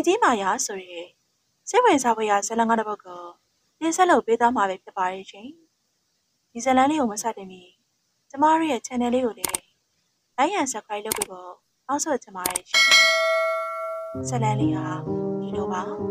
ကြီးမာယာဆိုရဲစိတ်ဝင်စားဖွယ်ရာဇာတ်လမ်းကားတစ်ပုဒ်ကိုတင်ဆက်လုပ်ပေးသွားမှာပဲဖြစ်ပါတယ်ရှင်။ဒီဇာတ်လမ်းလေးကိုမစတင်မီကျမတို့ရဲ့ channel လေးကိုလည်း like and subscribe လုပ်ပေးဖို့အောက်ဆိုချင်ပါတယ်ရှင်။ဇာတ်လမ်းလေးဟာဒီလိုပါ။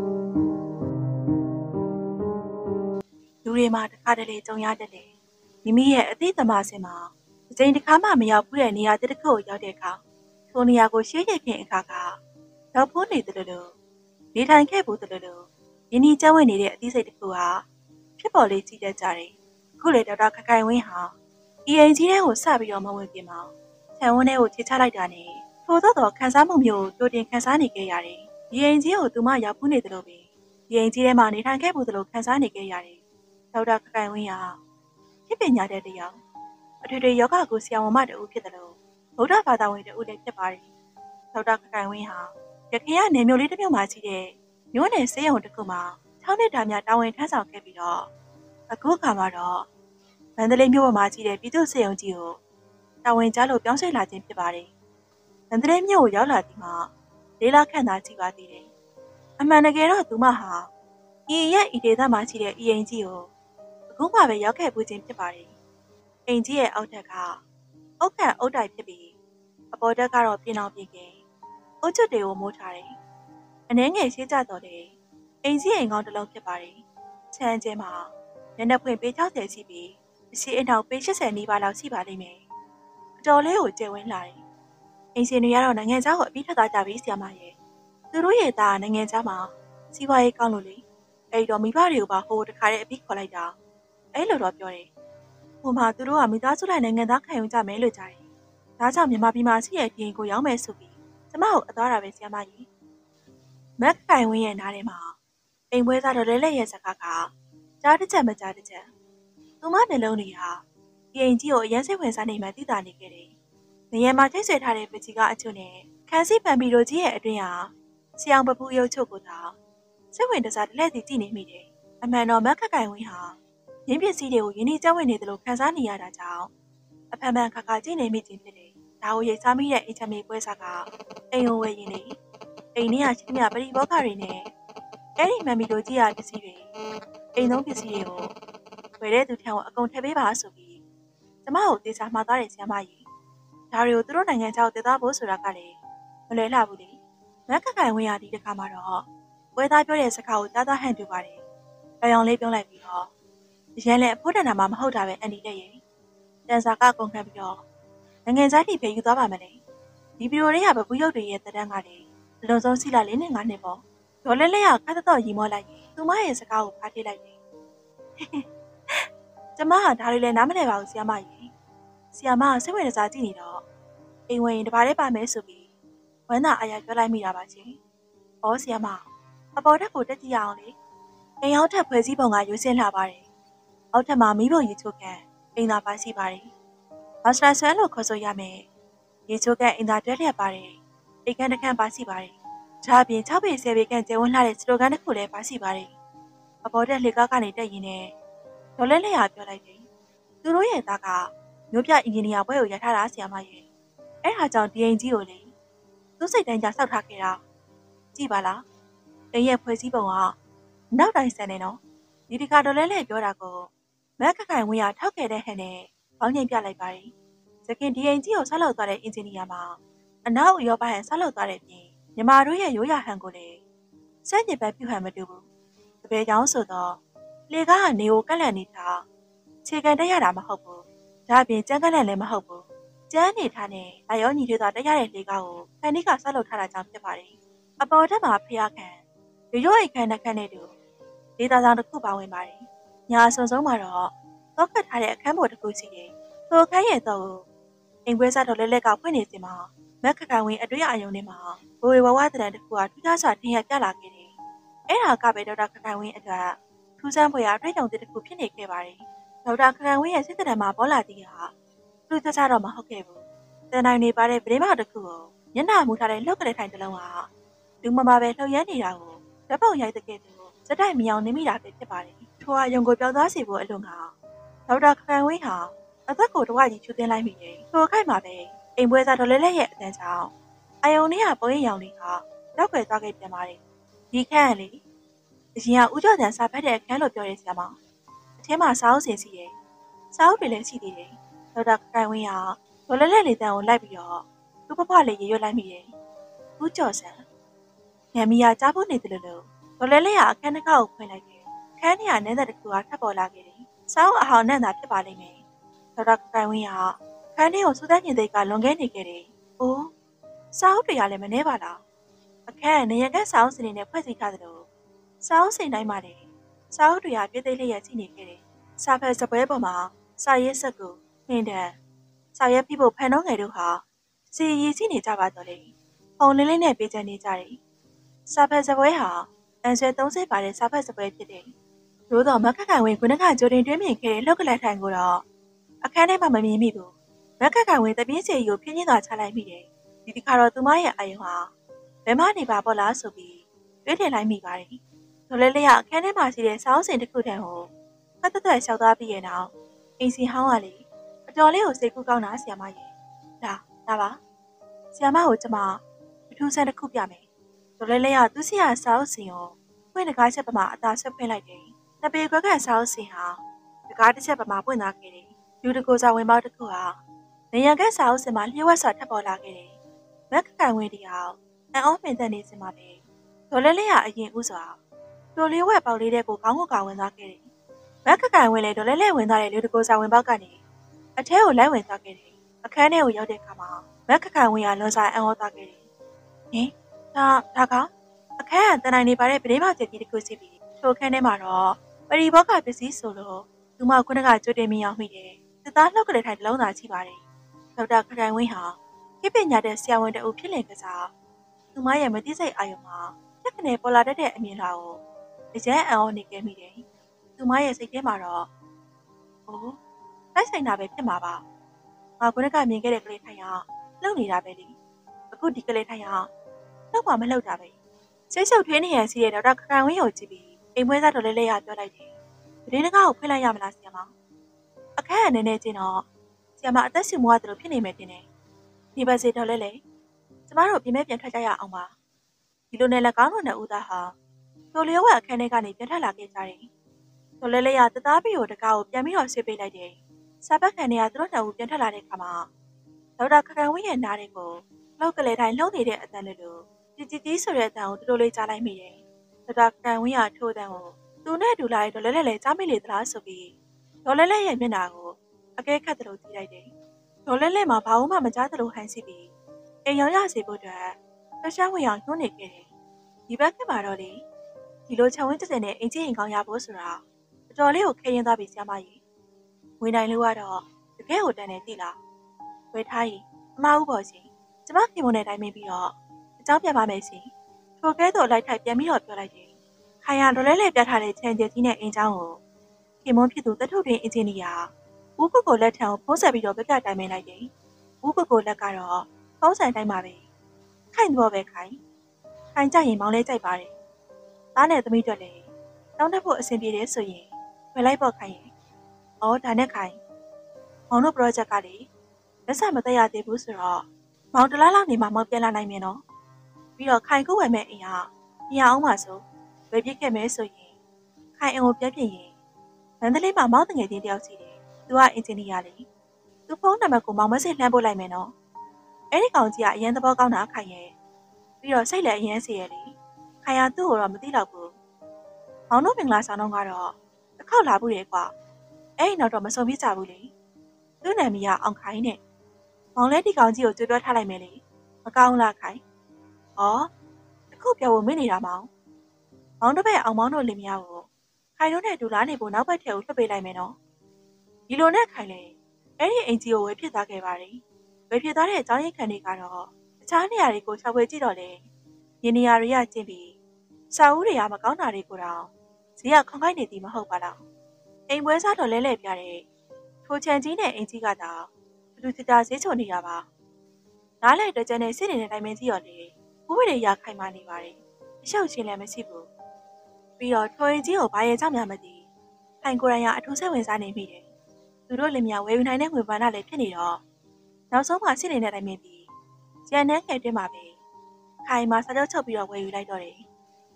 လူတွေမှာတစ်ခါတလေကြုံရတတ်တယ်။မိမိရဲ့အသိသမားစင်မှာတစ်ချိန်တစ်ခါမှမရောက်ဘူးတဲ့နေရာတစ်ခုကိုရောက်တဲ့အခါထိုနေရာကိုရှေ့ရခင်အခါကရောက်ဖို့နေတယ်လို့နေထိုင်ခဲ့ဘူးတယ်လို့ယင်းဒီကျဝင်နေတဲ့အသိစိတ်တစ်ခုဟာဖြစ်ပေါ်လေးကြည့်တတ်ကြတယ်။အခုလေဒေါက်တာခိုင်ဝင်းဟာအင်ကြီးတဲ့ကိုစပြီးတော့မဝင်ပြင်မှာခြံဝန်းထဲကိုခြေချလိုက်တာနဲ့ထို့သောခန်းစားမှုမျိုးကိုကြိုတင်ခန်းစားနေခဲ့ရတယ်။ဒီအင်ကြီးကိုသူမရောက်ဖို့နေတယ်လို့ပဲဒီအင်ကြီးထဲမှာနေထိုင်ခဲ့ဘူးတယ်လို့ခန်းစားနေခဲ့ရတယ်။ဒေါက်တာခိုင်ဝင်းဟာဖြစ်ပညာတဲ့တရားအထွေထွေယောဂကိုဆရာဝန်မတူဖြစ်တယ်လို့ဗုဒ္ဓဘာသာဝင်တူလည်းဖြစ်ပါတယ်။ဒေါက်တာခိုင်ဝင်းဟာရခိုင်ကနေမျိုးလေးတစ်မျိုးမှာရှိတဲ့မျိုးနယ်ဆေးရုံတစ်ခုမှာ6နှစ်တာများတာဝန်ထမ်းဆောင်ခဲ့ပြီးတော့အခုခါမှာတော့မန္တလေးမြို့ပေါ်မှာရှိတဲ့ပြည်သူ့ဆေးရုံကြီးကိုတာဝန်ကျလို့ပြောင်းရွှေ့လာခြင်းဖြစ်ပါတယ်။မန္တလေးမြို့ကိုရောက်လာပြီးမှ၄လခန့်သာရှိပါသေးတယ်။အမှန်တကယ်တော့သူမဟာဤရဲ့ဤဒေသမှာရှိတဲ့ဤအိမ်ကြီးကိုအခုမှပဲရောက်ခဲ့ပူးခြင်းဖြစ်ပါတယ်။အိမ်ကြီးရဲ့အောက်ထက်ကအုတ်ခန့်အုတ်တိုင်ဖြစ်ပြီးအပေါ်တက်ကတော့ပြင်အောင်ပြင်ကင်းအုတ်ချွတ်တွေကိုမိုးထားတယ်။အနှဲငယ်ရှိကြတော့တယ်။အိမ်ကြီးအိမ်ကောင်းတစ်လုံးဖြစ်ပါတယ်။ခြံကျဲမှာမျက်နှာဖွင့်ပေ60ရှိပြီးအရှိအနောက်ပေ80နီးပါးလောက်ရှိပါလိမ့်မယ်။အတော်လေးကိုကျယ်ဝန်းလာတယ်။အိမ်ရှင်တွေကတော့နိုင်ငံခြားကိုအပြီးထွက်သွားကြပြီဆရာမရဲ့။သူတို့ရဲ့သားနိုင်ငံခြားမှာစီးပွားရေးကောင်းလို့လေ။အဲ့တော့မိဘတွေကိုပါဟိုတခါတည်းအပြီးခေါ်လိုက်တာ။အဲ့လိုတော့ပြောတယ်။ဟိုမှာသူတို့ကမိသားစုလိုက်နိုင်ငံသားခံယူကြမယ်လို့ကြားတယ်။ဒါကြောင့်မြန်မာပြည်မှာရှိတဲ့ပြင်ကိုရောက်မယ်ဆိုပြီးကျမကိုအသွားတာပဲဆရာမကြီးမက်ခိုင်ဝင်းရဲ့နားထဲမှာအိမ်ပွဲစားတော်လဲရဲ့စကားကကြားတစ်ချက်မကြားတစ်ချက်သူမနှလုံးတွေဟာဒီအိမ်ကြီးကိုအရင်စိတ်ဝင်စားနေမှသိတာနေခဲ့တယ်။နေရာမှာထိတ်ဆွေထားတဲ့ပကြီးကအချို့နဲ့ခန်းစီပန်ပီတို့ကြီးရဲ့အတွင်းဟာဆရာပပူရုပ်ချုပ်ကိုသာစိတ်ဝင်တစားတလဲစီကြည့်နေမိတယ်။အမှန်တော့မက်ခိုင်ဝင်းဟာရင်းပစ္စည်းတွေကိုရင်းနှီးကျဝင်နေတယ်လို့ခန်းစားနေရတာကြောင့်အဖန်ဖန်ခါခါကြည့်နေမိခြင်းဖြစ်တယ်။ဒါကိုရိတ်စားမိတဲ့အင်ချမေပွဲစားကအိမ်ဝယ်ရင်လေအိမ်ထဲကချင်းမြပရိဘောဂတွေနဲ့အဲ့ဒီမမ်မီတို့ကြီးရပစ္စည်းတွေအိမ်သုံးပစ္စည်းတွေကိုဝယ်တဲ့သူထံကိုအကုန်ထည့်ပေးပါဆိုပြီးကျမကိုတေချာမှားသွားတယ်ဆရာမကြီးဒါတွေကိုသူတို့နိုင်ငံခြားကိုတည်သွားဖို့ဆိုတာကလည်းမလွယ်လှဘူးလေမက်ခိုင်ဝင်းရဒီတစ်ခါမှတော့ပွဲသားပြောတဲ့စကားကိုကြားသားဟန်ပြပါတယ်ကြောင်လေးပြောလိုက်ပြီးတော့ရန်လည်းအဖို့တန်တာမှမဟုတ်တာပဲအန်တီတဲ့ရဲ့တန်စာကကုန်ခံပြီးတော့နိုင်ငံခြားထိပဲယူသွားပါမလဲဒီဗီဒီယိုတွေကပပူရုပ်တွေရဲ့တက်တန်းကလည်းအလုံးစုံစီလာ4နဲ့5နှစ်ပေါ့ဒေါ်လဲလဲရခတ်တော့ရီမောလိုက်ရင်သူမရဲ့စကားကိုဖားထိလိုက်တယ်ကျမဟာဒါတွေလည်းနားမလည်ပါဘူးဆရာမကြီးဆရာမကစိတ်ဝင်စားကြည့်နေတော့အိမ်ဝင်တပါးလေးပါမယ်ဆိုပြီးဝမ်းသာအားရပြောလိုက်မိတာပါရှင်ဩဆရာမအပေါ်ထက်ကိုတက်ကြည့်ရအောင်လေအိမ်အောက်ထက်ဖွဲ့စည်းပုံကရွေးစင်းလာပါတယ်အောက်ထက်မှာမိဖို့ရေချိုးကန်အိမ်သာပါရှိပါတယ်မစတာဆွဲလို့ခေါ်ဆိုရမယ်ရေချိုးကန်အိမ်သာတွဲလျက်ပါတယ်အိမ်ကန်တစ်ခန့်ပါရှိပါတယ်ဒါအပြင်6ပေ10ပေခန့်ကျယ်ဝန်းလာတဲ့စတိုကန်တစ်ခုလည်းပါရှိပါတယ်အပေါ်တက်လေကားကနေတက်ရင်လည်းဒေါ်လဲလဲရပြောလိုက်တယ်သူတို့ရဲ့သားကမျိုးပြအင်ဂျင်နီယာဘွဲကိုရထားတာဆရာမရဲ့အဲ့ဒါကြောင့်ဒီအိမ်ကြီးကိုလေသူ့စိတ်တိုင်းကြဆောက်ထားခဲ့တာကြည့်ပါလားအိမ်ရဲ့ဖွဲ့စည်းပုံကနောက်တိုင်းဆန်နေနော်ဒီတစ်ခါဒေါ်လဲလဲပြောတာကိုမက်ခိုင်ဝင်းရထောက်ခဲ့တဲ့ဟန်နဲ့ပေါင်းကျင်ပြလိုက်ပါတယ်စကင်ဒီအိမ်ကြီးကိုဆောက်လုပ်သွားတဲ့အင်ဂျင်နီယာမှာအနောက်ဥရောပဟန်ဆောက်လုပ်သွားတဲ့ပြင်မြန်မာတို့ရဲ့ရိုးရာဟန်ကိုလည်းစက်ညစ်ပဲပြုဟန်မတူဘူးတပည့်ကြောင့်ဆိုတော့လေကားကနေကိုကက်လက်နေတာခြေကန်တက်ရတာမဟုတ်ဘူးဒါအပြင်ကြမ်းကက်လက်လည်းမဟုတ်ဘူးကျန်းနေထားနဲ့အယောညီတွေသာတက်ရတဲ့လေကားကိုခန်နီကဆောက်လုပ်ထားတာကြောင့်ဖြစ်ပါတယ်အပေါ်ထက်မှာဖျားခံရိုးအိမ်ခန်းနဲ့ခန်းနဲ့တူဒေတာဆောင်တစ်ခုပါဝင်ပါတယ်ညာအစုံဆုံးမှာတော့တောက်ကတ်ထားတဲ့အခန်းပေါ်တစ်ခုရှိတယ်ထိုအခန်းရဲ့တော့အိမ်ပွဲစားတော်လဲလက်ကဖွင့်နေစင်မှာမက်ခိုင်ဝင်းအတွင်းအယုံထဲမှာဘိုးဝဝတရံတစ်ခုကထူးခြားစွာထင်ရပြလာခဲ့တယ်။အဲ့ဒါကပဲဒေါက်တာခိုင်ဝင်းအတွက်ထူးဆန်းဖွယ်ရာအတွေ့အကြုံတစ်ခုဖြစ်နေခဲ့ပါတယ်။ဒေါက်တာခိုင်ဝင်းရဲ့စိတ်သက်မှာပေါ်လာသည်ဟာသူ့သက်သာတော့မဟုတ်ခဲ့ဘူး။တန်တိုင်းနေပါတဲ့ဗရင်းမတစ်ခုကိုမျက်နှာမူထားတဲ့လှုပ်ကလေးထိုင်တစ်လုံးဟာလူမမာပဲလှုပ်ရမ်းနေတာကိုဓာတ်ပုံရိုက်တဲ့ကဲ့သို့စက်တိုက်မြောင်နေမိတာပဲဖြစ်ပါတယ်။ထိုအယုံကိုပြောင်းသွားစေဖို့အလို့ငါဒေါက်တာခိုင်ဝင်းဟာအသက်ကိုတဝကြီးချူသွင်းလိုက်မိတယ်။ထိုခိုက်မှာပဲအိမ်ပွဲစားဒေါ်လဲလဲရဲ့အတန်းကြောင့်အယုံနဲ့ကပုံရိပ်ရောင်တွေကရောက်ွယ်သွားခဲ့ပြန်ပါတယ်ဒီခန်းကလေအရင်ကဦးကျော်တန်စာဖတ်တဲ့အခန်းလို့ပြောရဲဆရာမအထဲမှာစာအုပ်စင်စီတယ်စာအုပ်တွေလည်းရှိသေးတယ်ဒေါက်တာခိုင်ဝင်းကဒေါ်လက်လက်လေးတန်းကိုလိုက်ပြီးတော့သူ့ဖဖလေးရေရွတ်လိုက်မိတယ်ဦးကျော်ဆန်ညမီယာကြားဖို့နေတယ်လို့ဒေါ်လက်လက်ကအခန်းတစ်ခါကိုဖွင့်လိုက်တယ်အခန်းထဲကနန်းသက်တစ်ခုကထပ်ပေါ်လာခဲ့တယ်စာအုပ်အဟောင်းနဲ့သာဖြစ်ပါလိမ့်မယ်ဒေါက်တာခိုင်ဝင်းကခန်းထဲကိုစူးစမ်းကျင်သိက်ကလွန်ခဲ့နေခဲ့တယ်အိုးစာအုပ်တွေကလည်းမနှဲပါလားအခန်းနေရကစာအုပ်စင်တွေနဲ့ဖွဲ့စည်းထားသလိုစာအုပ်စင်တိုင်းမှာလည်းစာအုပ်တွေကပြည့်သိပ်လျက်ရှိနေခဲ့တယ်စာဖတ်စပွဲပေါ်မှာစာရေးစက်ကိုနှင်းတန်းစာရေးပြဖို့ဖန်တော့ငယ်တို့ဟာစီရီရှိနေကြပါတော့လေဖုံလင်းလေးနဲ့ပေးချင်နေကြတယ်စာဖတ်စပွဲဟာအန်ဆွဲ30ပါတဲ့စာဖတ်စပွဲဖြစ်တယ်သို့တော့မခက်ခိုင်ဝင်ခုနကကြိုတင်တွင်းမြင်ခဲ့တဲ့လောက်ကလန်ထိုင်ကိုတော့အခန်းထဲမှာမမြင်မိဘူးမခက်ခိုင်ဝင်တပြင်းစီကိုဖြင်းချင်းသာချလိုက်မိတယ်ဒီတစ်ခါတော့သူမရဲ့အာယုံဟာဘယ်မှနေပါပေါ့လားဆိုပြီးတွေးထင်လိုက်မိပါတယ်ဒေါ်လေးလေးကအခန်းထဲမှာရှိတဲ့စာအုပ်စင်တစ်ခုတည်းကိုဖတ်သက်သက်လျှောက်သွားပြီးရဲ့နောက်အင်းစီဟောင်းကလေအတော်လေးကိုစိတ်ကူးကောင်းတာဆီယမရဲ့ဒါပါဆီယမကိုကျမပထူးဆန်းတစ်ခုပြမယ်ဒေါ်လေးလေးကသူ့ဆီကစာအုပ်စင်ကိုဖွင့်တကားချက်ပမာအသာဆက်ဖွင့်လိုက်တယ်တပေခွက်ကစာအုပ်စင်ဟာတကားတစ်ချက်ပမာပွင့်သွားခဲ့တယ်လူတကိုစားဝင်ပေါက်တစ်ခုဟာနေရကစာအုပ်စင်မှာလျှို့ဝှက်စွာထပ်ပေါ်လာခဲ့တယ်မက်ကန်ဝင်းတယောက်အန်အောပင်တဲ့နေစင်မှာပဲဒေါ်လေးလေးကအရင်ဦးစွာတိုလေးဝက်ပေါက်လေးတဲ့ကိုခေါင်းကိုကဝင်သွားခဲ့တယ်မက်ကန်ဝင်းလည်းဒေါ်လေးလေးဝင်သွားတဲ့လူတကိုစားဝင်ပေါက်ကနေအထဲကိုလိုက်ဝင်သွားခဲ့တယ်အခန်းထဲကိုရောက်တဲ့အခါမှာမက်ကန်ဝင်းကလွန်စာအန်အောသွားခဲ့တယ်ဟင်ဒါကအခန်းကတနိုင်နေပါတဲ့ပရိမောက်ချက်ကြီးတစ်ခုစီပြီးထိုအခန်းထဲမှာတော့ပရိဘောကပစ္စည်းဆိုလို့သူမခုနကကြိုတင်မြင်အောင်မိတယ်စစ်သားလှုပ်ကြတဲ့ထိုင်တစ်လုံးသာရှိပါတယ်ဒေါက်တာခိုင်ဝင်းဟာခေပညာတဲ့ဆရာဝန်တအုပ်ဖြစ်လင်ကစားသူမရဲ့မတိစိတ်အာယုံမှာတက်ကနေပေါ်လာတတ်တဲ့အမြင်လာကိုအကျန်းအံ့ဩနေခဲ့မိတယ်သူမရဲ့စိတ်ထဲမှာတော့အိုးတိုက်ဆိုင်တာပဲဖြစ်မှာပါငါခုနကမြင်ခဲ့တဲ့ကလေးထိုင်ကလှုပ်နေတာပဲလေအခုဒီကလေးထိုင်ကလှုပ်မှမလှုပ်တာပဲစိတ်ရှုပ်ထွေးနေရစီတဲ့ဒေါက်တာခိုင်ဝင်းကိုကြည့်ပြီးအိမ်မွေးသားတော်လေးလေးကပြောလိုက်တယ်ဒီနေ့ကားကိုဖွင့်လိုက်ရမလားဆီယမအခန်းကနည်းနည်းချင်းတော့ဆီယမအသက်ရှူမွားသလိုဖြစ်နေမယ်တင်တယ်ဒီပါစေတော်လေးလေကျမတို့ပြင်မဲ့ပြန်ထွက်ကြရအောင်ပါဒီလိုနဲ့လည်းကောင်းတော်တဲ့ဦးသားဟာတိုလျောဝက်အခန်းထဲကနေပြန်ထွက်လာခဲ့ကြတယ်တော်လေးလေးကတသားပြီးကိုတကားကိုပြန်ပြီးတော့ဆွေးပေးလိုက်တယ်စာပတ်ခန်တွေကသူတို့နှစ်ဦးပြန်ထွက်လာတဲ့အခါမှာဒေါက်တာခိုင်ဝင်းရဲ့နားတွေကိုလောက်ကလေးတိုင်းလှုပ်နေတဲ့အတန်တွေလိုတီဆိုတဲ့အတန်ကိုတူတူလေးကြားလိုက်မိတယ်ဒေါက်တာခိုင်ဝင်းကထိုးအတန်ကိုသူနဲ့တူလာတဲ့ဒေါ်လေးလေးကြားမိလေသလားဆိုပြီးဒေါ်လေးလေးရဲ့မျက်နှာကိုအကဲခတ်တယ်လို့ကြည့်လိုက်တယ်ဒေါ်လေးလေးမှာဘာမှမကြားသလိုဟန်စီပြီးအိမ်ရောက်ရစေဖို့အတွက်တခြားဝင်အောင်ညှို့နေခဲ့တယ်ဒီဘက်ကမှာတော့လေဒီလိုခြံဝင်းတစ်စင်နဲ့အိမ်ချင်းအိမ်ကောင်းရဖို့ဆိုတာအတော်လေးကိုခဲရင်သွားပြီဆရာမကြီးဝင်နိုင်လို့ကတော့တကယ်ကိုတန်နေသိလားဝယ်ထားရင်အမဦးပေါ်ရှင်ကျမခင်မုန်းတဲ့အတိုင်းမင်းပြီးတော့အကြောင်းပြန်ပါမယ်ရှင်ထိုကဲတော့လိုက်ထိုက်ပြန်ပြီးတော့ပြောလိုက်တယ်ခိုင်ရဒေါ်လေးလေးပြထားတဲ့ခြံကျကြီးနဲ့အိမ်เจ้าကိုခင်မုန်းဖြစ်သူတထုတွင်အင်ဂျင်နီယာဦးကိုလက်ထံကိုဖုံးဆက်ပြီးတော့ပြပြတိုင်မင်းလိုက်တယ်ဦးကိုလက်ကတော့ဖုံးဆက်တိုင်းပါပဲခိုင်တော့ပဲခိုင်ကြရင်မောင်လေးကြိုက်ပါတယ်သားနဲ့သမီးတို့လည်းတောင်းတဖို့အဆင်ပြေတယ်ဆိုရင်ဝယ်လိုက်ပေါ့ခိုင်ရင်အော်ဒါနဲ့ခိုင်မောင်တို့ project ကလေလက်ဆက်မသက်ရသေးဘူးဆိုတော့မောင်တလားလောက်နေမှမောင်ပြန်လာနိုင်မယ်နော်ပြီးတော့ခိုင်ကိုဝယ်မဲ့အိမ်ဟာပြန်အောင်ပါဆိုဝယ်ပြစ်ခဲ့မယ်ဆိုရင်ခိုင်အင်ကိုပြန်ပြင်ရင်မန္တလေးမှာမောင်တငယ်ချင်းတယောက်စီတယ်သူကအင်ဂျင်နီယာလေသူဖုန်းနံပါတ်ကိုမောင်မစိလှမ်းပို့လိုက်မယ်နော်အဲ့ဒီကောင်ကြီးကအရင်သဘောကောင်းတာခိုင်ရဲ့ပြီးတော့စိတ်လည်းအရင်စီရလေခိုင်ရသူ့ကိုတော့မသိတော့ဘူးမောင်တို့မင်္ဂလာဆောင်တော့ကတော့တစ်ခေါက်လာဘူးလေကွာအဲ့ဒီနောက်တော့မစုံပြကြဘူးလေသူ့နာမည်ကအောင်ခိုင်နဲ့မောင်လည်းဒီကောင်ကြီးကိုကြွေးပြောထားလိုက်မယ်လေမကောင်းလားခိုင်ဟောတစ်ခုပြောဖို့မင်းနေတာမောင်တို့ပဲအောင်မောင်တို့လင်မယားကိုခိုင်တို့နဲ့ဒူလာနေဖို့နောက်ဘက်ထဲကိုလွှတ်ပေးလိုက်မယ်နော်ဒီလိုနဲ့ခိုင်လေအဲ့ဒီအင်ကြီးကိုဝယ်ဖြစ်သွားခဲ့ပါတယ်ဝယ်ဖြစ်သွားတဲ့အကြောင်းရင်းခံတွေကတော့တခြားနေရာတွေကိုရှာဖွေကြည့်တော့လေရင်းနေရာတွေကကျင်းပြီးစာအုပ်တွေကမကောင်းတာတွေကိုတော့ဈေးကခွန်ခိုင်းနေသည်မဟုတ်ပါလားအိမ်ပွဲစားတော့လဲလဲပြတဲ့ထိုချန်ကြီးနဲ့အင်ကြီးကတော့လူတတာဈေးချုံနေတာပါနားလေတကြနဲ့စစ်နေတဲ့တိုင်းမင်းကြီးရော်လေဥပဒေရခိုင်မာနေပါတယ်အရှုပ်ချင်းလည်းမရှိဘူးပြီးတော့ထိုရင်ကြီးကိုဘာရဲ့ကြောင့်များမသိခိုင်ကိုရိုင်းကအထူးစိတ်ဝင်စားနေမိတယ်သူတို့လင်မယားဝယ်ယူနိုင်တဲ့ငွေပန်းလာလည်းဖြစ်နေတော့နောက်ဆုံးမှစစ်နေတဲ့တိုင်းမင်းပြီးကျန်တဲ့ငယ်တွင်းမှာပဲခိုင်မှာစာချုပ်ချုပ်ပြီးတော့ဝယ်ယူလိုက်တော့တယ်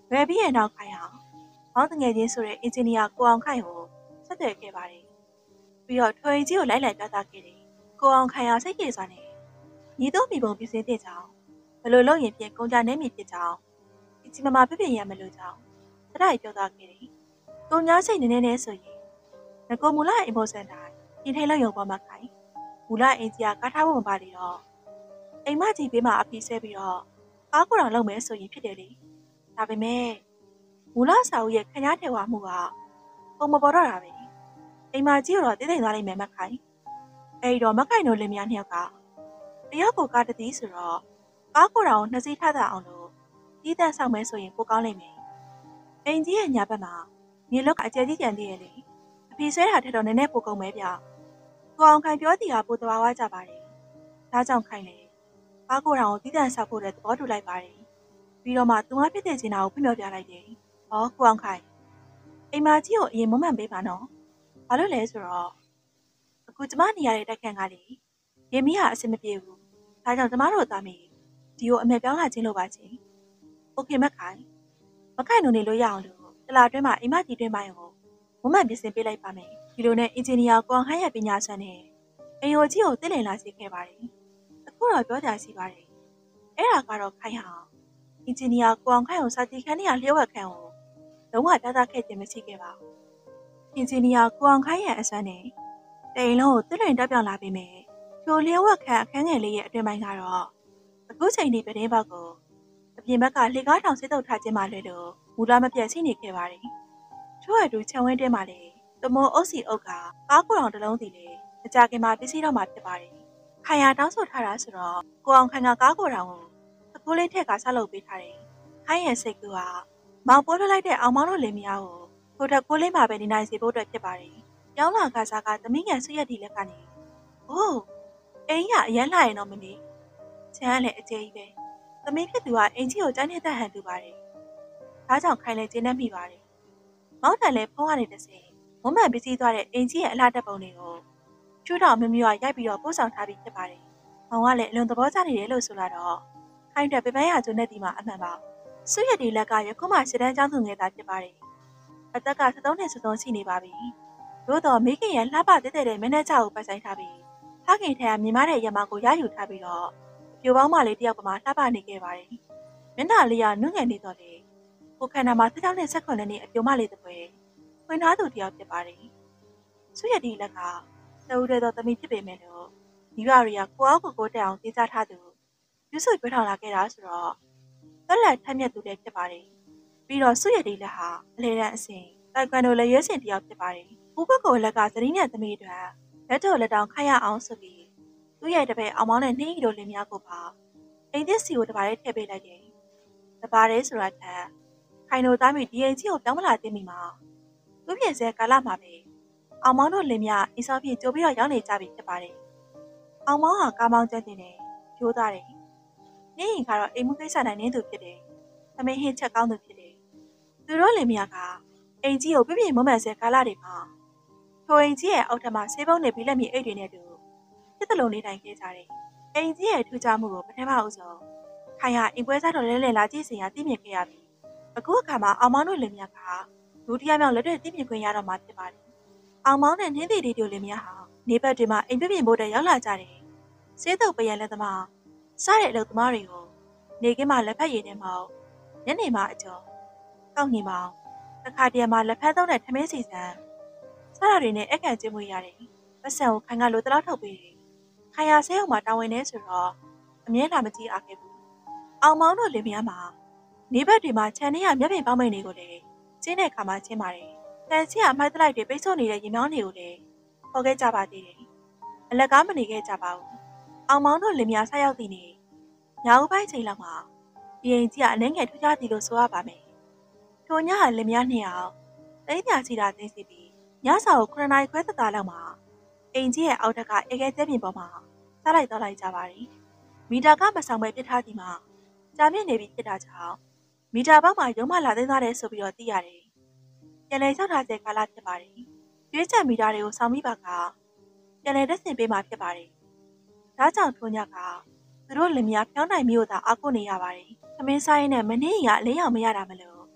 ။လွယ်ပြီးရဲ့နောက်ခိုင်ဟာမောင်တငယ်ချင်းဆိုတဲ့အင်ဂျင်နီယာကိုအောင်ခိုင်ကိုဆက်သွယ်ခဲ့ပါတယ်။ပြီးတော့ထွေကြီးကိုလိုက်ပြသခဲ့တယ်။ကိုအောင်ခိုင်ဟာစိတ်ပြေစွာနဲ့ညီတို့မိဘပြင်ဆင်တဲ့ကြောင်းဘယ်လိုလုပ်ရင်ပြင်ကုန်ကြနေမိဖြစ်ကြောင်းဒီချီမမပြပြရမလို့ကြောင်းစတိုက်ပြောသားခဲ့တယ်။ကုန်ညာစိတ်နည်းနည်းဆိုရင်ငကိုမူလာအင်ပိုစန်တိုင်းပြင်ထိန်လောက်ရုံပေါ်မှာခိုင်မူလာအင်ဂျီယာကားထားဖို့မပါလေတော့အိမ်မကြီးဘေးမှာအပြည့်ဆဲပြီးတော့ကားကိုတောင်လုံမဲဆိုရင်ဖြစ်တယ်လေ။ဒါပေမဲ့မူလာစာအုပ်ရဲ့ခညာထဲဝါမှုကပုံမပေါ်တော့တာပဲအိမ်မကြီးတော့တည်တည်သွားလိုက်မယ်မခိုင်အဲ့တော့မခိုင်တို့လင်မယားနှစ်ယောက်ကတယောက်ကိုကားတသည်ဆိုတော့ကားကိုတောင်နှစ်စီးထားတာအောင်လို့ဒီတန်ဆောင်မဲဆိုရင်ပိုကောင်းလိမ့်မယ်အိမ်ကြီးရဲ့ညာဘက်မှာမြေလောက်ကအကျယ်ကြီးကျန်သေးရဲ့လေအဖေဆွဲတာထက်တော့နည်းနည်းပိုကုန်မဲဗျကိုအောင်ခိုင်ပြောတီကပိုသွားဝါကြပါတယ်ဒါကြောင့်ခိုင်လေကားကိုတောင်ဒီတန်ဆောက်ဖို့တဲ့သဘောတူလိုက်ပါတယ်ပြီးတော့မှသူမဖြစ်တဲ့ချင်တာကိုဖွင့်ပြပြလိုက်တယ်ဟောကိုအောင်ခိုင်အိမ်မကြီးကိုအရင်မမှန်ပေးပါနော်ဘာလို့လဲဆိုတော့အခုကျမနေရတဲ့တက်ခန့်ကလေရေမီးကအဆင်မပြေဘူးဒါကြောင့်ကျမတို့သားမီးဒီကိုအမေပြောင်းလာခြင်းလို့ပါချင်းโอเคမခိုင်တို့နေလို့ရအောင်လို့တလာတွင်းမှာအိမ်မကြီးတွင်းပိုင်းကိုမမှန်ပြင်ဆင်ပေးလိုက်ပါမယ်ဒီလိုနဲ့အင်ဂျင်နီယာကွန်ဟန်ရဲ့ပညာစွမ်းနဲ့အိမ်ယိုကြီးကိုတည်လည်လာစေခဲ့ပါတယ်အခုတော့ပြောကြစီပါတယ်အဲ့ဒါကတော့ခိုင်ဟာအင်ဂျင်နီယာကွန်ဟန်ကိုစာတီခန်းနေရလျှို့ဝှက်ခန်းကိုလုံးဝပြသခဲ့ခြင်းမရှိခဲ့ပါဘူးအင်ဂျင်နီယာကွန်ဟန်ရဲ့အစွမ်းနဲ့တိမ်လုံးကိုတည်လည်တက်ပြောင်းလာပြီးမယ်ချိုလျှို့ဝှက်ခန်းအခန်းငယ်လေးရဲ့အတွင်ပိုင်းကတော့အခုချိန်ဒီပတင်းပေါက်ကိုအပြင်ဘက်ကလှေကားထောင်စစ်တုပ်ထားခြင်းမှလွယ်လို့မူလာမပြတ်ရှိနေခဲ့ပါတယ်ထို့အတူခြံဝင်းတဲမှာလေတမိုးအုပ်စီအုပ်ကကားကိုတောင်တစ်လုံးစီလေအကြခင်မှာပစ္စည်းတော့မှဖြစ်ပါတယ်ခိုင်ရတောင်းဆိုထားတာဆိုတော့ကိုအောင်ခိုင်ကကားကိုတောင်ကိုအကိုလေးထက်ကဆက်လုပ်ပေးထားတယ်ခိုင်ရဲ့စိတ်ကူကမောင်ပိုးထွက်လိုက်တဲ့အောင်မောင်တို့လင်မယားကိုထိုတက်ကိုလေးမှာပဲနေနိုင်စေဖို့အတွက်ဖြစ်ပါတယ်ပြောင်းလာကစားကသမီးငယ်ဆွရက်ဒီလက်ကနေအိုးအိမ်ကအရန်လာရင်တော့မမေချမ်းလည်းအကျကြီးပဲသမီးဖြစ်သူကအင်ကြီးကိုတိုင်းနေတဲ့ဟန်တူပါတယ်ဒါကြောင့်ခိုင်လည်းကျင်းနေမိပါတယ်မောင်တန်လည်းဖုံးကနေတစ်စင်မွမ်းမံပစ္စည်းသွားတဲ့အင်ကြီးရဲ့အလှတက်ပုံတွေကိုချူတော်မျိုးမျိုးရိုက်ပြီးတော့ပို့ဆောင်ထားပြီးဖြစ်ပါတယ်မောင်ကလည်းအလွန်သဘောကျနေတယ်လို့ဆိုလာတော့ခိုင်တဲ့ပပန်းရကျုံနဲ့ဒီမှာအမှန်ပါဆွရက်ဒီလက်ကရခုမှစစ်တန်းကျောင်းသူငယ်သားဖြစ်ပါတယ်အသက်က73နှစ်73ရှိနေပါပြီသို့တော့မိခင်ရဲ့လှပတဲ့မင်းနဲ့ကြောက်ကိုပိုက်ဆိုင်ထားပြီးဖခင်ထဲကမြင်မတဲ့ရမကိုရယူထားပြီးတော့ပြိုပေါင်းမလေးတယောက်ပမာလှပနေခဲ့ပါတယ်မျက်နှာလေးကနုငယ်နေတော့လေကိုခန္ဓာမှာတစ်ချောင်းနဲ့ဆက်ခွန်နဲ့အပြိုမလေးတစ်ပွဲဖွင့်ထားသူတယောက်ဖြစ်ပါတယ်ဆွရက်ဒီလက်ကတဦးတည်းသောသမီးဖြစ်ပေမဲ့လို့မိဘတွေကကိုအောက်ကိုတက်အောင်သိစားထားသူယူဆွေပြောထောင်လာခဲ့တာဆိုတော့သက်လက်ထက်မြက်သူလည်းဖြစ်ပါတယ်ပြီးတော့ဆွရက်ဒီလက်ဟာအလေတန်းအစဉ်တိုက်ကွန်ဒိုလက်ရွေးစင်တယောက်ဖြစ်ပါတယ်ဦးဘက်ကိုလက်ကသတိနဲ့သမီးတွေလက်တော်လက်တောင်ခိုင်းရအောင်ဆိုပြီးသူ့ရဲ့တပည့်အောင်မောင်းနဲ့နှင်းရီတို့လင်မယားကိုပါအိမ်သစ်စီကိုတပါးလေးထည့်ပေးလိုက်တယ်တပါးလေးဆိုတာထက်ခိုင်တို့သားမိဒီအိမ်ကြီးကိုပြောင်းမလာသေးမီမှာသူ့ပြင်ဆဲကာလမှာပဲအောင်မောင်းတို့လင်မယားအင်းစောပြည့်ကြိုးပြီးတော့ရောက်နေကြပြီဖြစ်ပါတယ်အောင်မောင်းဟာကားမောင်းကျတဲ့နဲ့ရိုးသားတယ်နှင်းရီကတော့အိမ်မှုကိစ္စနိုင်နေသူဖြစ်တယ်သမင်းဟင်းချက်ကောင်းသူဖြစ်တယ်သူတို့လင်မယားကအိမ်ကြီးကိုပြပြမွမ်းမံဆဲကာလတွေမှာထိုအိမ်ကြီးရဲ့အောက်ထပ်မှာဆေးပုံးနဲ့ပြီးလက်မီအိတ်တွေနဲ့တူဖြစ်တဲ့လုံနေတိုင်းခဲ့ကြတယ်။အိမ်ကြီးရဲ့ထူးခြားမှုကိုပထမအဆုံးခိုင်ဟာအိမ်ပွဲစားတော်လဲလာကြည့်စင်ရသိမြင်ခဲ့ရပြီ။အခုအခါမှာအောင်မောင်းတို့လင်မယားကဒုတိယမြောက်လက်တွေ့သိမြင်ခွင့်ရတော့မှဖြစ်ပါတယ်။အောင်မောင်းနဲ့နှင်းတီတီတို့လင်မယားဟာနေဘက်တွေမှာအိမ်ပြပြင်ဖို့တက်ရောက်လာကြတယ်။ဆေးတုပ်ပရံလက်သမားစားတဲ့အလုပ်သမားတွေကိုနေကင်းမှာလက်ဖက်ရည်နဲ့မောင်းညနေမှာအကျော်ကောက်ညီမောင်းတစ်ခါတည်းမှာလက်ဖက်သုံးတဲ့ထမင်းစီစံစားရတွေနဲ့အခန့်ကျင်းမွေးရတယ်။ပတ်စံကိုခိုင်ကလိုတလောက်ထုတ်ပေးတယ်။ခိုင်ရဆဲအောင်မှာတာဝန်နေဆိုတော့အမြဲတမ်းမကြည့်အားခဲ့ဘူး။အောင်မောင်းတို့လင်မယားမှာနေဘက်တွေမှာခြံထဲကမျက်ပြင်ပေါင်းမိန်တွေကိုလည်းကျင်းတဲ့ခါမှာကျင်းပါတယ်။တန်စီကအမိုက်တလိုက်တွေပိတ်ဆို့နေတဲ့ရင်မြောင်းတွေကိုလည်းခေါ်ခဲ့ကြပါသေးတယ်။အလက်ကားမနေခဲ့ကြပါဘူး။အောင်မောင်းတို့လင်မယားဆက်ရောက်သည့်နေ့ညဦးပိုင်းချိန်လောက်မှာဒီအိမ်ကြီးကအနှဲငယ်ထူးခြားသည်လို့ဆိုရပါမယ်။ထိုညကလင်မယားနှစ်ယောက်တိတ်ပြစီတာသိစီပြီးညစာကို9နာရီခွဲသက်သာလောက်မှာအိမ်ကြီးရဲ့အောက်ထက်ကအေခဲကျဲပြင်ပေါ်မှာစားလိုက်တော့လိုက်ကြပါတယ်။မီတာကမဆောင်ပဲပြစ်ထားသည်မှာကြာမြင့်နေပြီဖြစ်တာကြောင့်မီတာပေါက်မှာရုံးမလာသိမ်းသွားတယ်ဆိုပြီးတော့သိရတယ်။ပြန်လည်လျှောက်ထားတဲ့ကာလဖြစ်ပါတယ်။ကျွေးချက်မီတာတွေကိုဆောင်မိပါကပြန်လည်တက်ဆင်ပေးမှဖြစ်ပါတယ်။ဒါကြောင့်ထိုညကသူတို့လင်မယားဖြောင်းနိုင်မျိုးသာအားကိုးနေရပါတယ်။သမင်းဆိုင်နဲ့မနှင်းရင်ကအလင်းရောင်မရတာမလို့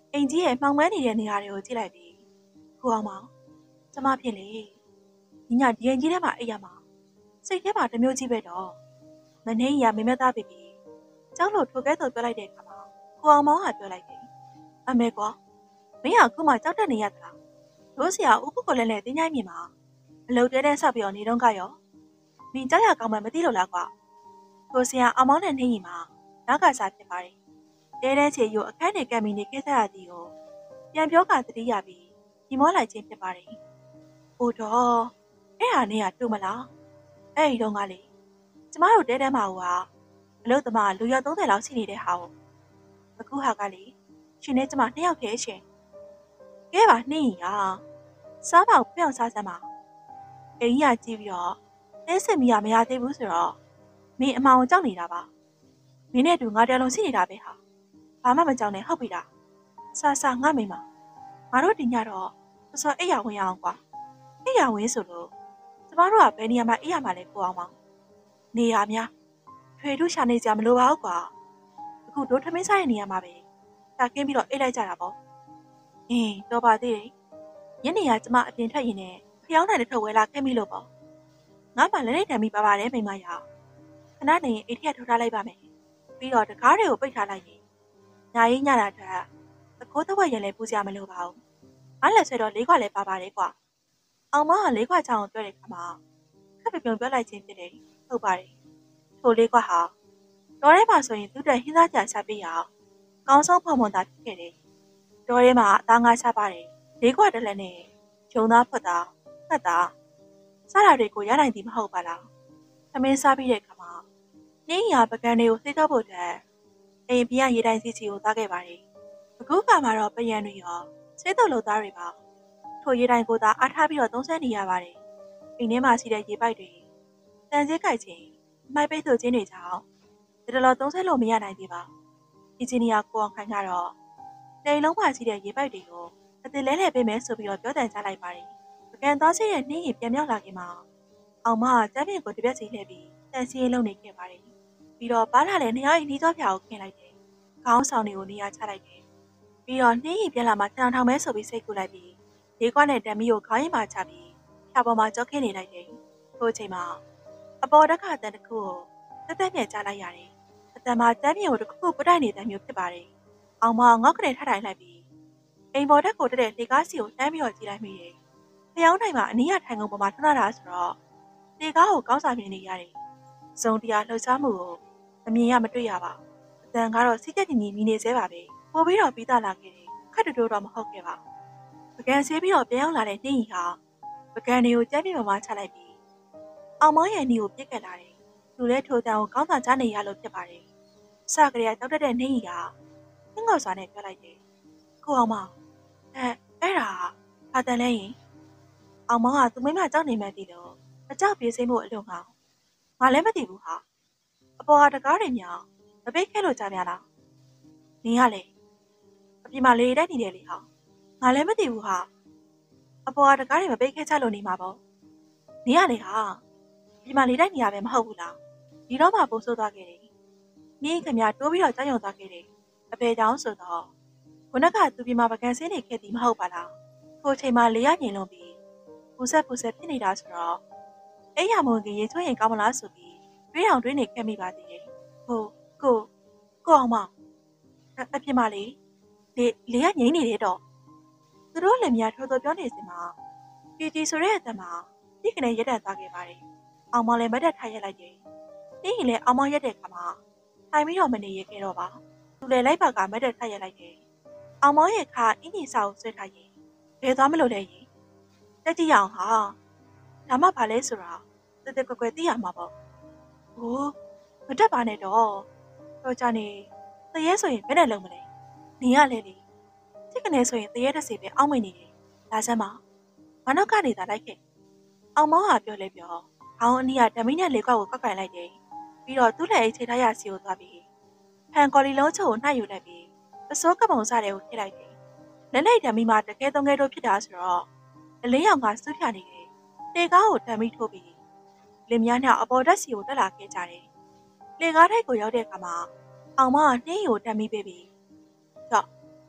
အိမ်ကြီးရဲ့မှောင်မဲနေတဲ့နေရာတွေကိုကြည့်လိုက်ပြီးကိုအောင်မောင်ကျမဖြစ်လေညညဒီအိမ်ကြီးထဲမှာအိပ်ရမှာစိတ်ထဲမှာတမျိုးကြီးပဲတော့မနှင်းကြီးကမင်းမသားပြီးကျောင်းလို့ထိုကဲတော့ပြောလိုက်တဲ့အခါမှာကိုအောင်မောင်ကပြောလိုက်တယ်အမေကွာမင်းကအခုမှကြောက်တက်နေရသလားတို့ဆရာဦးကိုလည်းတင်းချိုင်းမြင်မှာအလုပ်တဲဆောက်ပြီးတော့နေတော့ကရောမင်းကြောက်ရကောင်းမှမသိလို့လားကွာကိုဆရာအောင်မောင်နဲ့နှင်းကြီးမှာနောက်ကစားဖြစ်ပါတယ်တဲချေယူအခန်းနေကပ်ပြီးနေခဲ့ကြရသည်ကိုပြန်ပြောကသတိရပြီးဒီမောလိုက်ခြင်းဖြစ်ပါတယ်။အိုတော့အဲ့ဟာနဲ့ကတူမလား။အဲ့ဒီတော့ကလေကျမတို့တဲတန်းမှာကအလုပ်သမားလူရ30လောက်ရှိနေတဲ့ဟာကိုအခုဟာကလေရှင်နဲ့ကျမ2ယောက်တည်းရှင်။ကဲပါနှင်းရစားပေါက်ပြောင်းစားစမ်းပါ။အိမ်ကြီးကကြည့်ပြီးတော့တဲစစ်မိရမရသေးဘူးဆိုတော့မင်းအမောင်ကြောက်နေတာပါ။မင်းနဲ့တူငါတလုံးရှိနေတာပဲဟာ။ဘာမှမကြောက်နဲ့ဟုတ်ပြီလား။ဆာငါမိမငါတို့တင်ညတော့စောအိယာဝင်ရအောင်ကွာအိယာဝင်ဆိုလို့ကျမတို့ကဘယ်နေရာမှာအိယာမှာလဲကိုအောင်မောင်နေရာများထွေထုရှာနေကြမလိုပါဘူးကွာအခုတို့ထမင်းစားတဲ့နေရာမှာပဲတာကင်းပြီးတော့အိတ်လိုက်ကြတာပေါ့တော်ပါသေးတယ်ညနေကကျမအပြင်ထွက်ရင်လည်းဖျောင်းနိုင်တဲ့ထုတ်ဝဲလာခဲ့မိလို့ပေါ့ငါမှလည်းလက်တံပြီးပါပါတယ်မိမရခဏနေရင်အိတ်ထက်ထုတ်ထားလိုက်ပါမယ်ပြီးတော့တကားတွေကိုပိတ်ထားလိုက်ရင်ညာရေးညတာအတွက်သခိုးတော့ရလည်းပူစရာမလိုပါဘူးအားလက်ဆွဲတော့၄ခွက်လည်းပါပါတယ်ကွာအောင်မက၄ခွက်ချောင်းကိုပြောတဲ့ခါမှာခက်ပြုံပြောလိုက်ခြင်းဖြစ်တယ်ဟုတ်ပါတယ်ထို၄ခွက်ဟာတော်ထဲမှာဆိုရင်သူ့အတွက်ဟင်းသားကြရှာပေးရအောင်ကောင်းဆုံးဖုံဖုံသာဖြစ်ခဲ့တယ်တော်ထဲမှာအသားငါးရှားပါတယ်၄ခွက်တစ်လက်နဲ့ဂျုံသားဖွက်သားဖက်သားစားတာတွေကိုရနိုင်သည်မဟုတ်ပါလားသမင်းစားပြီးတဲ့ခါမှာနှင်းရပကံတွေကိုသိတော့ဖို့အတွက်အိမ်ပြန်ရေတိုင်းစီစီကိုသားခဲ့ပါတယ်အခုကမှတော့ပယံတွေရောဆေးတုပ်လုပ်သားတွေပါထိုရေတိုင်းကိုသာအားထားပြီးတော့သုံးဆနေရပါတယ်အိမ်ထဲမှာရှိတဲ့ရေပိုက်တွေတန်စည်းကြိုက်ခြင်းမိုက်ပိတ်ဆို့ခြင်းတွေကြောင့်ဒီလိုသုံးဆလို့မရနိုင်သေးပါအင်ဂျင်နီယာကိုအောင်ခိုင်ကတော့တိမ်လုံးမှာရှိတဲ့ရေပိုက်တွေကိုအသစ်လဲလှယ်ပေးမယ်ဆိုပြီးတော့ပြောတန်ချလိုက်ပါတယ်ပကံသားရှိတဲ့နှင်းရင်ပြန်မြောက်လာခင်မှာအောင်မကကျမ်းပြင်ကိုတပြက်စီလှည့်ပြီးတန်စီရင်လုံနေခဲ့ပါတယ်ပြီးတော့ပါလာလည်းနှစ်ယောက်အိမ်နှီးသောဖြာကိုခင်းလိုက်တယ်ခေါင်းဆောင်တွေကိုနေရာချလိုက်တယ်ပြီးတော့နှင်းရီပြန်လာမှထောင်ထောင်မဲဆိုပြီးစိတ်ကူလိုက်ပြီး၄ခွက်နဲ့တံမီကိုခေါင်းရင်မှာချပြီးဖြာပေါ်မှာကြောက်ခင်းနေလိုက်တယ်။ထို့အချိန်မှာအပေါ်တက်ခါတန်တစ်ခုကိုတက်တက်နဲ့ကြားလိုက်ရတယ်။အတန်မှာတမ်းမြေကိုတစ်ခုပတိုက်နေတဲ့မျိုးဖြစ်ပါတယ်။အောင်မငေါက်ကနေထထိုင်လိုက်ပြီးအိမ်ပေါ်တက်ကိုတက်တဲ့လေကားစီကိုတမ်းပြီးတော့ကြည့်လိုက်မိတယ်။ဖျောင်းနိုင်မှာအနီးရထိုင်ကုန်ပေါ်မှာထွန်းလာတာဆိုတော့လေကားကိုကောင်းစားမြင်နေရတယ်။စုံတရားလှုပ်ရှားမှုကိုအမြင်ရမတွေ့ရပါဘူး။အတန်ကတော့စိတ်ကြက်ညီမြည်နေသေးပါပဲ။ပို့ပြီးတော့ပြီးသားလာခဲ့တယ်ခက်တူတော့မဟုတ်ခဲ့ပါပကံဆေးပြီးတော့ပြန်ရောက်လာတဲ့နှင်းရီဟာပကံတွေကိုကြမ်းပြင်းပေါ်မှာချလိုက်ပြီးအောင်မောင်းရဲ့နှီးကိုပြစ်ခဲ့လာတယ်သူလည်းထိုတန်ကိုကောင်းဆောင်ချနေရလို့ဖြစ်ပါတယ်စကရေတောက်တက်တဲ့နှင်းရီကနှင်းငေါ့စွာနဲ့ပြောလိုက်တယ်ကိုအောင်မောင်းအဲ့ဒါဘာတန်လဲရင်အောင်မောင်းကသူမိမကြောက်နေမှန်းသိလို့အကြောက်ပြေးစိမ့်ဖို့အလုံငေါငါလည်းမသိဘူးဟာအပေါ်ကတကားတွေမြောင်မပိတ်ခဲ့လို့ကြများလားနင်ကလေအပြင်မှာလေတိုက်နေတယ်လေဟာငါလည်းမသိဘူးဟာအပေါ်ကတကားတွေမပိတ်ခဲချလို့နေမှာပေါ့နင်ကလေဟာအပြင်မှာလေတိုက်နေရပဲမဟုတ်ဘူးလားဒီတော့မှပို့ဆိုးသွားခဲ့တယ်နင်ခင်ဗျာတိုးပြီးတော့ကြောက်ရွံ့သွားခဲ့တယ်အဖေတောင်းဆိုတော့ခုနကသူပြင်မှာပကံစင်းနေခဲ့သည်မဟုတ်ပါလားထိုချိန်မှာလေရညင်လုံးပြီးပူဆက်ဖြစ်နေတာဆိုတော့အဲ့ရမုံကြီးရေချွေးရင်ကောင်းမလားဆိုပြီးတွေးအောင်တွေးနေခဲ့မိပါသေးတယ်ကိုအောင်မအပြင်မှာလေကငိမ့်နေတယ်တော့သူတို့လည်းများထိုးပြောနေစမှာတီဆိုတဲ့အတန်မှာဒီကနေ့ရက်တက်သွားခဲ့ပါတယ်အောင်မလည်းမတ်တက်ထိုင်ရက်လိုက်တယ်ဒီရင်လည်းအောင်မရက်တဲ့ခါမှာထိုင်ပြီးတော့မနေရခဲ့တော့ပါသူလည်းလိုက်ပါကမတ်တက်ထိုင်ရက်လိုက်တယ်အောင်မရဲ့ခါအင်းကြီးစာကိုဆွဲထားရင်ဘယ်သွားမလို့လဲရင်တက်ကြည့်အောင်ဟာဒါမှဘာလဲဆိုတာတက်ကွယ်သိရမှာပေါ့ဟိုးမတက်ပါနဲ့တော့ကြနေတရေဆိုရင်ဘယ်နဲ့လုံးမလဲနင်ကလည်းလေစိတ်ကနေဆိုရင်တရေတစ်စီပဲအောင်းမိနေတယ်ဒါစမ်းမမနောက်ကနေတာလိုက်ခဲ့အောင်မောင်ကပြောလဲပြောခေါင်းအနီးကဓမီနဲ့လေကောက်ကိုကောက်ကင်လိုက်တယ်ပြီးတော့သူ့လက်အိတ်ချိန်ထားရစီကိုသွားပြီးဖန်ကော်လီလုံးချို့ကိုနှိုက်ယူလိုက်ပြီးပစိုးကပုံစားတွေကိုထည့်လိုက်တယ်လက်လိုက်ဓမီမှာတကယ်တုံးကဲတို့ဖြစ်တာဆိုတော့အလင်းရောင်ကစူးဖြာနေတယ်လေကားကိုဓမီထိုးပြီးလင်မြန်းနဲ့အပေါ်ဓာတ်စီကိုတက်လာခဲ့ကြတယ်လေကားထိုက်ကိုရောက်တဲ့အခါမှာအောင်မကနှင်းရီကိုဓမီပေးပြီး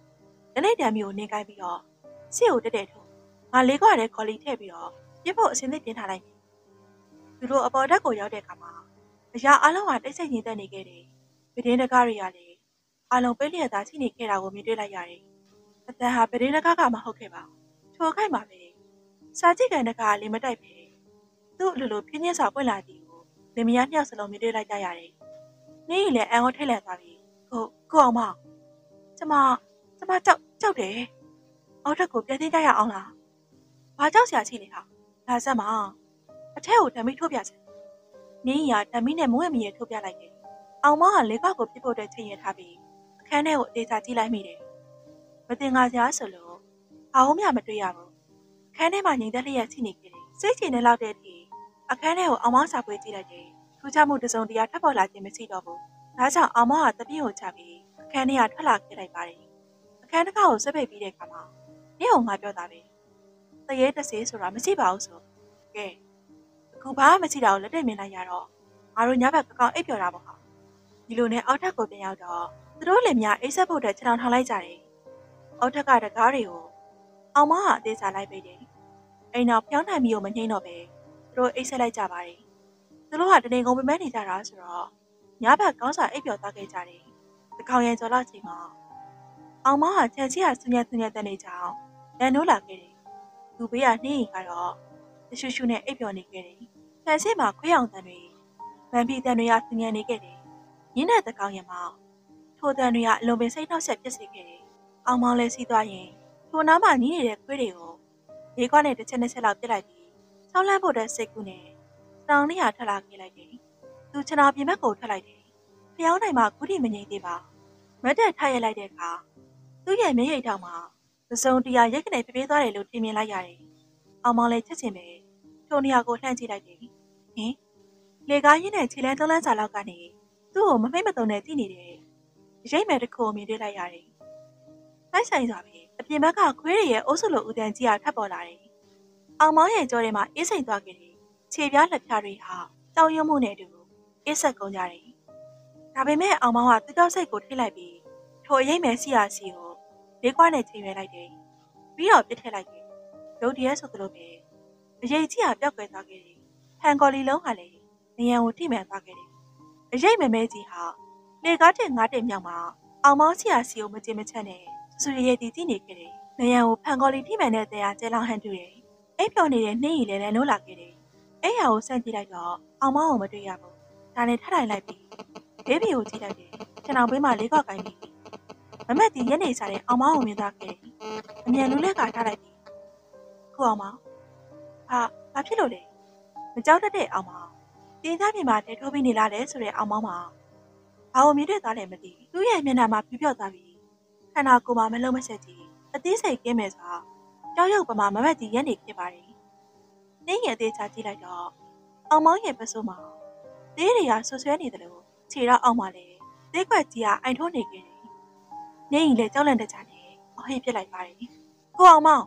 လက်လိုက်တံမီကိုနင်းကိုင်းပြီးတော့စစ်ကိုတက်ထိုးငါလေးခွာတဲ့ခေါ်လီထည့်ပြီးတော့ပြစ်ဖို့အစင်းသစ်ပြင်ထားလိုက်ပြီသူတို့အပေါ်ဓာတ်ကိုရောက်တဲ့အခါမှာအရာအလုံးကတိတ်ဆိတ်ငြိမ်သက်နေခဲ့တယ်ပဒင်းတကားတွေကလည်းအလုံးပိတ်လျက်သားချိနေခဲ့တာကိုမြင်တွေ့လိုက်ရတယ်အတန်ဟာပဒင်းတကားကမဟုတ်ခဲ့ပါဘူးထိုခိုက်မှာပဲစာကြည့်ကန်တကားလေးမတိုက်ပဲသူ့အလိုလိုပြင်းပြင်းစွာပွင့်လာသည်ကိုလင်မယားနှစ်ယောက်စလုံးမြင်တွေ့လိုက်ကြရတယ်နေရင်လည်းအန်ကိုထိတ်လန့်သွားပြီကိုအောင်မကျမကြောက်တယ်အောက်ထက်ကိုပြန်သိကြရအောင်လားဘာကြောက်စရာရှိလဲဟာလာစမ်းမအထက်ကိုဓာမီထိုးပြစမ်းနေရင်ဓာမီနဲ့မွေးမီရဲ့ထိုးပြလိုက်တယ်အောင်မကလေးကောက်ကိုပြစ်ဖို့တဲ့ချိန်ရထားပြီးအခန်းထဲကိုအသေးချာကြည့်လိုက်မိတယ်မတင်ငါစရာဆိုလို့ဘာမှမတွေ့ရဘူးအခန်းထဲမှာငြိမ်သက်လျက်ရှိနေခဲ့တယ်စိတ်ချနေလောက်တဲ့အထိအခန်းထဲကိုအောင်မစာပွေးကြည့်လိုက်တယ်ထူးခြားမှုတစုံတရာထပ်ပေါ်လာခြင်းမရှိတော့ဘူးဒါကြောင့်အောင်မကတပြင်းကိုချပြီးအခန်းထဲကထွက်လာခဲ့လိုက်ပါတယ်အခန်းတစ်ခါကိုဆွဲပိတ်ပြီးတဲ့အခါမှာနေအောင်ငါပြောတာပဲတရေတဆေးဆိုတာမရှိပါဘူးဆိုကဲအခုဘာမှမရှိတာကိုလက်တွေ့မြင်လိုက်ရတော့ငါတို့ညဘက်ကကောင်းအိပ်ပျော်တာပေါ့ဟာဒီလိုနဲ့အောက်ထပ်ကိုပြန်ရောက်တော့သူတို့လင်မယားအိပ်ဆက်ဖို့အတွက်ခြေထောင်ထောင်လိုက်ကြတယ်အောက်ထက်ကတကားတွေကိုအောင်မကအသေးစားလိုက်ပိတ်တယ်အိမ်နောက်ဖျောင်းနိုင်မီကိုမငိမ့်တော့ပဲသူတို့အိပ်ဆက်လိုက်ကြပါတယ်သူတို့ကတနေကုန်ပဲမဲနေကြတာဆိုတော့ညဘက်ကောင်းစွာအိပ်ပျော်သွားခဲ့ကြတယ်တကောင်ရံကျော်လောက်ချိန်မှာအောင်မကခြံချီကဆူညက်တဲ့နေကြောင်လန်နိုးလာခဲ့တယ်လူဘေးကနှင်းရီကတော့တရှူရှူနဲ့အိပ်ပျော်နေခဲ့တယ်ခြံစီမှာခွေးအောင်တန်တွေဗန်ပီတန်တွေကဆူညံနေခဲ့တယ်ညင်းတဲ့တကောင်ရံမှာထိုတန်တွေကအလွန်ပင်စိတ်နှောက်ယှက်ဖြစ်စေခဲ့တယ်အောင်မောင်လည်းစီးသွားရင်ထိုနားမှာညီးနေတဲ့ခွေးတွေကိုလေးခွားနဲ့တစ်ချက်နှစ်ချက်လောက်ပြစ်လိုက်ပြီးဆောင်းလန့်ဖို့တဲ့စိတ်ကူးနဲ့တောင်လေးဟာထွက်လာခဲ့လိုက်တယ်သူခြေတော်ပြင်ဘက်ကိုထွက်လိုက်တယ်ဖျောင်းနိုင်မှာကုတိမငိမ့်သေးပါမတ်တက်ထားရလိုက်တဲ့အခါသူ့ရဲ့မျက်ရည်တောင်မှာသစုံတရာရက်ကနေပြေးသွားတယ်လို့ထင်မြင်လိုက်ရတယ်အောင်မောင်လည်းချက်ချင်းပဲထိုနေရာကိုလှမ်းကြည့်လိုက်တယ်ဟင်လေကားရင်းနဲ့ခြေလန်းသုံးလန်းစာလောက်ကနေသူ့ကိုမမိတ်မတုံနဲ့ကြည့်နေတယ်ရိတ်မဲ့တစ်ခုကိုမြင်တွေ့လိုက်ရတယ်တိုက်ဆိုင်စွာပဲအပြင်ဘက်ကခွေးတွေရဲ့အုပ်စုလိုဦးတန်းကြီးကထပ်ပေါ်လာတယ်အောင်မောင်ရဲ့ကြောထဲမှာအေးစိမ်သွားခဲ့တယ်ခြေပြားလက်ပြားတွေဟာတောင်းရွံ့မှုနဲ့တူအေးဆက်ကုန်ကြတယ်ဒါပေမဲ့အောင်မောင်ကသူ့တောက်စိတ်ကိုထိလိုက်ပြီးထိုရိတ်မဲ့စီယာစီကိုလေးခွားနဲ့ချိန်ရွယ်လိုက်တယ်ပြီးတော့ပြစ်ထည့်လိုက်တယ်ဒုတ်တရဲဆိုသလိုပဲအရေးကြီးကပျောက်ကွယ်သွားခဲ့တယ်ဖန်ကော်လီလုံးကလည်းနေရန်ကိုထိမှန်သွားခဲ့တယ်အရေးမဲမဲကြီးဟာလေကားတင်ငါးတင်မြောက်မှာအောင်မောင်းစီယာစီကိုမကြင်မချမ်းနဲ့ဆူရည်တည်ကြည့်နေခဲ့တယ်နေရန်ကိုဖန်ကော်လီထိမှန်တဲ့တရားကျဲလောင်ဟန်တူတယ်အိပ်ပျော်နေတဲ့နှင်းရီလည်းနိုးလာခဲ့တယ်အဲ့ဟာကိုစမ်းကြည့်လိုက်တော့အောင်မောင်းကိုမတွေ့ရဘူးဒါနဲ့ထထိုင်လိုက်ပြီးဘေးဘီကိုကြည့်လိုက်တယ်ခြေထောင်ပေးမှလေးကောက်ကိုင်းပြီးမမက်တီရက်နေစားတဲ့အောင်မောင်းကိုမြင်သွားခဲ့တယ်အမြန်လူလက်ကထားလိုက်ပြီးကိုအောင်မောင်းဘာဖြစ်လို့လဲမကြောက်တတ်တဲ့အောင်မောင်းတင်းသားပြင်မှာတဲထိုးပြီးနေလာတယ်ဆိုတဲ့အောင်မောင်းမှာဘာလို့မြင်တွေ့သွားလဲမသိသူ့ရဲ့မျက်နှာမှာပြပြော့သွားပြီးခန္ဓာကိုယ်မှာမလုံးမဆက်ကြီးအသေးစိတ်ကင်းမဲ့စွာကြောက်ရွံ့ပမာမမက်တီရက်နေဖြစ်ပါတယ်နှင်းငယ်သေးချာကြည့်လိုက်တော့အောင်မောင်းရဲ့ပစိုးမှာသေးတွေကဆွဆွဲနေတယ်လို့ခြေတော့အောက်မှာလေသေးခွက်ကြီးကအိုင်ထိုးနေခဲ့တယ်နှင်းရင်လည်းကြောက်လန့်တကြားနဲ့အဟိပြစ်လိုက်ပါတယ်ကိုအောင်မောင်း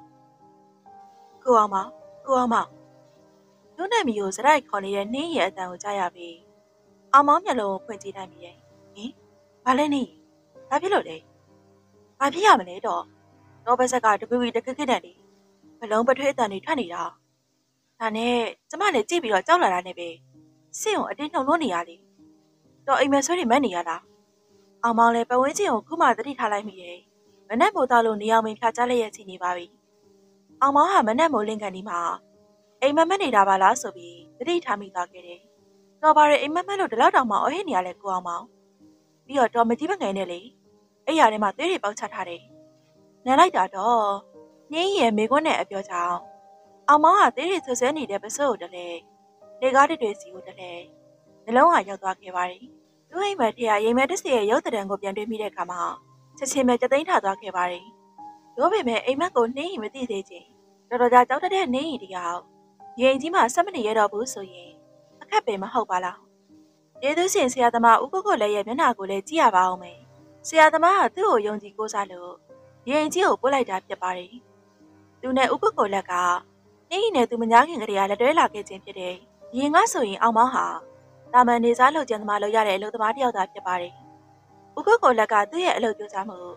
လူနဲ့မီကိုစရိုက်ခေါ်နေတဲ့နှင်းရဲ့အတန်ကိုကြားရပြီးအောင်မောင်းမျက်လုံးကိုဖွင့်ကြည့်လိုက်မိတယ်ဟင်ဘာလဲနေဘာဖြစ်လို့လဲဘာဖြစ်ရမလဲတော့ဘက်ဆက်ကတပူတခက်ခက်တန်နေဘလုံးပထွေးအတန်တွေထွက်နေတာဒါနဲ့ကျမလည်းကြည့်ပြီးတော့ကြောက်လာတာနဲ့ပဲစင့်ကိုအတင်းနှုတ်လို့နေရလေတော့အိမ်မဆွဲနေမှနေရလားအောင်မောင်လည်းပဝင်းချင်းကိုခုမှသတိထားလိုက်မိတယ်မနက်မိုးသားလို့နေအောင်မင်ဖြာချလိုက်ရဲ့ချီနေပါပြီအောင်မောင်ဟာမနက်မိုးလင်းကန်ဒီမှာအိမ်မက်နေတာပါလားဆိုပြီးသတိထားမိသွားခဲ့တယ်တော့ဘာရဲအိမ်မက်လို့ဒီလောက်တောင်မှအဟိနေရလဲကိုအောင်မောင်ပြီးတော့တော်မကြီးမငယ်နဲ့လေအဲ့ရထဲမှာသွေးတွေပေါက်ချထားတယ်နန်းလိုက်တာတော့ညင်းရဲ့မိကွန်းနဲ့အပြောကြောင့်အောင်မောင်ကသွေးတွေဆွဆွဲနေတဲ့ပစိုးကိုတလဲလေကားတွေစီကိုတလဲနှလုံးကရောက်သွားခဲ့ပါတယ်သူ့အိမ်မက်ထဲကရိမ်မဲတစီရဲ့ရုပ်တံကိုပြန်တွေ့မိတဲ့အခါမှာချက်ချင်းပဲကြသိမ်းထသွားခဲ့ပါတယ်ရိုးပေမဲ့အိမ်မက်ကိုနှင်းရင်မသိသေးချင်းတော်တော်ကြာကြောက်တဲ့နှင်းရင်တယောက်ရင်ကြီးမှဆက်မနေရတော့ဘူးဆိုရင်အခက်ပင်မဟုတ်ပါလားကျေးဇူးရှင်ဆရာသမားဦးကိုကိုလည်းရဲ့မျက်နှာကိုလည်းကြည့်ရပါအောင်မယ်ဆရာသမားကသူ့ကိုယုံကြည်ကိုးစားလို့ရင်ကြီးကိုပို့လိုက်တာဖြစ်ပါတယ်သူနဲ့ဦးကိုကိုလက်ကနှင်းရင်နဲ့သူမညာခင်ကလေးကလက်တွဲလာခဲ့ခြင်းဖြစ်တယ်ရင်ကဆိုရင်အောင်မောင်းဟာတာမန်နေစားလုပ်ကြံသမားလုပ်ရတဲ့အလုပ်သမားတစ်ယောက်သာဖြစ်ပါတယ်ဦးကိုကိုလက်ကသူ့ရဲ့အလုပ်ကြိုးစားမှုလူ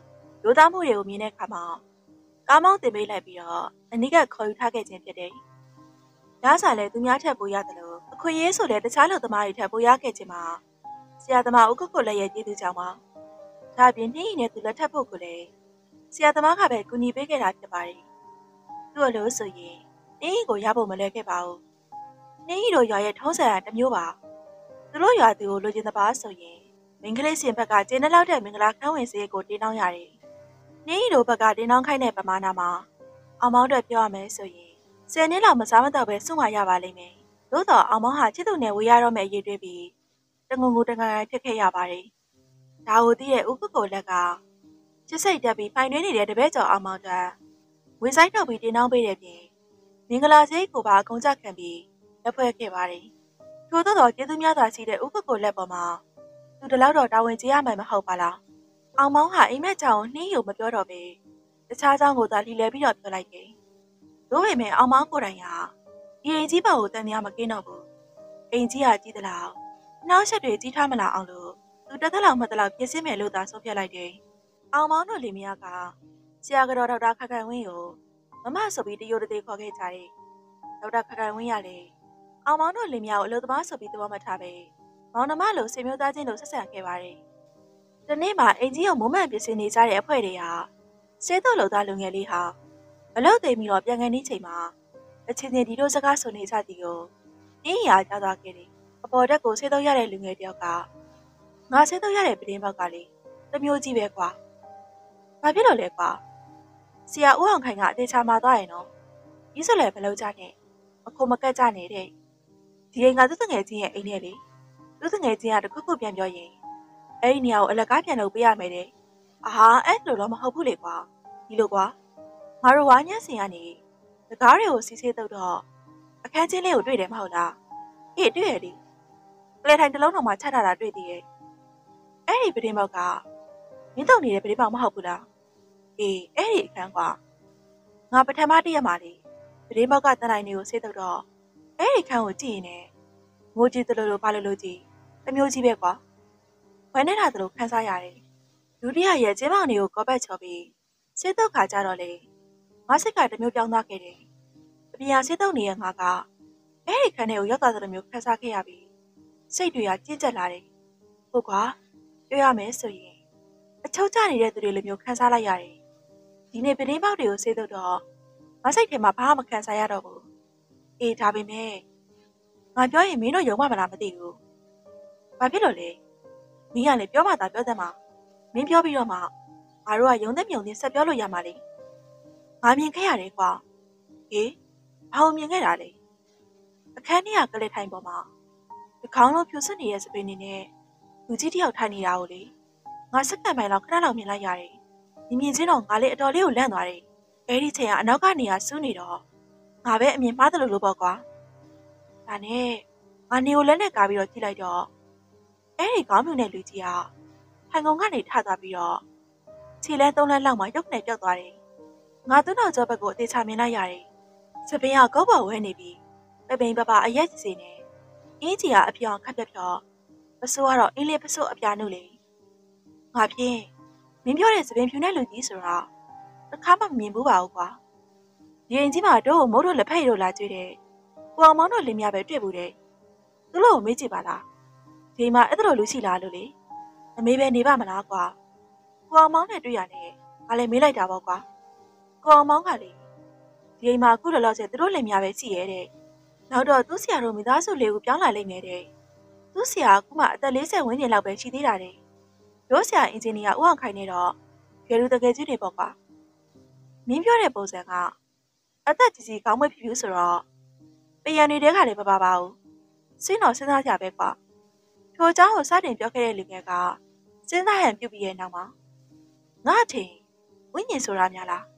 ရိုးသားမှုတွေကိုမြင်တဲ့အခါမှာကားမောင်းတင်ပေးလိုက်ပြီးတော့အနီးကခေါ်ယူထားခဲ့ခြင်းဖြစ်တယ်။ဒါဆိုလည်းသူများထက်ပိုရတယ်လို့အခွင့်အရေးဆိုတဲ့တခြားလူသမားတွေထက်ပိုရခဲ့ခြင်းမှာဆရာသမားဦးကိုလည်းရဲ့ကျေးဇူးကြောင့်ပါ။ဒါပြင်နှင်းရည်နဲ့သူလက်ထပ်ဖို့ကိုလည်းဆရာသမားကပဲကူညီပေးခဲ့တာဖြစ်ပါတယ်။သူ့အလို့ဆိုရင်နှင်းရည်ကိုရဖို့မလွယ်ခဲ့ပါဘူး။နှင်းရည်တို့ရွာရဲ့ထုံးစံတစ်မျိုးပါ။သူတို့ရွာသူကိုလိုချင်တဲ့ပါဆိုရင်မင်္ဂလိစင်ဘက်ကကျင်းတဲ့လောက်တဲ့မင်္ဂလာခန်းဝင်စည်းကိုတင်းနှောင်းရတယ်။နှင်းရည်တို့ဘက်ကတင်းနှောင်းခိုင်းတဲ့ပမာဏမှာအောင်မောင်းတို့ပြောရမယ်ဆိုရင်10နှစ်လောက်မစားမတော့ပဲစွန့်မရပါလိမ့်မယ်။သို့တော့အောင်မောင်းဟာချစ်သူနဲ့ဝေးရတော့မယ့်အရေးတွေးပြီးတငုံငူတငငဖြစ်ခဲ့ရပါတယ်။ဒါကိုသိတဲ့ဦးကိုလက်ကချစ်စိတ်တက်ပြီးဖိုင်တွင်းနေတဲ့တပည့်ကျော်အောင်မောင်းကဝေဆိုင်ထုတ်ပြီးတင်းနှောင်းပေးတဲ့ပြင်မင်္ဂလာစိတ်ကိုပါအကုန်ကြခံပြီးလက်ဖွဲ့ခဲ့ပါတယ်။ထို့သောကျေးဇူးများစွာရှိတဲ့ဦးကိုလက်ပေါ်မှာသူတလောက်တော့တာဝန်ကျေရမှာမဟုတ်ပါလား။အောင်မောင်းဟာအိမ်မက်ကြောင်နှင်းယူမပြောတော့ပဲတခြားကြောင်ကိုသာလှီလဲပြီးတော့ပြောလိုက်တယ်။သို့ပေမဲ့အောင်မောင်းကိုယ်တိုင်ဟာဒီအိမ်ကြီးပေါ်ကိုတန်တရားမကင်းတော့ဘူး။အိမ်ကြီးကကြီးသလား။နောက်ဆက်တွေကြီးထားမလာအောင်လို့သူတက်သက်လောက်မှတက်လောက်ပြင်ဆင်မယ်လို့သာဆုံးဖြတ်လိုက်တယ်။အောင်မောင်းတို့လင်မယားကဆရာကတော်ဒေါက်တာခခိုင်ဝင်းကိုမမဆိုပြီးတရိုတသေးခေါ်ခဲ့ကြတယ်။ဒေါက်တာခခိုင်ဝင်းရလေအောင်မောင်းတို့လင်မယားကိုအလုပ်သမားဆိုပြီးသဘောမှတ်ထားပဲ။မောင်နှမလိုဆွေမျိုးသားချင်းလိုဆက်ဆံခဲ့ပါတယ်။ဒီနေ့မှာအိမ်ကြီးကိုမုံမှန်ပြင်ဆင်နေကြတဲ့အဖွဲ့တွေဟာစေးတို့လူသားလူငယ်လေးဟာအလုပ်သိမ်းပြီးတော့ပြန်ကန်နေချိန်မှာအချင်းချင်းဒီလိုစကားဆိုနေကြသည်ကိုအင်းရာကြားသွားခဲ့တယ်။အပေါ်တက်ကိုဆေးတော့ရတဲ့လူငယ်တယောက်ကငါဆေးတော့ရတဲ့ပတင်းပေါက်ကလေတမျိုးကြီးပဲကွာ။ဘာဖြစ်လို့လဲကွာ။ဆရာဦးအောင်ခိုင်ကအသေးချာမှာသွားရင်တော့ဒီဆိုလည်းမလုပ်ကြနဲ့။အခုမကတ်ကြနေတဲ့ဒီအိမ်ကသူ့ငယ်ချင်းရဲ့အိမ်နဲ့လေသူ့ငယ်ချင်းကတခုခုပြန်ပြောရင်အဲ့ဒီနေရာကိုအလကားပြန်လုပ်ပေးရမယ်တဲ့။အာဟာအဲ့လိုတော့မဟုတ်ဘူးလေကွာ။ဒီလိုကွာ။ငါတို့ဝါညက်စင်ကနေတကားတွေကိုစီးဆေးတော့တော့အခန်းချင်းလေးကိုတွေ့တယ်မဟုတ်လားအေးတွေ့ရလေပလဲထိုင်တစ်လုံးတော်မှာချထားတာတွေ့သေးရဲ့အဲ့ဒီပတင်းပေါက်ကမင်းတုံနေတဲ့ပတင်းပေါက်မဟုတ်ဘူးလားအေးအဲ့ဒီအခန်းကွာငါပထမတည့်ရမှာလေပတင်းပေါက်ကတန်တိုင်းတွေကိုဆေးတော့အဲ့ဒီခန်းကိုကြည့်ရင်လည်းငိုကြည့်သလိုလိုဘာလို့ကြည့်တမျိုးကြီးပဲကွာဝမ်းနေတာသလိုခန်းစားရတယ်ဒုတိယရဲ့ကျင်းမောင်တွေကိုကောပတ်ချော်ပြီးဆေးတော့ခါကြတော့လေငါစိတ်ကတမျိုးပြောင်းသွားခဲ့တယ်အပြင်ဆေးတော့နေတဲ့ငါကအဲ့ဒီခန်းထဲကိုရောက်သွားတဲ့မျိုးခန်းစားခဲ့ရပြီစိတ်တွေကကြည်ကြက်လာတယ်ဟုတ်ကွာပြောရမယ်ဆိုရင်အချုပ်ကျနေတဲ့သူတွေလိုမျိုးခန်းစားလိုက်ရတယ်ဒီနေ့ပတင်းပေါက်တွေကိုဆေးတော့ငါစိတ်ထဲမှာဘာမှမခန်းစားရတော့ဘူးအေးဒါပေမဲ့ငါပြောရင်မင်းတို့ယုံမှမလားမသိဘူးဘာဖြစ်လို့လဲမင်းကလည်းပြောမှသာပြောတတ်မှာမင်းပြောပြီးတော့မှငါတို့ကယုံတဲ့မြုံနဲ့ဆက်ပြောလို့ရမှာလေငါမြင်ခဲ့ရတယ်ကွာဟေးဘာလို့မြင်ခဲ့တာလဲအခန်းထဲကကလေးထိုင်ပေါ်မှာဒီခေါင်းလုံးဖြူစက်နေတဲ့စပင်းနေနဲ့လူကြီးတယောက်ထိုင်နေတာကိုလေငါစက္ကန့်ပိုင်းလောက်ခဏလောက်မြင်လိုက်ရတယ်မြင်ချင်းတော့ငါလေးအတော်လေးကိုလန့်သွားတယ်အဲ့ဒီချိန်ကအနောက်ကနေကစူးနေတော့ငါပဲအမြင်မှားတယ်လို့ပေါ့ကွာဒါနဲ့ငါနေကိုလက်နဲ့ကားပြီးတော့ကြည့်လိုက်တော့အဲ့ဒီခေါင်းမြူတဲ့လူကြီးကထိုင်ကုန်ကနေထသွားပြီးတော့ခြေလဲ3လက်လောက်မှရုပ်နဲ့ပြောက်သွားတယ်ငါသူ့နောက်ကျောဘက်ကိုအသေးချမြင်လိုက်ရတယ်စပင်းကကုတ်ပေါ်ဝဲနေပြီးပပိန်ပပအရက်စီနေအင်းကြီးကအပြောင်ခက်ပြက်ဖြောပစိုးကတော့အင်းလေးပစိုးအပြာနုလေငါဖြင့်မင်းပြောတဲ့စပင်းဖြူတဲ့လူကြီးဆိုတော့တစ်ခါမှမမြင်ဘူးပါဘူးကွာဒီအိမ်ကြီးမှာတို့မိုးတို့လက်ဖက်ရည်တို့လာကြွေးတယ်ကိုအောင်မောင်းတို့လင်းမြပဲတွေ့ဘူးတဲ့သူတို့ကိုမေးကြည့်ပါလားဒီမှာအဲ့လိုလူရှိလားလို့လေအမေပဲနေပါမလားကွာကိုအောင်မောင်းနဲ့တွေ့ရနဲ့ငါလည်းမေးလိုက်တာပေါ့ကွာကိုအောင်မောင်းကလေဒီအိမ်မှာအခုလောလောဆယ်သူတို့လင်မယားပဲရှိရဲတဲ့နောက်တော့သူ့ဆရာတို့မိသားစုလေးကိုပြောင်းလာလိမ့်မယ်တဲ့သူ့ဆရာကအခုမှအသက်40ဝန်းကျင်လောက်ပဲရှိသေးတာတဲ့တို့ဆရာအင်ဂျင်နီယာဦးအောင်ခိုင်နေတော့ရွယ်လူတကယ်ကြီးနေပေါ့ကွာမင်းပြောတဲ့ပုံစံကအသက်ကြီးကြီးကောင်းမွေးဖြူဖြူဆိုတော့ပယံနေတဲ့ခါလေးပါဘူးစဉ်းတော်စဉ်းစားကြပဲကွာထိုเจ้าကိုစတင်ပြောခဲ့တဲ့လူငယ်ကစဉ်းစားဟန်ပြုတ်ပြီးရဲ့နောက်မှာငါ့ထင်ဝိညာဉ်ဆိုတာများလား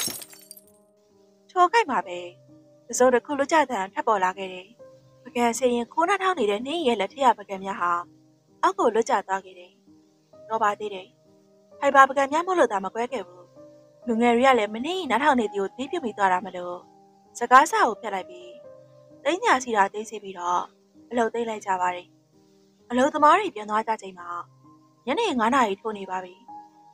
ထိုခိုက်မှာပဲတစုံတစ်ခုလွတ်ကြတဲ့ထပ်ပေါ်လာခဲ့တယ်ပကံဆင်းရင်ခိုးနှထောင်းနေတဲ့နှင်းရဲ့လက်ထက်ပကံများဟာအောက်ကိုလွတ်ကျသွားခဲ့တယ်တော့ပါသေးတယ်ဟိုက်ပါပကံများမို့လို့သာမကွဲခဲ့ဘူးလူငယ်တွေကလည်းမနှင်းနားထောင်နေသည်ကိုတီးပြုတ်ပြီးသွားတာမလို့စကားဆကိုဖျက်လိုက်ပြီးတိညာစီတာသိသိပြီးတော့အလုပ်သိမ်းလိုက်ကြပါတယ်အလုပ်သမားတွေပြန်သွားကြချိန်မှာညနေ9 နာရီထိုးနေပါပြီ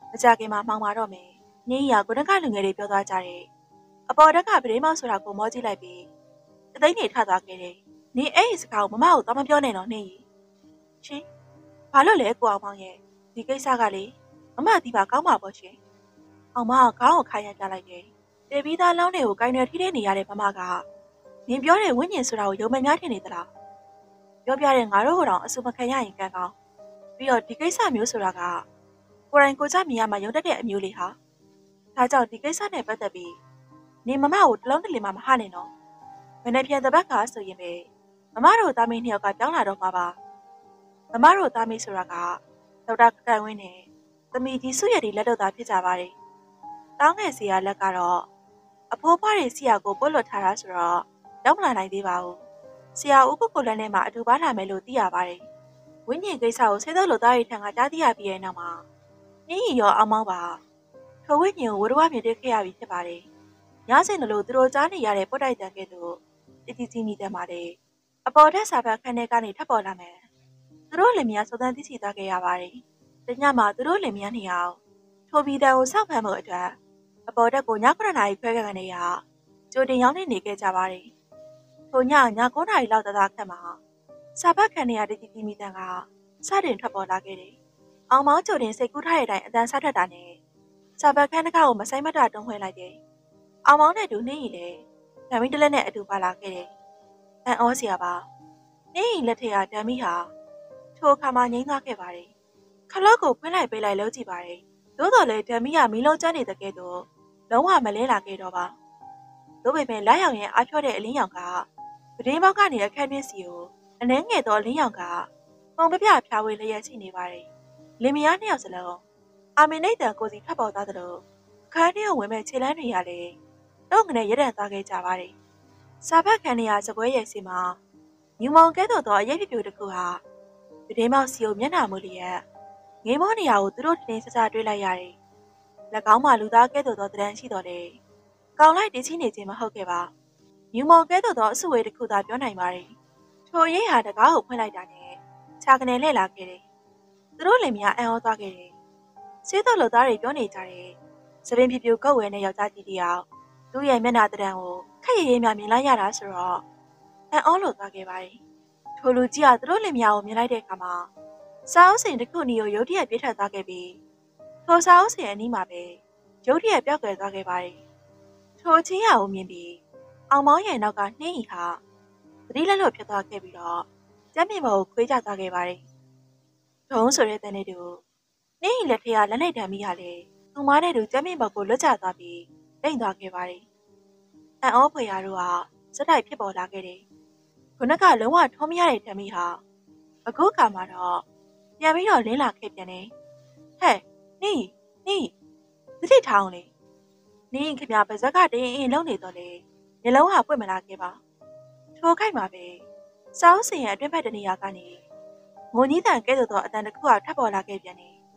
မကြခင်မှာမှောင်ပါတော့မယ်။နင်းကြီးကကိုနကလူငယ်တွေပြောသွားကြတယ်။အပေါ်တက်ကပရိမောက်ဆိုတာကိုမောကြည့်လိုက်ပြီးတသိန်းနေထသွားခဲ့တယ်။နင်းအဲ့ဒီစကားကိုမမကိုတော့မပြောနဲ့တော့နင်းကြီး။ရှင်ဘာလို့လဲကိုအောင်မောင်ရဲ့ဒီကိစ္စကလေမမဒီပါကောင်းပါပေါ့ရှင်။အောင်မကခေါင်းကိုခိုင်းရပြလိုက်တယ်။တေပြီးသားလောင်းတွေကိုကိုင်းရွယ်ထိတဲ့နေရတဲ့မမကနင်းပြောတဲ့ဝိညာဉ်ဆိုတာကိုယုံမများထင်နေသလား။ပြောပြတဲ့ငါတို့ကတော့အဆူမခံရရင်ကံကောင်းပြီးတော့ဒီကိစ္စမျိုးဆိုတာကကိုရိုင်းကိုကြမြင်ရမှာရုံတက်တဲ့အမျိုးလေးဟာဒါကြောင့်ဒီကိစ္စနဲ့ပတ်သက်ပြီးနေမမကိုတလုံးတလင်မှမဟနဲ့နော်မနေ့ပြန်တဲ့ဘက်ကဆိုရင်ပဲမမတို့သားမင်းနှစ်ယောက်ကပြောင်းလာတော့မှာပါမမတို့သားမင်းဆိုတာကဒေါက်တာကန်ဝင်းနဲ့သမီးကြီးစုရည်ဒီလက်တော့သားဖြစ်ကြပါတယ်တောင်းငယ်စီရလက်ကတော့အဖိုးဖွားတွေစီရကိုပုတ်လွတ်ထားတာဆိုတော့ရောက်မလာနိုင်သေးပါဘူးဆရာဦးကိုကိုလည်းနဲ့မှအတူပါလာမယ်လို့သိရပါတယ်ဝင်းညင်ကိစ္စကိုဆေးသောလူသားတွေထံကကြားသိရပြီးတဲ့နောက်မှာနင်းရီရောအောင်မောင်းပါထိုဝိညာဉ်ကိုဝရဝမြင်တွေ့ခဲ့ရပြီဖြစ်ပါတယ်။ညစဉ်လိုသူတို့ကြားနေရတဲ့ပုတ်တိုက်တန်ကဲ့သို့တတိစီမိတဲ့မှာလေအပေါ်ထက်စာဖတ်ခန်းထဲကနေထပ်ပေါ်လာမယ်။သူတို့လင်မယားစုံစမ်းသိရှိသွားခဲ့ရပါတယ်။တညမှာသူတို့လင်မယားနှစ်ယောက်ထိုဘီတန်ကိုစောင့်ဖမ်းမှုအတွက်အပေါ်တက်ကိုည9နာရီခွဲခန့်ကနေရကြိုတင်ရောက်နေခဲ့ကြပါတယ်။ထိုည9နာရီလောက်သာခန့်မှာစာဖတ်ခန်းထဲကတတိစီမိတဲ့ကစတင်ထွက်ပေါ်လာခဲ့တယ်။အောင်မောင်းကြိုတင်စိတ်ကူးထားတဲ့အတိုင်းအတန်းဆက်ထွက်တာနဲ့စာပတ်ခန်းတစ်ခါကိုမဆိုင်မတာတုံးခွဲလိုက်တယ်။အောင်မောင်းနဲ့တူနှင်းရီလည်းဓာမီတလက်နဲ့အတူပါလာခဲ့တယ်။အန်အောစရာပါ။နှင်းရီလက်ထက်ကဓာမီဟာထိုအခါမှငိမ့်သွားခဲ့ပါတယ်။ခလော့ကိုဖွင့်လိုက်ပေးလိုက်လို့ကြည့်ပါတယ်။သို့တော်လည်းဓာမီကမီးလုံးကျန်းနေတဲ့ကဲ့သို့လုံးဝမလဲလာခဲ့တော့ပါ။သို့ပေမဲ့လက်ရောင်ရဲ့အားဖြော့တဲ့အလင်းရောင်ကပဒင်းပေါက်ကနေအခန်းတွင်းစီကိုအနှဲငယ်သောအလင်းရောင်ကပုံပြပြဖြားဝေးလျက်ရှိနေပါတယ်။လင်မယားနှစ်ယောက်စလုံးအာမင်နေတန်ကိုစီထပ်ပေါ်သွားသလိုအခန်းထဲကိုဝင်မဲ့ခြေလမ်းတွေရလေတော့ငနဲ့ရတဲ့သွားခဲ့ကြပါတယ်။စာဖတ်ခန်းထဲကစပွဲရဲ့စီမှာညူမောင်ကဲတော်သောအရေးပြပြတစ်ခုဟာပဒင်းပေါက်စီကိုမျက်နှာမူလျက်ငိမ်းမောနေရာကိုသူတို့တင်းစစတွေးလိုက်ရတယ်။၎င်းမှလူသားကဲတော်သောတရံရှိတော်လေ။ကောင်းလိုက်တည်ချင်းနေခြင်းမဟုတ်ခဲ့ပါ။ညူမောင်ကဲတော်သောအစုဝေးတစ်ခုသာပြောနိုင်ပါတယ်။ထိုရိပ်ဟာတကားကိုဖွင့်လိုက်တာနဲ့ခြာကနေလှည့်လာခဲ့တယ်။သူတို့လင်မယားအံ့ဩသွားခဲ့တယ်။ဆေးတော်လူသားတွေပြောနေကြတယ်။စပင်းပြပြကုတ်ဝဲနဲ့ယောက်ျားကြီးတယောက်သူ့ရဲ့မျက်နှာတရံကိုခက်ရည်ရည်မြင်လိုက်ရတာဆိုတော့အံ့ဩလို့သွားခဲ့ပါတယ်။ထိုလူကြီးကသူတို့လင်မယားကိုမြင်လိုက်တဲ့အခါမှာစာအုပ်စိန်တစ်ခုနီကိုရုတ်တရက်ပြစ်ထပ်သွားခဲ့ပြီးထိုစာအုပ်စိန်အနီးမှာပဲရုတ်တရက်ပြောက်ကွယ်သွားခဲ့ပါတယ်။ထိုချင်းရကိုမြင်ပြီးအောင်မောင်းရဲ့နောက်ကနှင်းရီဟာသတိလက်လွတ်ဖြစ်သွားခဲ့ပြီးတော့ကျမ်းမြေပေါ်ကိုခွေးကျသွားခဲ့ပါတယ်။ဒုံးဆိုတဲ့တန်လေးတူနှင်းရီလက်ထက်ကလက်လိုက်တံမီးဟာလေသူမနဲ့တူကျမ်းမြေပေါ်ကိုလွတ်ကျသွားပြီးလိမ့်သွားခဲ့ပါတယ်။အန်အောဖွေရတို့ဟာစက်တိုက်ဖြစ်ပေါ်လာခဲ့တယ်။ခုနကလုံးဝထုံးမရတဲ့တံမီးဟာအခုကမှတော့ပြန်ပြီးတော့လင်းလာခဲ့ပြန်တယ်။ဟဲ့နှင်းသတိထားအောင်လေ။နှင်းခင်ဗျာပါဇက်ကတင်းအင်းလုံးနေတော့လေမျက်လုံးဟာပွင့်မလာခဲ့ပါ။ထိုခိုက်မှာပဲစောင်းစင်ရဲ့အတွင်းဘက်တနေရာကနေငိုကြီးတန်ကဲ့သို့သောအတန်တစ်ခုကထပ်ပေါ်လာခဲ့ပြန်တယ်။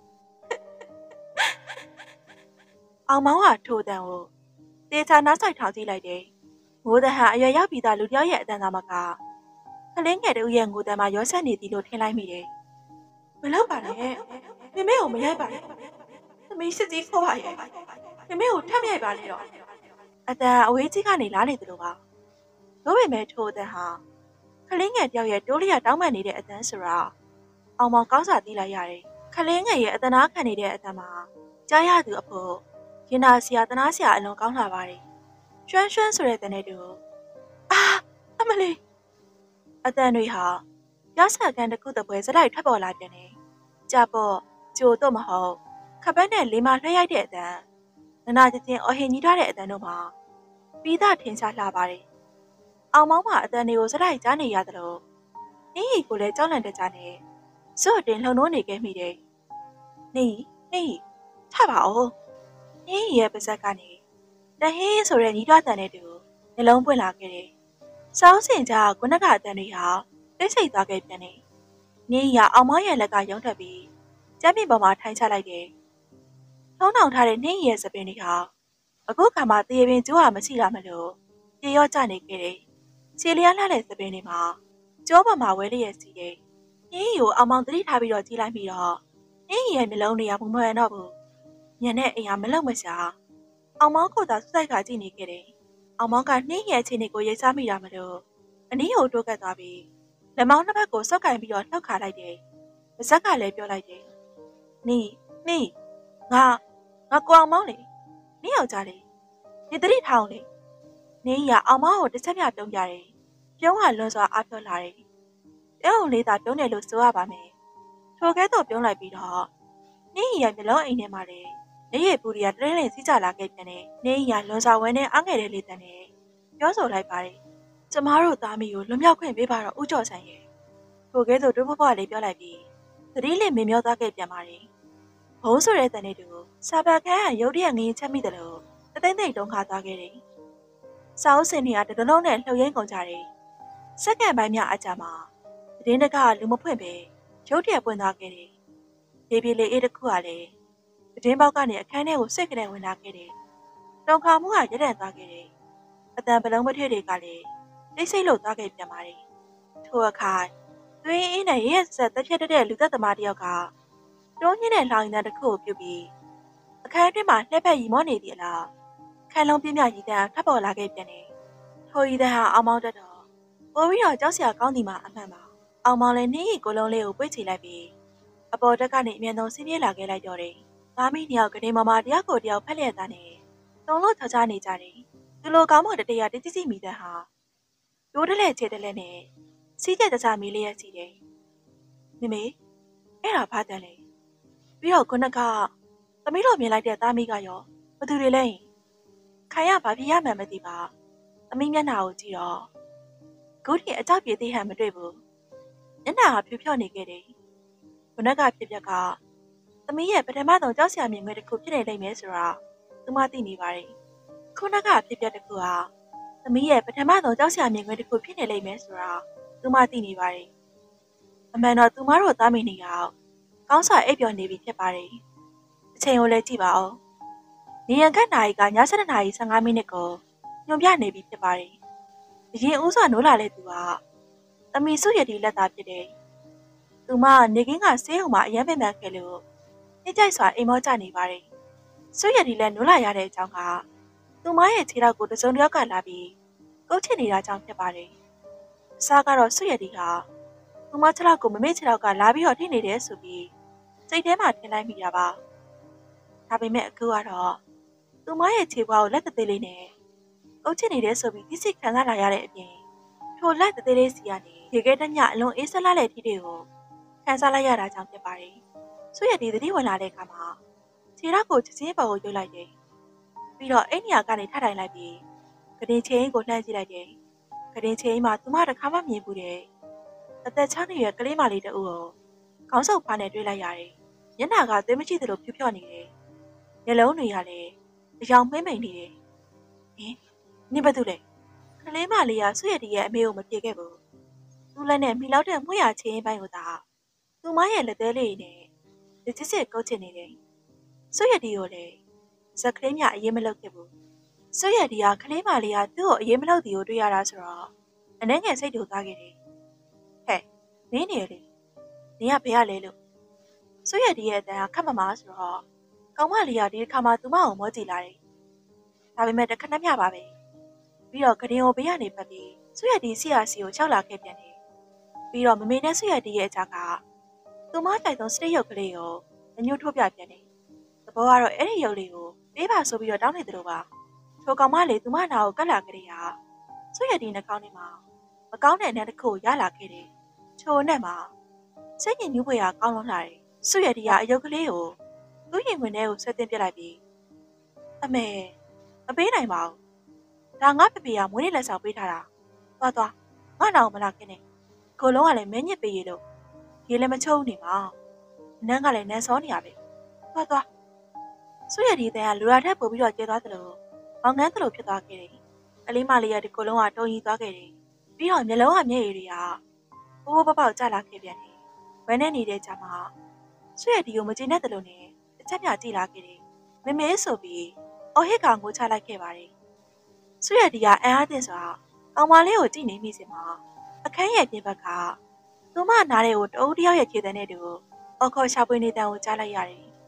အောင်မောင်းကထိုအတန်ကိုတေချာနားဆိုင်ထောင်ကြည့်လိုက်တယ်။ငိုတဲ့ဟာအရွယ်ရောက်ပြီးသားလူတယောက်ရဲ့အတန်သာမကကလင်းငယ်တူရဲ့ငိုတန်မှာရောဆက်နေသည်လို့ထင်လိုက်မိတယ်။မလောက်ပါနဲ့။မိမေကိုမရိုက်ပါနဲ့။သမီးစစ်ကြီးခေါ်ပါရဲ့။မိမေကိုထပ်မြိုက်ပါနဲ့တော့။အတန်အဝေးကြီးကနေလားနေသလိုပါ။ဒါပေမဲ့ထိုအတန်ဟာကလင်းငယ်တယောက်ရဲ့တိုးလျက်တောင်းပန်နေတဲ့အတန်ဆိုတာအောင်မောင်ကောင်းစာသိလိုက်ရတယ်။ကလင်းငယ်ရဲ့အတနာခံနေတဲ့အတန်မှာကြားရသူအဖို့ရင်နာဆရာတနာဆရာအလွန်ကောင်းလာပါတယ်။ရွှန်းဆိုတဲ့တန်နဲ့တူအမလေးအတန်တွေဟာရဆက်ကန်တစ်ခုတစ်ပွဲစတိုက်ထွက်ပေါ်လာပြန်တယ်။ကြပေါ့ကြိုတော့မဟုတ်ခပတ်နဲ့လေးမလှည့်ရိုက်တဲ့အတန်နနာချင်းအဟင်ကြီးထားတဲ့အတန်တို့မှာပြီးသားထင်ရှားလာပါတယ်။အောင်မောင်းကအတန်တွေကိုစတိုက်ကြားနေရသလိုနှင်းရီကိုလည်းကြောက်လန့်တကြားနဲ့စွတ်တင်လှုံနှိုးနေခဲ့မိတယ်။နှင်းရီထပါအောင်။နှင်းရီရဲ့ပါဇက်ကနေတဟင်းဆိုတဲ့ညီတော်တန်နဲ့တူနှလုံးပွင့်လာခဲ့တယ်။စောင်းစင်ကြားခုနကအတန်တွေဟာတိတ်ဆိတ်သွားခဲ့ပြန်တယ်။နှင်းရီကအောင်မောင်းရဲ့လက်ကရုံးထွက်ပြီးကျမ်းမြေပေါ်မှာထိုင်ချလိုက်တယ်။ထုံးထောင်ထားတဲ့နှင်းရီရဲ့စပင်းတွေဟာအခုခါမှတရေပင်ကျိုးဟာမရှိလာမလို့ပြေရော့ကျနေခဲ့တယ်။ခြေလျားလှတဲ့စပင်းတွေမှာကျိုးပေါ်မှာဝဲလျက်စီတယ်။နှင်းရီကိုအောင်မောင်းသတိထားပြီးတော့ကြည့်လိုက်ပြီးတော့နှင်းရီရဲ့မျက်လုံးတွေကမမှန်တော့ဘူး။ညနေအိမ်ကမလုံမရှာအောင်မောင်းကိုသာစူးစိုက်ကကြည့်နေခဲ့တယ်အောင်မောင်းကနှင်းရဲ့အခြေအနေကိုရိပ်စားမိတာမလို့အနည်းကိုတိုးကပ်သွားပြီးလက်မောင်းတစ်ဖက်ကိုစောက်ကင်ပြီးတော့လှောက်ခါလိုက်တယ်ပါဇက်ကလည်းပြောလိုက်တယ်နီးငါကိုအောင်မောင်းလေနင်းယောက်ျားလေဒီတတိထောင်လေနင်းရအောင်မောင်းကိုတစ်ချက်ပြပြုံးပြတယ်ပြုံးကလွန်စွာအားပြောလာတယ်ပြုံးလေးသာပြုံးတယ်လို့ဆိုရပါမယ်ထိုကဲတော့ပြုံးလိုက်ပြီးတော့နင်းရမျက်လုံးအိမ်ထဲမှာလေနေရပူရီကတရင်စီးကြလာခဲ့ပြန်တယ်နင်းရလွန်စွာဝဲနေအားငယ်တဲ့လေးတန်းနဲ့ပြောဆိုလိုက်ပါတယ်ကျမတို့သားမီးကိုလွန်မြောက်ခွင့်ပေးပါတော့ဦးကျော်ဆိုင်ရဲ့ထိုကဲတော့ဒုဘဘလေးပြောလိုက်ပြီးသတိလေးမင်မျောသွားခဲ့ပြန်ပါတယ်ဘုံဆိုတဲ့တန်လေးတူစာပတ်ခန်းကရုတ်တရက်ငင်းချက်မိတယ်လို့တသိမ့်သိမ့်တုံးခါသွားခဲ့တယ်စာအုပ်စင်တွေကတလုံးနဲ့လှုပ်ရင်းကုန်ကြတယ်စက္ကန့်ပိုင်းများအကြာမှာသတင်းတကလူမဖွင့်ပဲရုတ်တရက်ပွင့်သွားခဲ့တယ်ပြေးပြေးလေးအေးတစ်ခုကလည်းသတင်းပေါက်ကနေအခန်းထဲကိုစိတ်ကလေးဝင်လာခဲ့တယ်တုံခါမှုကရတဲ့သွားခဲ့တယ်အတန်ပလုံးမထည့်တွေကလည်းတိတ်ဆိတ်လို့သွားခဲ့ပြန်ပါတယ်ထိုအခါသွေးအေးနဲ့ရဲဆက်တက်ဖြတ်တဲ့လူသက်သမားတယောက်ကတွန်းညင်းတဲ့လောင်ရင်တစ်ခုကိုပြုတ်ပြီးအခန်းအတွင်းမှာလှည့်ဖက်ရီမောနေသည်အလားခန်းလုံးပြင်းပြရီတန်းထပ်ပေါ်လာခဲ့ပြန်တယ်ထိုရီတန်းဟာအောင်မောင်းတက်တော့ပိုပြီးတော့ကြောက်စရာကောင်းသည်မှာအမှန်ပါအောင်မောင်းလည်းနှင်းရီကိုလုံးလေးကိုပွေ့ချီလိုက်ပြီးအပေါ်တက်ကနေအမြန်ဆုံးဆင်းပြေးလာခဲ့လိုက်တော့တယ်သားမီးနှစ်ယောက်ကနေမမတယောက်ကိုတယောက်ဖက်လျက်သားနေသုံးလို့ချာချာနေကြတယ်သူလိုကောင်းမတတရာတိတိစီမိတဲ့ဟာရိုးတလဲချေတလဲနဲ့စီးကြတခြားမီးလေးရစီတယ်မမေအဲ့ဒါဖားတယ်လေပြီးတော့ခုနကသမီးတို့မြင်လိုက်တဲ့သားမီးကရောဘသူတွေလဲခိုင်ရဘာဖြစ်ရမှန်းမသိပါသမီးမျက်နှာကိုကြည့်တော့ခုထိအကြောက်ပြေးသေးဟန်မတွေ့ဘူးမျက်နှာကဖြူဖြော့နေခဲ့တယ်ခုနကဖြစ်ပျက်ကသမီးရဲ့ပထမဆုံးကြောက်စရာမြင်ကွင်းတစ်ခုဖြစ်နေလိမ့်မယ်ဆိုတာသူမသိနေပါတယ်ခုနကဖြစ်ပျက်တစ်ခုဟာသမီးရဲ့ပထမဆုံးကြောက်စရာမြင်ကွင်းတစ်ခုဖြစ်နေလိမ့်မယ်ဆိုတာသူမသိနေပါတယ်အမှန်တော့သူမတို့သားမီးနေအောင်ကောင်းစွာအိပ်ပျော်နေပြီဖြစ်ပါတယ်အချိန်ကိုလည်းကြည့်ပါဦးနေရန်ခန့်နာရီကည7:15မိနစ်ကိုညွန်ပြနေပြီဖြစ်ပါတယ်အရင်ဦးစွာနိုးလာတဲ့သူကသမီးစုရည်လက်သားဖြစ်တယ်သူမနေကင်းကဆေးရုံမှာအရန်ပင်ပန်းခဲ့လို့နှိမ့်ကြိုက်စွာအိမ်မောကျနေပါတယ်စုရည်လည်းနိုးလာရတဲ့အကြောင်းကသူမရဲ့ခြေထောက်ကိုတစုံတစ်ယောက်ကလာပြီးကုတ်ချစ်နေတာကြောင့်ဖြစ်ပါတယ်အစားကတော့စုရည်ကသူမခြေထောက်ကိုမမေ့ခြေထောက်ကလာပြီးတော့ထိနေတယ်ဆိုပြီးစိတ်ထဲမှာထင်လိုက်မိတာပါဒါပေမဲ့အခုကတော့သူမရဲ့ခြေပွားကိုလက်သေးလေးနဲ့ကုတ်ချစ်နေတယ်ဆိုပြီးသိစိတ်ခံစားလာရတဲ့အပြင်ထိုလက်သေးလေးစီကနေရေခဲတညအလွန်အေးဆက်လာတဲ့ထီးတွေကိုခံစားလိုက်ရတာကြောင့်ဖြစ်ပါတယ်စုရည်သတိဝင်လာတဲ့အခါမှာခြေထောက်ကိုချက်ချင်းပေါ်ကိုရွတ်လိုက်တယ်ပြီးတော့အိမ်နီယာကနေထထိုင်လိုက်ပြီးကတင်ချင်းကိုလှမ်းကြည့်လိုက်တယ်ကတင်ချင်းမှာသူမတစ်ခါမှမြင်ဘူးတဲ့အသက်6နှစ်ရွယ်ကလေးမလေးတအုပ်ကိုခေါင်းဆုပ်ဖားနဲ့တွေ့လိုက်ရတယ်မျက်နှာကသွေးမရှိသလိုဖြူဖြော့နေတယ်မျက်လုံးတွေကလည်းအယောင်မှိမ့်မိန်နေတယ်နင်ဘာတူလဲကလေးမလေးကစုရည်ရဲ့အမေကိုမပြေခဲ့ဘူးသူ့လက်နဲ့မိလောက်တဲ့မွှေရချင်းပိုင်းကိုသာသူမရဲ့လက်သေးလေးနဲ့လက်ချစ်ကုတ်ချင်နေတယ်စုရည်ကိုလည်းဇက်ကလေးမြအရေးမလုပ်ခဲ့ဘူးစုရည်ကကလေးမလေးကသူ့ကိုအရေးမလုပ်သည်ကိုတွေ့ရတာဆိုတော့အနှဲငယ်စိတ်တူသွားခဲ့တယ်ဟဲ့နင်းနေလေနင်ကဘယ်ရလဲလို့စုရည်ရဲ့အတန်းကခက်မမဆိုတော့ကောင်းမလေးကဒီတစ်ခါမှသူမကိုမောကြည့်လာတယ်ဒါပေမဲ့တခဏမျှပါပဲပြီးတော့ကတင်ကိုဘေးကနေပတ်ပြီးစုရည်စီယာစီကိုချောက်လာခဲ့ပြန်တယ်ပြီးတော့မမေနဲ့စုရည်ရဲ့အကြကသူမတိုက်သုံးစတိတ်ရုပ်ကလေးကိုအညှို့ထိုးပြပြန်တယ်သဘောကတော့အဲ့ဒီရုပ်လေးကိုပေးပါဆိုပြီးတော့တောင်းနေတယ်လို့ပါထိုကောင်မလေးသူမနာကိုကတ်လာကြတဲ့ဟာစုရည်နှာခေါင်းထဲမှာမကောင်းတဲ့အနက်တစ်ခုကိုရလာခဲ့တယ်ချိုနဲ့မှာစိတ်ညစ်ညူးဖွယ်ရာကောင်းလွန်လာတယ်စုရည်ကအယုတ်ကလေးကိုသူ့ရင်ဝင်ထဲကိုဆွဲတင်ပြလိုက်ပြီးအမေမပေးနိုင်ပါဘူးဒါငါဖေဖေကမွေးနေ့လက်ဆောင်ပေးထားတာသွားငါ့နောင်မလာခင်နဲ့ကိုလုံးကလည်းမင်းညစ်ပေးရလို့ရေလည်းမချုံနေပါနန်းကလည်းနန်းစောနေရပဲသွားစုရည်တဲ့ကလူရာထက်ပို့ပြီးတော့ကျဲသွားတယ်လို့မောင်ငန်းတယ်လို့ဖြစ်သွားခဲ့တယ်ကလေးမလေးကဒီကိုလုံးကတုံရီသွားခဲ့တယ်ပြီးတော့မျက်လုံးကမျက်ရည်တွေကပိုးပေါက်ကျလာခဲ့ပြန်တယ်ဝဲနဲ့နေတဲ့ကြာမှာစုရည်ကိုမကျေနပ်တယ်လို့နဲ့တစ်ချက်ပြကြည့်လာခဲ့တယ်မမေဆိုပြီးအော်ဟစ်ကောင်ကိုချလိုက်ခဲ့ပါတယ်စုရည်ကအန်အားသင့်စွာကောင်မလေးကိုကြည့်နေမိစမှာအခန်းရဲ့ပြင်ဘက်ကသူမနားတဲ့ကိုတအုပ်တယောက်ရဲ့ခြေတန်းနဲ့တူအော်ခေါ်ရှာပွေနေတန်ကိုကြားလိုက်ရတယ်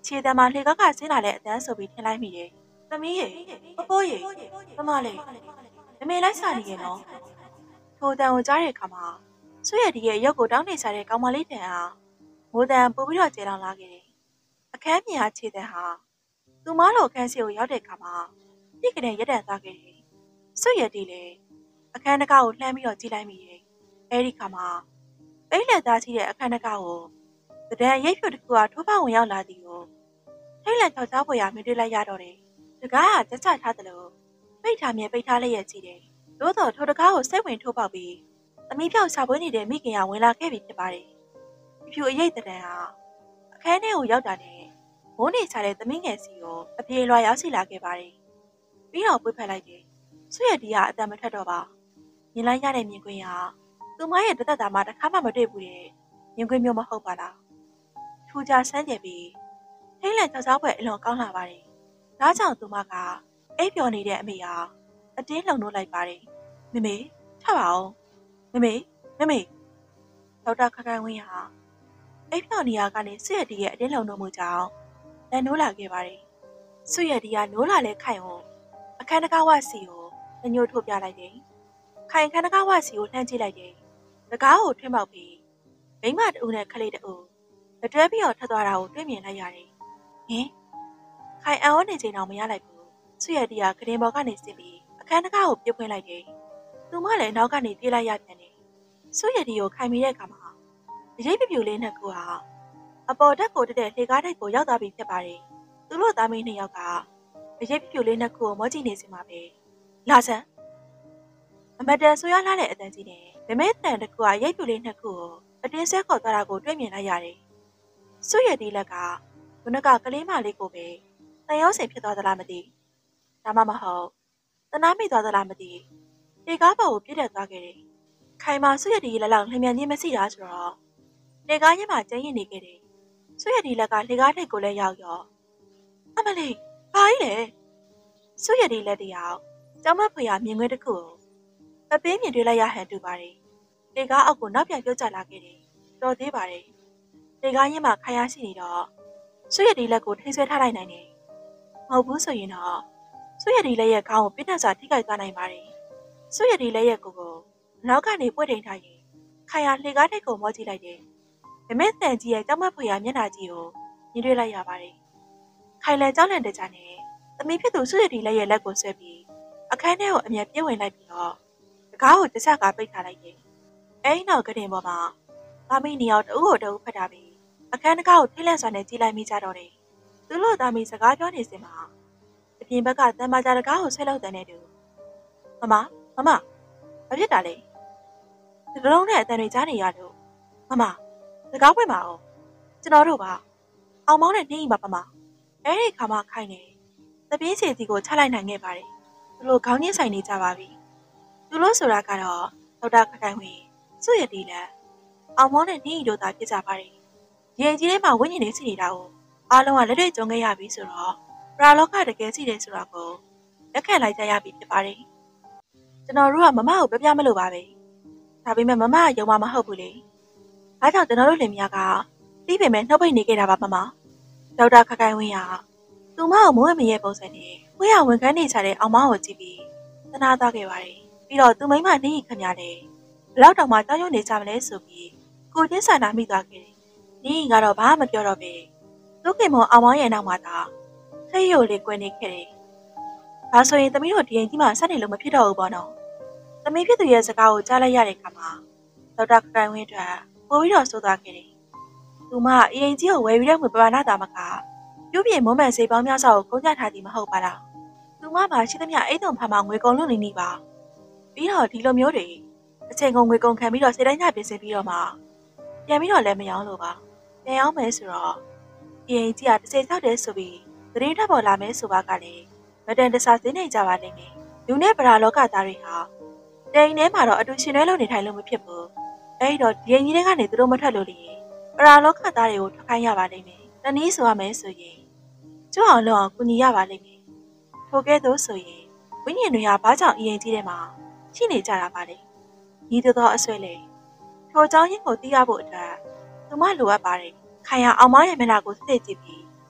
ခြေတံမှာလှေကားကဆင်းလာတဲ့အတန်းဆိုပြီးထင်လိုက်မိတယ်။သမီးရေပပိုးရေမမလေးမမေလိုက်စားနေရနော်။ထိုတန်ကိုကြားတဲ့အခါမှာဆွေရဒီရဲ့ရုပ်ကိုတောင်းနေစားတဲ့ကောင်မလေးတန်ဟာမိုးတန်ပို့ပြီးတော့ကျေလောင်လာခဲ့တယ်။အခန်းမြင်ဟာခြေတံဟာသူမလိုအခန်းစီကိုရောက်တဲ့အခါမှာပြစ်ကလေးရက်တန်သွားခဲ့တယ်။ဆွေရဒီလေအခန်းတကားကိုလှမ်းပြီးတော့ကြည့်လိုက်မိတယ်။အဲဒီခါမှာပိတ်လက်သားရှိတဲ့အခန်းတကားကိုတံရိပ်ဖြူတစ်ခုကထိုးပေါက်ဝင်ရောက်လာသည်ကိုထိတ်လန့်ချောက်ချားပေါ်ရမြင်တွေ့လိုက်ရတော့တယ်။တကားကကြက်ချထားတယ်လို့ပိတ်ထားမြဲပိတ်ထားလိုက်ရကြည့်တယ်။သို့တော်ထိုတကားကိုစိတ်ဝင်ထိုးပေါက်ပြီးသမီးပြောက်ရှာပွေးနေတဲ့မိခင်ကဝင်လာခဲ့ပြီဖြစ်ပါတယ်။ဖြူအရိပ်တံဟာအခန်းထဲကိုရောက်တာနဲ့မိုးနေချတဲ့သမီးငယ်စီကိုအပြေလွှာရောက်ရှိလာခဲ့ပါတယ်။ပြီးတော့ပွေးဖက်လိုက်တယ်။ဆွေရတီကအတန်မထက်တော့ပါ။မြင်လိုက်ရတဲ့မြင်ကွင်းဟာသူမရဲ့တသက်တာမှတစ်ခါမှမတွေ့ဘူးတဲ့မြင်ကွင်းမျိုးမဟုတ်ပါလား။ထူကြဆန်းကျယ်ပြီးထိတ်လန့်ချောက်ချားပွဲအလွန်ကောင်းလာပါတယ်။ဒါကြောင့်သူမကအိပ်ပျော်နေတဲ့အမေဟာအတင်းလှုံလို့လိုက်ပါတယ်။မမေထပါအောင်မမေဒေါက်တာခခိုင်ဝင်းဟာအိပ်ပျော်နေရကနေဆွေရတီရဲ့အတင်းလှုံလို့မှုကြောင့်လန်နိုးလာခဲ့ပါတယ်။ဆွေရတီကနိုးလာလဲခိုင်အောင်အခန်းတကားဝစီကိုညှို့ထုတ်ပြလိုက်တယ်။ခိုင်ခန်းတကားဝစီကိုလှမ်းကြည့်လိုက်တယ်။တကားကိုထွင်းပေါက်ပြီးမိမတူနဲ့ခလေးတူတွဲပြီးတော့ထွက်သွားတာကိုတွေ့မြင်လိုက်ရတယ်။ဟင်ခိုင်အံ့ဩနေချိန်တော့မရလိုက်ဘူး။ဆွေရတီကကရင်ပေါ်ကနေစစ်ပြီးအခန်းတကားကိုပြစ်ဖွင့်လိုက်တယ်။သူမလည်းနောက်ကနေပြေးလိုက်ရပြန်တယ်။ဆွေရတီကိုခိုင်မိတဲ့အခါမှာအရေးပြပြလေးနှစ်ခုဟာအပေါ်တက်ကိုတက်တဲ့လှေကားတိုက်ကိုရောက်သွားပြီဖြစ်ပါတယ်။သူတို့သားမီးနှစ်ယောက်ကအရေးပြပြလေးနှစ်ခုကိုမောကြည့်နေစမှာပဲ။လာစမ်းအမတန်ဆိုရလာတဲ့အတန်းကြီးနဲ့ဗမဲတန်တစ်ခုကရိပ်ပြူလေးနှစ်ခုကိုအတင်းဆဲခေါ်သွားတာကိုတွေ့မြင်လိုက်ရတယ်။ဆွေရတီလက်ကခုနကကလေးမလေးကိုပဲတန်ရုံးစင်ဖြစ်သွားသလားမသိ။ဒါမှမဟုတ်တနာမိသွားသလားမသိ။လေကားပေါ်ကိုပြည့်တက်သွားခဲ့တယ်။ခိုင်မာဆွေရတီလက်လောက်လျင်မြန်ချင်းမရှိတာဆိုတော့လေကားရင်မှာကျင်းရင်နေခဲ့တယ်။ဆွေရတီလက်ကလေကားထိပ်ကိုလည်းရောက်ရောအမလေးဘာကြီးလဲ။ဆွေရတီလက်တယောက်ကျောင်းမဖွေရမြင်ကွင်းတစ်ခုကိုအပေးမြင်တွေ့လိုက်ရဟန်တူပါတယ်။လေကားအောက်ကိုနောက်ပြန်ပြုတ်ကျလာခဲ့တယ်။တော်သေးပါတယ်။လေကားရင်မှာခိုင်ရရှိနေတော့ဆွေရတီလက်ကိုထိဆွဲထားလိုက်နိုင်တယ်။မဟုတ်ဘူးဆိုရင်တော့ဆွေရတီလက်ရဲ့ခေါင်းကိုပြစ်တက်စွာထိခိုက်သွားနိုင်ပါတယ်။ဆွေရတီလက်ရဲ့ကိုနောက်ကနေပွေ့ထိန်ထားရင်ခိုင်ရလေကားထိပ်ကိုမောကြည့်လိုက်တယ်။ဗမဲတန်ကြီးရဲ့ကျောင်းမဖွေရမျက်နှာကြီးကိုမြင်တွေ့လိုက်ရပါတယ်။ခိုင်လည်းကြောက်လန့်တဲ့ကြနဲ့သမီးဖြစ်သူဆွေရတီလက်ရဲ့လက်ကိုဆွဲပြီးအခန်းထဲကိုအမြဲပြေးဝင်လိုက်ပြီးတော့တကားကိုတစ်ချက်ကပိတ်ထားလိုက်တယ်။အဲဒီနောက်ကတင်ပေါ်မှာသားမီးနှစ်ယောက်တဦးကိုတဦးဖတ်ထားပြီးအခန်းတကားကိုထိတ်လန့်စွာနဲ့ကြည့်လိုက်မိကြတော့တယ်။သူတို့သားမီးစကားပြောနေစင်မှာအပြင်ဘက်ကတန်မာကြတကားကိုဆွဲလောက်တဲ့တူမမဘာဖြစ်တာလဲ။ဒီလုံးနဲ့အတန်တွေကြားနေရလို့မစကားပွင့်ပါအောင်ကျွန်တော်တို့ပါအောင်မောင်းနဲ့နှင်းအိမ်ပါပမအဲဒီခါမှခိုင်းနေတပင်းစီစီကိုချလိုက်နိုင်ခဲ့ပါတယ်။သူတို့ခေါင်းညှိဆိုင်နေကြပါပြီ။သူတို့ဆိုတာကတော့ဒေါက်တာခခိုင်ဝင်းစွရတီလက်အောင်မောင်းနဲ့နှင်းအိမ်တို့သာဖြစ်ကြပါတယ်။ရင်ကြီးထဲမှာဝိညာဉ်တွေရှိနေတာကိုအားလုံးကလက်တွေ့ကြုံခဲ့ရပြီဆိုတော့ပရာလောကတကယ်ရှိတယ်ဆိုတာကိုလက်ခံလိုက်ကြရပြီဖြစ်ပါတယ်။ကျွန်တော်တို့ကမမကိုပြပြမလို့ပါပဲ။ဒါပေမဲ့မမကယုံမှာမဟုတ်ဘူးလေ။ဒါကြောင့်ကျွန်တော်တို့လင်မယားကပြီးပေမဲ့နှုတ်ပိတ်နေခဲ့တာပါမမ။ဒေါက်တာခခိုင်ဝင်းကသူမကိုမိုးဝမရဲ့ပုံစံနဲ့ဝင်းရဝန်ခန်းနေချတဲ့အောင်မောင်းကိုကြည့်ပြီးသနာသွားခဲ့ပါတယ်။ပြီးတော့သူမိမနှင်းခင်များလည်းဘလောက်တောင်မှတောင်းရွံ့နေကြမလဲဆိုပြီးကိုချင်းဆန္ဒမိသွားခဲ့တယ်။နှင်းကတော့ဘာမှမပြောတော့ပဲသူ့ခင်မအောင်မောင်းရဲ့နောက်မှာသာထိတ်ရုပ်လေးကွယ်နေခဲ့တယ်။ဒါဆိုရင်သမီးတို့ဒီရင်ကြီးမှာဆက်နေလို့မဖြစ်တော့ဘူးပေါ့နော်။သမီးဖြစ်သူရဲ့စကားကိုကြားလိုက်ရတဲ့အခါမှာဒေါက်တာခခိုင်ဝင်းအတွက်ပိုပြီးတော့ဆိုးသွားခဲ့တယ်။သူမအရင်ကြီးကိုဝယ်ပြီးတဲ့ငွေပမာဏတာမကပြုပြင်မုံမှန်စိတ်ပေါင်းများစွာကိုကုန်ကျထားသည်မဟုတ်ပါလား။သူမမှာရှိသမျှအိတ်တုံဖာမှာငွေကုန်လို့နေပါ။ပြီးတော့ဒီလိုမျိုးတွေအချိန်ကုန်ငွေကုန်ခံပြီးတော့စိတ်တိုင်းညပြင်ဆင်ပြီးတော့မှပြန်ပြီးတော့လည်းမရောလို့ပါ။ပြန်ရောက်မယ်ဆိုတော့အရင်ကြီးကတစ်စိတ်ဆောက်တယ်ဆိုပြီးသတင်းထပ်ပေါ်လာမယ်ဆိုပါကလည်းမတန်တဆသိနေကြပါလိမ့်မယ်။လူနဲ့ပရာလောကသားတွေဟာတိမ်ထဲမှာတော့အတူရှင်တွဲလို့နေထိုင်လို့မဖြစ်ဘူး။အဲဒီတော့ဒီရင်ကြီးတွေကနေသူတို့မထွက်လို့လေပရာလောကသားတွေကိုထွက်ခိုင်းရပါလိမ့်မယ်။တနည်းဆိုရမယ်ဆိုရင်ကျွအောင်လုံးအောင်ကူညီရပါလိမ့်မယ်။ထိုကဲ့သို့ဆိုရင်ဝိညာဉ်တွေဟာဘာကြောင့်အရင်ကြီးထဲမှာရှိနေကြတာပါလဲ။ညီတော်အဆွဲလေထိုเจ้าရင်းကိုသိရဖို့အတွက်သူမလိုအပ်ပါတယ်။ခိုင်ရအောင်မရဲ့မျက်နှာကိုစစ်စစ်ကြည့်ပြီး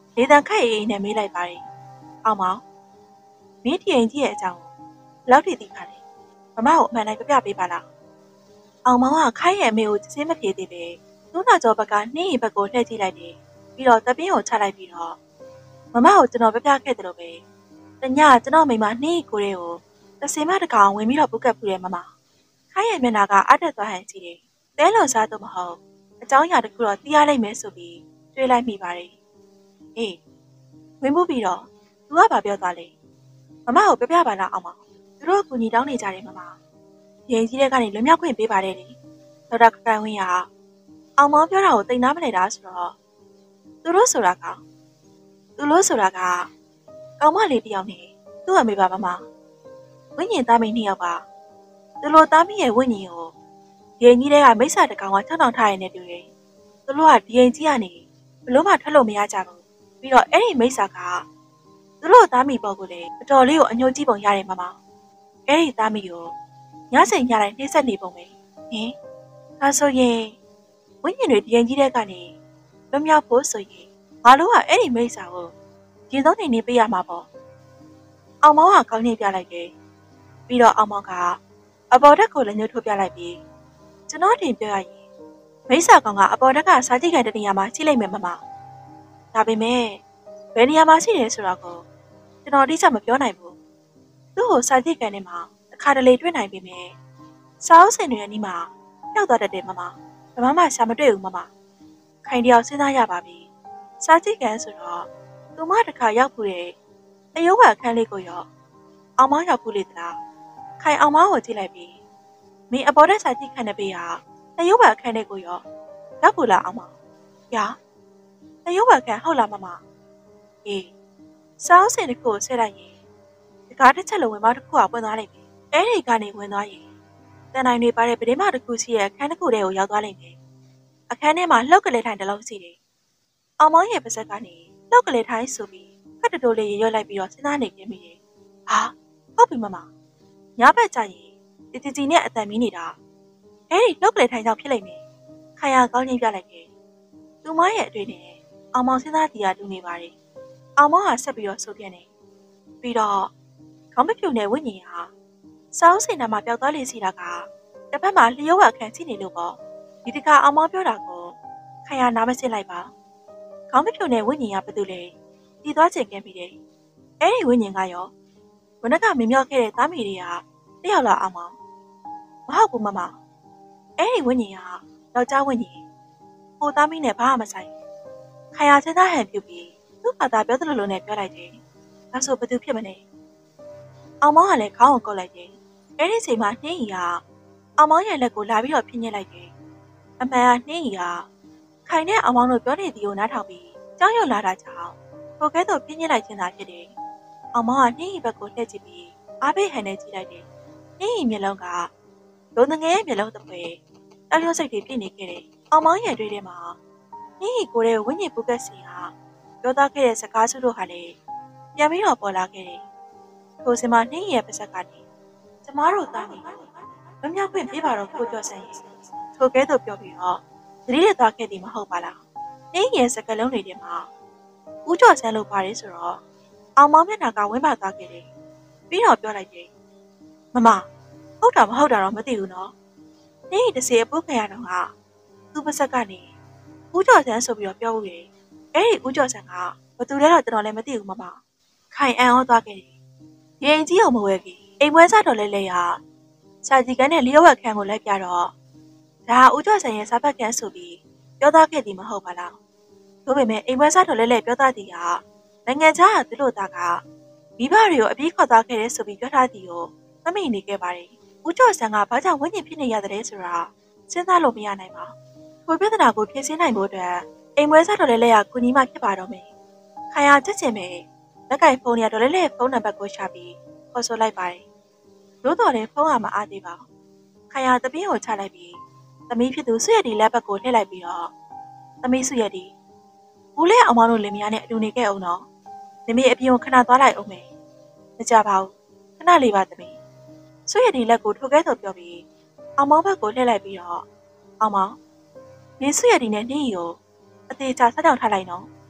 လေတံခက်အေးနဲ့မေးလိုက်ပါတယ်။အောင်မောင်မင်းဒီရင်ကြီးရဲ့အကြောင်းကိုလောက်ထိသိပါလေ။မမကိုအမှန်တိုင်းပြပြပေးပါလား။အောင်မောင်ကခိုင်းရဲ့အမေကိုစစ်စစ်မပြေသေးပဲသူ့နောက်ကျောဘက်ကနှင်းရီဘက်ကိုလှည့်ကြည့်လိုက်တယ်။ပြီးတော့တပင်းကိုချလိုက်ပြီးတော့မမကိုကျွန်တော်ပြပြခဲ့တယ်လို့ပဲ။တညကျွန်တော်မိမနှင်းရီကိုတွေကိုတစင်မတကောင်ဝင်ပြီးတော့ပုတ်ကပ်ပူတယ်မမ။ခိုင်းရဲ့မျက်နှာကအတက်သွားဟန်ကြည့်တယ်။တဲလွန်စားတော့မဟုတ်အเจ้าညာတစ်ခုတော့တီးရလိုက်မယ်ဆိုပြီးတွေးလိုက်မိပါတယ်။အေးဝင်မှုပြီးတော့သူကဘာပြောသွားလဲ။မမကိုပြပြပါလားအောင်မ။သူတို့ကူညီတောင်းနေကြတယ်မမ။ရင်ကြီးတဲ့ကနေလွမြောက်ခွင့်ပေးပါတယ်လေ။ဒေါက်တာခိုင်ဝင်းကအောင်မောင်ပြောတာကိုတိတ်နားမလဲတာဆိုတော့သူတို့ဆိုတာကကောင်မလေးတယောက်နဲ့သူ့အမေပါမမ။ဝိညာဉ်သားမင်းနှစ်ယောက်ပါ။သူတို့သားမင်းရဲ့ဝိညာဉ်ကိုရင်ကြီးတဲ့ကမိစ္ဆာတကောင်ကထောက်ထောင်ထားရနေတူတယ်။သူတို့ကဒီရင်ကြီးကနေဘလို့မှထွက်လို့မရကြဘူး။ပြီးတော့အဲ့ဒီမိစ္ဆာကသူတို့သားမိပေါ်ကိုလေအတော်လေးကိုအညှို့ကြည့်ပုံရတယ်မမ။အဲ့ဒီသားမိကိုညစိန်ညတိုင်းနှိမ့်ဆက်နေပုံပဲ။ဟင်။ဒါဆိုရင်ဝိညာဉ်တွေဒီရင်ကြီးတဲ့ကနေလွမြောက်ဖို့ဆိုရင်ငါတို့ကအဲ့ဒီမိစ္ဆာကိုရင်သုံးနေပေးရမှာပေါ့။အောင်မောင်ကကောင်းနေပြလိုက်တယ်။ပြီးတော့အောင်မောင်ကအပေါ်ဓာတ်ကိုလည်းညှို့ထုတ်ပြလိုက်ပြီးကျွန်တော်တင်ပြောရရင်မိစ္ဆာကောင်ကအပေါ်ဓာတ်ကစားကြည့်ခံတဲ့နေရာမှာရှိလိုက်မယ်မမ။ဒါပေမဲ့ဘယ်နေရာမှာရှိတယ်ဆိုတော့ကိုကျွန်တော်တိကျမပြောနိုင်ဘူး။သူ့ကိုစားကြည့်ခံနေမှာအခါတလေတွေ့နိုင်ပေမဲ့စားအုပ်စင်တွေရဲ့နီးမှာပျောက်သွားတတ်တယ်မမ။ဘာမှရှာမတွေ့ဘူးမမ။ခိုင်တယောက်စဉ်းစားရပါပြီ။စားကြည့်ခံဆိုတော့သူမတစ်ခါရောက်ဖို့တဲ့အယုတ်ဘအခန်းလေးကိုရောအောင်မောင်းရောက်ဖို့လေသလား။ခိုင်အောင်မောင်းကိုကြည့်လိုက်ပြီးမင်းအပေါ်ဓာတ်စားကြည့်ခံတဲ့ဘေးဟာအယုတ်ဘအခန်းလေးကိုရောရောက်ဖို့လားအောင်မောင်း။ညာအယုတ်ဘအခန်းဟုတ်လားမမ။အေးစားအုပ်စင်တစ်ခုကိုဆက်လိုက်ရင်ဒီကားတစ်ချက်လုံးဝင်မတစ်ခုကပွင့်သွားလိမ့်မယ်။အဲ့ဒီကနေဝင်သွားရင်တန်တိုင်းတွေပါတဲ့ဗဒင်းမတစ်ခုရှိရဲ့အခန်းတစ်ခုတည်းကိုရောက်သွားလိမ့်မယ်။အခန်းထဲမှာလှုပ်ကလေးထိုင်တစ်လုံးရှိတယ်။အောင်မောင်းရဲ့ပါဇက်ကနေလှုပ်ကလေးထိုင်ဆိုပြီးဖတ်တတိုးလေးရွတ်လိုက်ပြီးတော့စဉ်းစားနေပြမိတယ်။ဟာဟုတ်ပြီမမ။ညဘက်ကျရင်တီတီနဲ့အတန်မီးနေတာအဲ့ဒီလှုပ်ကလေးထိုင်ကြောင့်ဖြစ်လိမ့်မယ်။ခိုင်ရကောင်းချင်းပြလိုက်တယ်။သူမရဲ့အတွေ့နဲ့အောင်မောင်စဉ်းစားတီးရတူနေပါတယ်။အောင်မောင်ကဆက်ပြီးတော့ဆိုပြနေ။ပြီးတော့ခေါင်းမဖြူနဲ့ဝိညာဉ်ဟာစောင်းစင်နာမှာပျောက်သွားလေစီတာကတစ်ဖက်မှာလျှို့ဝှက်ခံရှိနေလို့ပေါ့ဒီတခါအောင်မောင်ပြောတာကိုခိုင်ရနားမစစ်လိုက်ပါခေါင်းမဖြူနဲ့ဝိညာဉ်ကဘာတူလဲတည်သွားချင်ခဲ့ပြီတဲ့အဲ့ဒီဝိညာဉ်ကရောဝနကမင်းမြောက်ခဲ့တဲ့သားမီတွေကတယောက်လာအောင်မောင်မဟုတ်ဘူးမမအဲ့ဒီဝိညာဉ်ကယောက်ျားဝိညာဉ်ဟိုသားမီနဲ့ဘာမှမဆိုင်ခိုင်ရစဉ်းစားဟန်ပြုပြီးသူ့ဘာသာပြောသလိုလိုနဲ့ပြောလိုက်တယ်ဒါဆိုဘာတူဖြစ်မလဲအောင်မောင်ကလည်းခေါင်းကိုကုတ်လိုက်တယ်။အဲ့ဒီချိန်မှာနှင်းကြီးကအောင်မောင်ရဲ့လက်ကိုလာပြီးတော့ဖိညက်လိုက်တယ်။အမှန်ကနှင်းကြီးကခိုင်နဲ့အောင်မောင်တို့ပြောနေသည်ကိုနားထောင်ပြီးကြောက်ရွံ့လာတာကြောင့်ကိုကဲတော့ဖိညက်လိုက်ခြင်းသာဖြစ်တယ်။အောင်မောင်ကနှင်းကြီးဘက်ကိုလှည့်ကြည့်ပြီးအားပေးဟန်နဲ့ကြည့်လိုက်တယ်။နှင်းကြီးမျက်လုံးကလုံငယ်ရဲ့မျက်လုံးတစ်ဖွဲအလျော့စိတ်တွေပြည့်နေခဲ့တယ်။အောင်မောင်ရဲ့တွေ့ထဲမှာနှင်းကြီးကိုယ်ရဲ့ဝိညာဉ်ပုကက်စီကပြောသားခဲ့တဲ့စကားစုတို့ဟာလည်းပြန်ပြီးတော့ပေါ်လာခဲ့တယ်။ထိုစင်မှာနှင်းရဲ့ပါဇက်ကနေကျမတို့သားနေမမြောက်ခွင့်ပြပါတော့ကိုကျော်ဆန်းရဲ့ထိုကဲတော့ပြောပြီးတော့သတိရသွားခဲ့သည်မဟုတ်ပါလားနှင်းရဲ့စကလုံးတွေထဲမှာဦးကျော်ဆန်းလို့ပါတယ်ဆိုတော့အောင်မောင်မျက်နှာကဝင်းပါသွားခဲ့တယ်ပြီးတော့ပြောလိုက်တယ်မမဟုတ်တာမဟုတ်တာတော့မသိဘူးနော်နှင်းတစ်စီအပုတ်ခံရတော့ကသူ့ပါဇက်ကနေဦးကျော်ဆန်းဆိုပြီးတော့ပြောဦးတယ်အဲ့ဒီဦးကျော်ဆန်းကဘသူလဲတော့ကျွန်တော်လည်းမသိဘူးမမခိုင်အံ့ဩသွားခဲ့တယ်ရင်ကြီးအောင်မဝဲကြီးအိမ်မွဲစားတော်လဲရစာကြီးကန်းနဲ့လျှို့ဝှက်ခန်းကိုလိုက်ပြတော့ဒါဦးကျော်ဆန်ရဲ့စားဖက်ခန်းဆိုပြီးပြောသားခဲ့သည်မဟုတ်ပါလားဒါပေမဲ့အိမ်မွဲစားတော်လဲပြောသားသည်ကနိုင်ငံခြားကသူတို့သားကမိဘတွေကိုအပြေးခေါ်သားခဲ့တယ်ဆိုပြီးပြောထားသည်ကိုမမိနေခဲ့ပါတယ်ဦးကျော်ဆန်ကဘာကြောင့်ဝိညာဉ်ဖြစ်နေရတဲ့ဆိုတာစဉ်းစားလို့မရနိုင်ပါဘူးကိုပြဿနာကိုဖြေရှင်းနိုင်ဖို့အတွက်အိမ်မွဲစားတော်လဲရကူညီမှဖြစ်ပါတော့မယ်ခိုင်ရချက်ချင်းပဲလက်ကင်ဖုန်းရတော်လဲဖုန်းနံပါတ်ကိုရှာပြီးခေါ်ဆိုလိုက်ပါတယ်။လို့တော်လည်းဖုန်းကမအားသေးပါဘူး။ခိုင်ရတပင်းကိုချလိုက်ပြီးသမီးဖြစ်သူဆွရတီလက်ဘက်ကိုလှည့်လိုက်ပြီးတော့သမီးဆွရတီဦးလေးအောင်မတို့လင်မယားနဲ့အတူနေခဲ့အောင်နော်။သမီးအပြင်ကိုခဏသွားလိုက်အောင်မယ်။မကြပါဘူး။ခဏလေးပါသမီး။ဆွရတီလက်ကိုထိုကဲဆိုပြောပြီးအောင်မောင်ဘက်ကိုလှည့်လိုက်ပြီးတော့အောင်မောင်နင်းဆွရတီနဲ့နှင်းရီကိုအသေးချာဆက်ကြောင်ထားလိုက်နော်။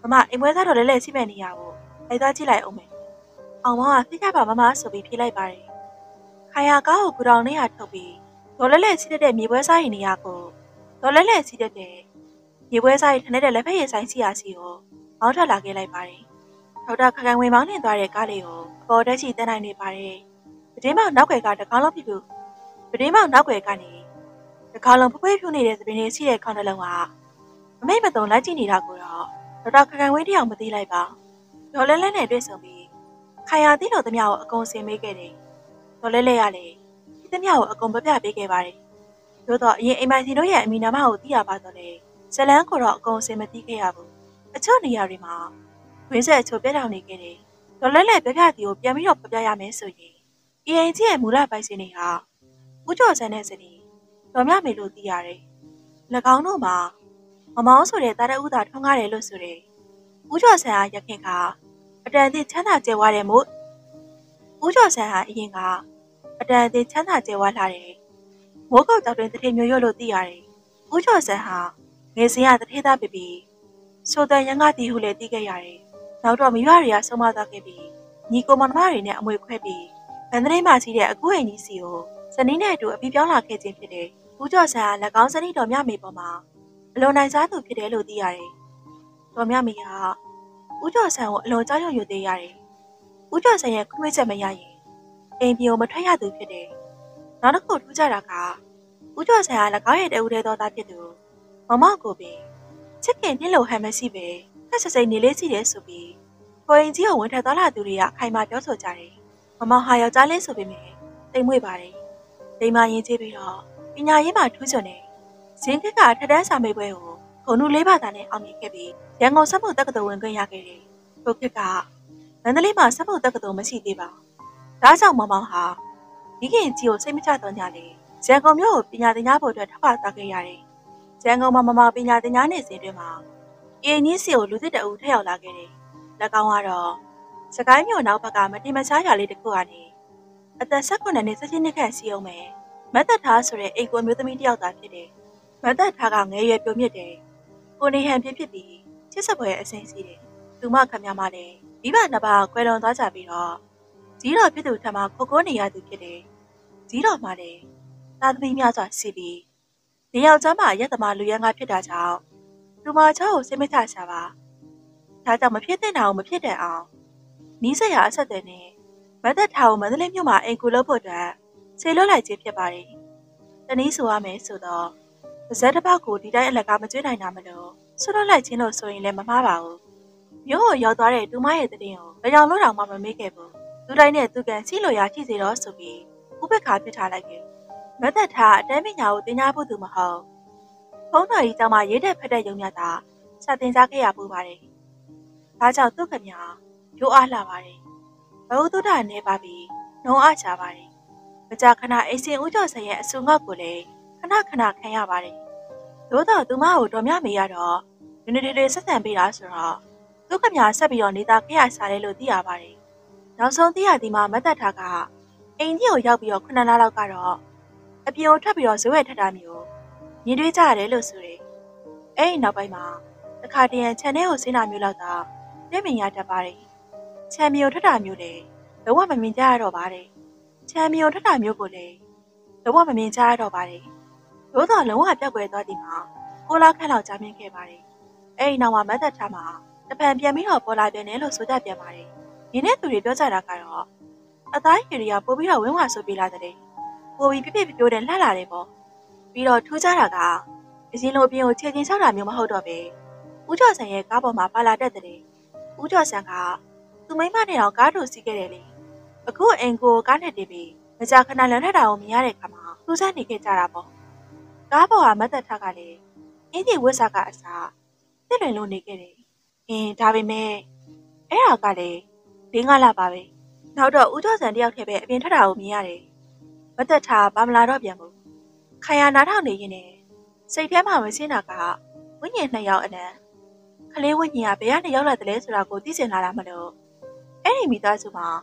မအိမ်ပွဲစားတော်လဲစီးမဲ့နေရကိုလိုက်သွားကြည့်လိုက်အောင်မယ်အောင်မောင်ကသိကြပါမမဆိုပြီးဖြေလိုက်ပါတယ်ခိုင်ရကားကိုကူတောင်နဲ့ရထုတ်ပြီးတော်လဲစီးတဲ့မြေပွဲစားရင်နေရကိုတော်လဲစီးတဲ့မြေပွဲစားရင်ထနေတဲ့လက်ဖက်ရည်ဆိုင်စီရစီကိုမောင်းထွက်လာခဲ့လိုက်ပါတယ်ဒေါက်တာခခိုင်ဝင်မောင်းနေသွားတဲ့ကားလေးကိုအပေါ်တက်ချီတက်နိုင်နေပါတယ်ပတင်းမောင်နောက်ွယ်ကတကောင်းလုံးပြူပတင်းမောင်နောက်ွယ်ကနေတကောင်းလုံးဖွေးဖြူနေတဲ့သပင်းလေးစီးတဲ့ခေါင်းတစ်လုံးကအမိတ်မတုံလိုက်ကြည့်နေတာကိုတော့ဒေါက်တာခခိုင်ဝင်းတယောက်မသိလိုက်ပါဒေါ်လဲနဲ့တွေ့ဆုံပြီးခိုင်ရသီးတော်သမျှကိုအကုန်ဆင်မေးခဲ့တယ်ဒေါ်လဲရလေဒီသမျှကိုအကုန်ပြပြပေးခဲ့ပါတယ်သို့တော့အရင်အိမ်မိုင်စီတို့ရဲ့အမိနာမကိုသိရပါတော့လေဇလန်းကိုတော့အကုန်ဆင်မသိခဲ့ရဘူးအချို့နေရာတွေမှာဝင်းဆက်အချို့ပြတောင်နေခဲ့တယ်ဒေါ်လဲပြပြတီကိုပြန်ပြီးတော့ပြပြရမယ်ဆိုရင်အရင်ကြီးရဲ့မူလပိုင်ရှင်တွေဟာဦးကျော်စန်းနဲ့စနီတော်မြမေလို့သိရတယ်၎င်းတို့မှာမမောင်းဆိုတဲ့တာတအူးသာထွန်းကားတယ်လို့ဆိုတယ်ဦးကျော်စန်းဟာရခင်ကအတန်အသည့်ချမ်းသာကျယ်ဝတဲ့မို့ဦးကျော်စန်းဟာအရင်ကအတန်အသည့်ချမ်းသာကျယ်ဝလာတယ်မိုးကုတ်တောက်တွင်တထေမျိုးရွတ်လို့သိရတယ်ဦးကျော်စန်းဟာငယ်စဉ်ကတထေသားပြပြီးဆိုတဲ့ရန်ကတီဟုလည်းသိခဲ့ရတယ်နောက်တော့မိဘတွေကဆုံးမသွားခဲ့ပြီးညီကိုမောင်နှမတွေနဲ့အမွေခွဲပြီးဗန္ဒရိမှရှိတဲ့အကူအိမ်ကြီးစီကိုဇနီးနဲ့အတူအပြီးပြောင်းလာခဲ့ခြင်းဖြစ်တယ်ဦးကျော်စန်းက၎င်းဇနီးတော်မြမေပေါ်မှာအလွန်နိုင်စားသူဖြစ်တယ်လို့သိရတယ်တော်မြမေဟာဦးကျော်စန်းကိုအလွန်ကြောက်ရွံ့ယူသေးရတယ်ဦးကျော်စန်းရဲ့ခွင့်ချက်မရရင်အိမ်ပြင်ကိုမထွက်ရသူဖြစ်တယ်နောက်တစ်ခုထူးခြားတာကဦးကျော်စန်းက၎င်းရဲ့တအူတဲ့တော်သားဖြစ်သူမမကိုပင်ချစ်ခင်နှိလို့ဟန်မရှိပဲဆက်စစိနေလေးစီတယ်ဆိုပြီးကိုရင်ကြီးကိုဝင်ထက်သွားလာသူတွေကအခိုင်အမာပြောဆိုကြတယ်မမဟာယောက်ျားလေးဆိုပေမဲ့တိမ်မွေ့ပါတယ်တိမ်မရင်ကြီးပြီးတော့ပညာရေးမှာထူးချွန်တယ်ဇင်းကကထက်တန်းစာမေးပွဲကိုဂုဏ်ထူး၄ပါးသာနဲ့အောင်မြင်ခဲ့ပြီးရန်ကုန်စက်မှုတက္ကသိုလ်ဝင်ခွင့်ရခဲ့တယ်ထိုခေတ်ကမန္တလေးမှာစက်မှုတက္ကသိုလ်မရှိသေးပါဒါကြောင့်မမောင်ဟာမိခင်ကြီးကိုစိတ်မချတော့ညလေရန်ကုန်မြို့ကိုပညာသင်ကြားဖို့အတွက်ထောက်ပံ့သွားခဲ့ရတယ်ရန်ကုန်မှာမမောင်ပညာသင်ကြားနေစဉ်တွင်မှာအင်းကြီးစီကိုလူသစ်တအူထက်ရောက်လာခဲ့တယ်၎င်းကတော့စကိုင်းမြို့နောက်ဘက်ကမတင်မချားရွာလေးတစ်ခုကနေအသက်18နှစ်နဲ့17နှစ်ခန့်စီအောင်မယ်မတ်သက်ထားဆိုတဲ့အိမ်ကိုမျိုးသမီးတစ်ယောက်သာဖြစ်တယ်မတ်သက်ထားကငယ်ရွယ်ပြုံးမြင့်တယ်ကိုနေဟန်ဖြစ်ပြီးချစ်စပွဲအစိမ်းစီးတယ်သူမခမများမလည်းမိဘနှစ်ပါးကွယ်လွန်သွားကြပြီးတော့ကြီးတော်ဖြစ်သူထမခိုကိုနေရသူဖြစ်တယ်ကြီးတော်မှလည်းသားသမီးများစွာစီပြီးနေယောက်ျားမှရက်သမားလူရန်ကဖြစ်တာကြောင့်သူမချောကိုစိတ်မချရှာပါဒါကြောင့်မဖြစ်တဲ့နာကိုမဖြစ်တဲ့အောင်နီးစရာအဆက်တွေနဲ့မတ်သက်ထားကိုမန္တလေးမြို့မှာအိမ်ကူလုပ်ဖို့အတွက်ဆေလွတ်လိုက်ခြင်းဖြစ်ပါတယ်တနည်းဆိုရမယ်ဆိုတော့ပါဇက်တစ်ပေါက်ကိုဒီတိုင်းအလကားမကျွေးနိုင်တာမလို့ဆွလွတ်လိုက်ခြင်းလို့ဆိုရင်လည်းမမှားပါဘူးမြို့ကိုရောက်သွားတဲ့တူမရဲ့တည်င်းကိုကြောင်လို့တောင်မှမမေ့ခဲ့ဘူးသူတိုင်းနဲ့သူကန်စီလိုရာရှိစေတော့ဆိုပြီးဥပက္ခပြစ်ထားလိုက်ခဲ့မတ်သက်ထားအတန်းပညာကိုသင်ကြားဖို့သူမဟုတ်ဖုံးတော်ကြီးကျောင်းမှာရေးတဲ့ဖက်တဲ့ရုံများသာစတင်စားခဲ့ရပူပါတယ်ဒါကြောင့်သူ့ခင်ဗျာရိုးအားလာပါတယ်ဘဝတုဒ္ဒနဲ့ပါပြီးနှုံအားချပါတယ်မကြာခဏအိမ်စင်ဦးကျော်ဆန်ရဲ့အဆူငေါက်ကိုလည်းခဏခံရပါတယ်သို့တော့သူမကိုတော်မြမေရတော့နည်းနည်းဆက်ဆံပေးတာဆိုတော့သူ့ခင်ဗျာဆက်ပြီးတော့နေတာခဲ့ရစားတယ်လို့သိရပါတယ်နောက်ဆုံးသိရသည်မှာမတ်သက်ထားကအိမ်ကြီးကိုရောက်ပြီးတော့9လလောက်ကတော့အပြင်ကိုထွက်ပြီးတော့ဇွဲဝဲထက်တာမျိုးမြင်တွေ့ကြရတယ်လို့ဆိုတယ်အဲ့ဒီနောက်ပိုင်းမှာတစ်ခါတရံခြံထဲကိုဆင်းတာမျိုးလောက်သာတွေ့မြင်ရတတ်ပါတယ်ခြံမျိုးထက်တာမျိုးလည်းလုံးဝမမြင်ကြရတော့ပါတယ်ခြံမျိုးထက်တာမျိုးကိုလည်းလုံးဝမမြင်ကြရတော့ပါတယ်သို့တော်လုံးဝပြောက်ွယ်သွားသည်မှာ6လခန့်လောက်ကြာမြင့်ခဲ့ပါတယ်အဲ့ဒီနောက်မှာမတ်သက်ထားမှာတပံပြန်ပြီးတော့ပေါ်လာပြန်တယ်လို့ဆိုကြပြန်ပါတယ်ရင်းတဲ့သူတွေပြောကြတာကတော့အသားရည်တွေကပို့ပြီးတော့ဝင်းဝါဆိုပြလာတဲ့ပိုပြီးပြပြတဲ့လှလာတယ်ပေါ့ပြီးတော့ထူးခြားတာကအရင်လိုအပြင်ကိုခြေချင်းဆောက်တာမျိုးမဟုတ်တော့ပဲဦးကျော်ဆန်ရဲ့ကားပေါ်မှာပါလာတဲ့တဲ့ဦးကျော်ဆန်ကသူမိမနဲ့တော့ကားတို့စီးခဲ့တယ်လေအခုအင်ကိုကားနဲ့တည်ပြီးမကြာခဏလမ်းထက်တာကိုမြင်ရတဲ့အခါမှာစူးစမ်းနေခဲ့ကြတာပေါ့ကားပေါ်ကမတ်သက်ထားကလည်းအင်းကြီးဝစ်စာကအစားတစ်လွင်လို့နေခဲ့တယ်ဒါပေမဲ့အဲ့ဒါကလည်း5 လပါပဲနောက်တော့ဦးကျော်ဆန်တယောက်တည်းပဲအပြင်ထက်တာကိုမြင်ရတယ်မတ်သက်ထားပါမလာတော့ပြန်ဘူးခိုင်ရနားထောင်နေရင်လည်းစိတ်ထဲမှာမစင်းတာကဝိညာဉ်2 ယောက်အနံကလေးဝိညာဉ်ကဘယ်ကနေရောက်လာတယ်လဲဆိုတာကိုသိစင်လာတာမလို့အဲ့ဒီမိသားစုမှာ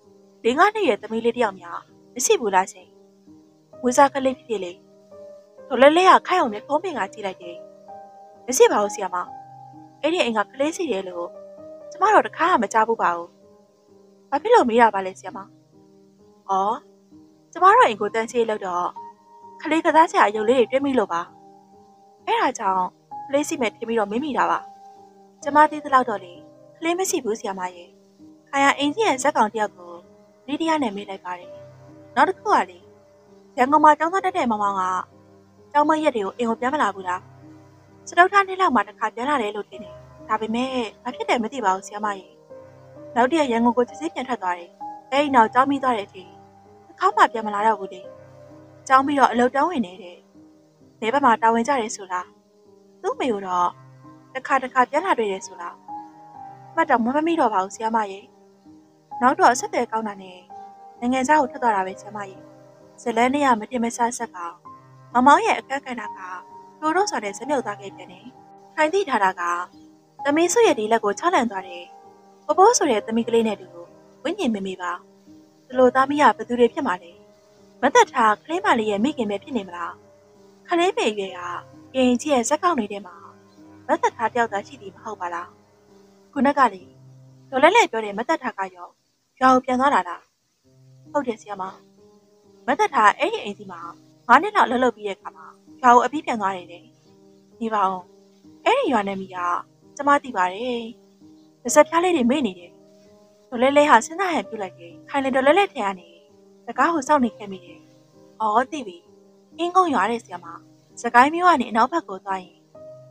5 နှစ်ရဲ့သမီးလေးတယောက်များမရှိဘူးလားရှင်ဝိစားကလေးဖြစ်လေဒေါ်လဲကခိုင်အောင်နဲ့ဖုံးပင်ကကြည့်လိုက်တယ်မရှိပါဘူးဆီယာမအဲ့ဒီအိမ်ကကလေးစီတယ်လို့ကျမတို့တခါမှမကြားဘူးပါဘူး။ဘာဖြစ်လို့မေးတာပါလဲဆရာမ။အော်ကျမတို့အိမ်ကိုတန်းချေလို့တော့ကလေးကစားစရာအယုတ်လေးတွေတွေ့မိလို့ပါ။အဲ့ဒါကြောင့်ကလေးစီမဲ့ထင်ပြီးတော့မေးမိတာပါ။ကျမသိသလောက်တော့လေကလေးမရှိဘူးဆရာမရဲ့။ခိုင်ရအိမ်ကြီးရဲ့ဇက်ကောင်တယောက်ကိုလေးတရားနဲ့မေးလိုက်ပါတယ်။နောက်တစ်ခုကလေရန်ကုန်မှာကျောင်းသားတက်တဲ့မောင်ကကျောင်းမရက်တွေကိုအိမ်ကိုပြန်မလာဘူးလား။စတုထနေ့လောက်မှတစ်ခါပြန်လာတယ်လို့ထင်တယ်။ဒါပေမဲ့ဘာဖြစ်တယ်မသိပါဘူးဆရာမရဲ့။နောက်တည့်ရန်ကုန်ကိုစစ်စစ်ပြန်ထွက်သွားတယ်။အဲ့ဒီနောက်ကျောင်းပြီးသွားတဲ့အချိန်တစ်ခါမှပြန်မလာတော့ဘူးလေ။ကျောင်းပြီးတော့အလုပ်တောင်းဝင်နေတဲ့။နေဘက်မှာတာဝန်ကြတယ်ဆိုလား။သူ့မိကိုတော့တစ်ခါပြန်လာတွေ့တယ်ဆိုလား။မှတ်တော့မမိတော့ပါဘူးဆရာမရဲ့။နောက်တော့အဆက်အသွယ်ကောင်းတာနဲ့နိုင်ငံခြားကိုထွက်သွားတာပဲဆရာမရဲ့။ဇလန်းနဲ့ကမတင်မဆဆက်ကမမောင်ရဲ့အခက်အခဲကတို့တော့ဆိုတဲ့ဇမြုပ်သားခဲ့ပြန်တယ်။ခိုင်သိထားတာကသမီးစုရဲ့ဒီလက်ကိုချလန်သွားတယ်။ဘဘိုးဆိုတဲ့သမီးကလေးနဲ့တူဝိညာဉ်မမေပါ။ဒီလိုသားမီးကဘသူတွေဖြစ်မှာလဲ။မသက်ထားကလေးမလေးရဲ့မိခင်ပဲဖြစ်နေမလား။ခလေးပေရွယ်ကရင်ကြီးရဲ့ဇက်ကောက်နေတဲ့မှာမသက်ထားတယောက်သားရှိသည်မဟုတ်ပါလား။ခုနကလေဒေါ်လဲလဲပြောတဲ့မသက်ထားကရောရွာကိုပြန်သွားတာလား။ဟုတ်တယ်ဆရာမ။မသက်ထားအဲ့ဒီအိမ်ကြီးမှာ9နှစ်လောက်လှုပ်လှုပ်ပြီးတဲ့အခါမှာရွာကိုအပြီးပြန်သွားတယ်လေ။ဒီပါအောင်အဲ့ဒီရွာနယ်မီကကျမသိပါတယ်။တစ်စက်ပြားလေးတွေမေ့နေတယ်။ဒေါ်လဲလဲဟာစဉ်းစားဟန်ပြုလိုက်တယ်။ခိုင်လေဒေါ်လဲလဲထဲကနေစကားကိုစောင့်နေခဲ့မိတယ်။အော်သိပြီ။အင်းကုန်းရွာတဲ့ဆရာမစကိုင်းမျိုးကနေအနောက်ဘက်ကိုသွားရင်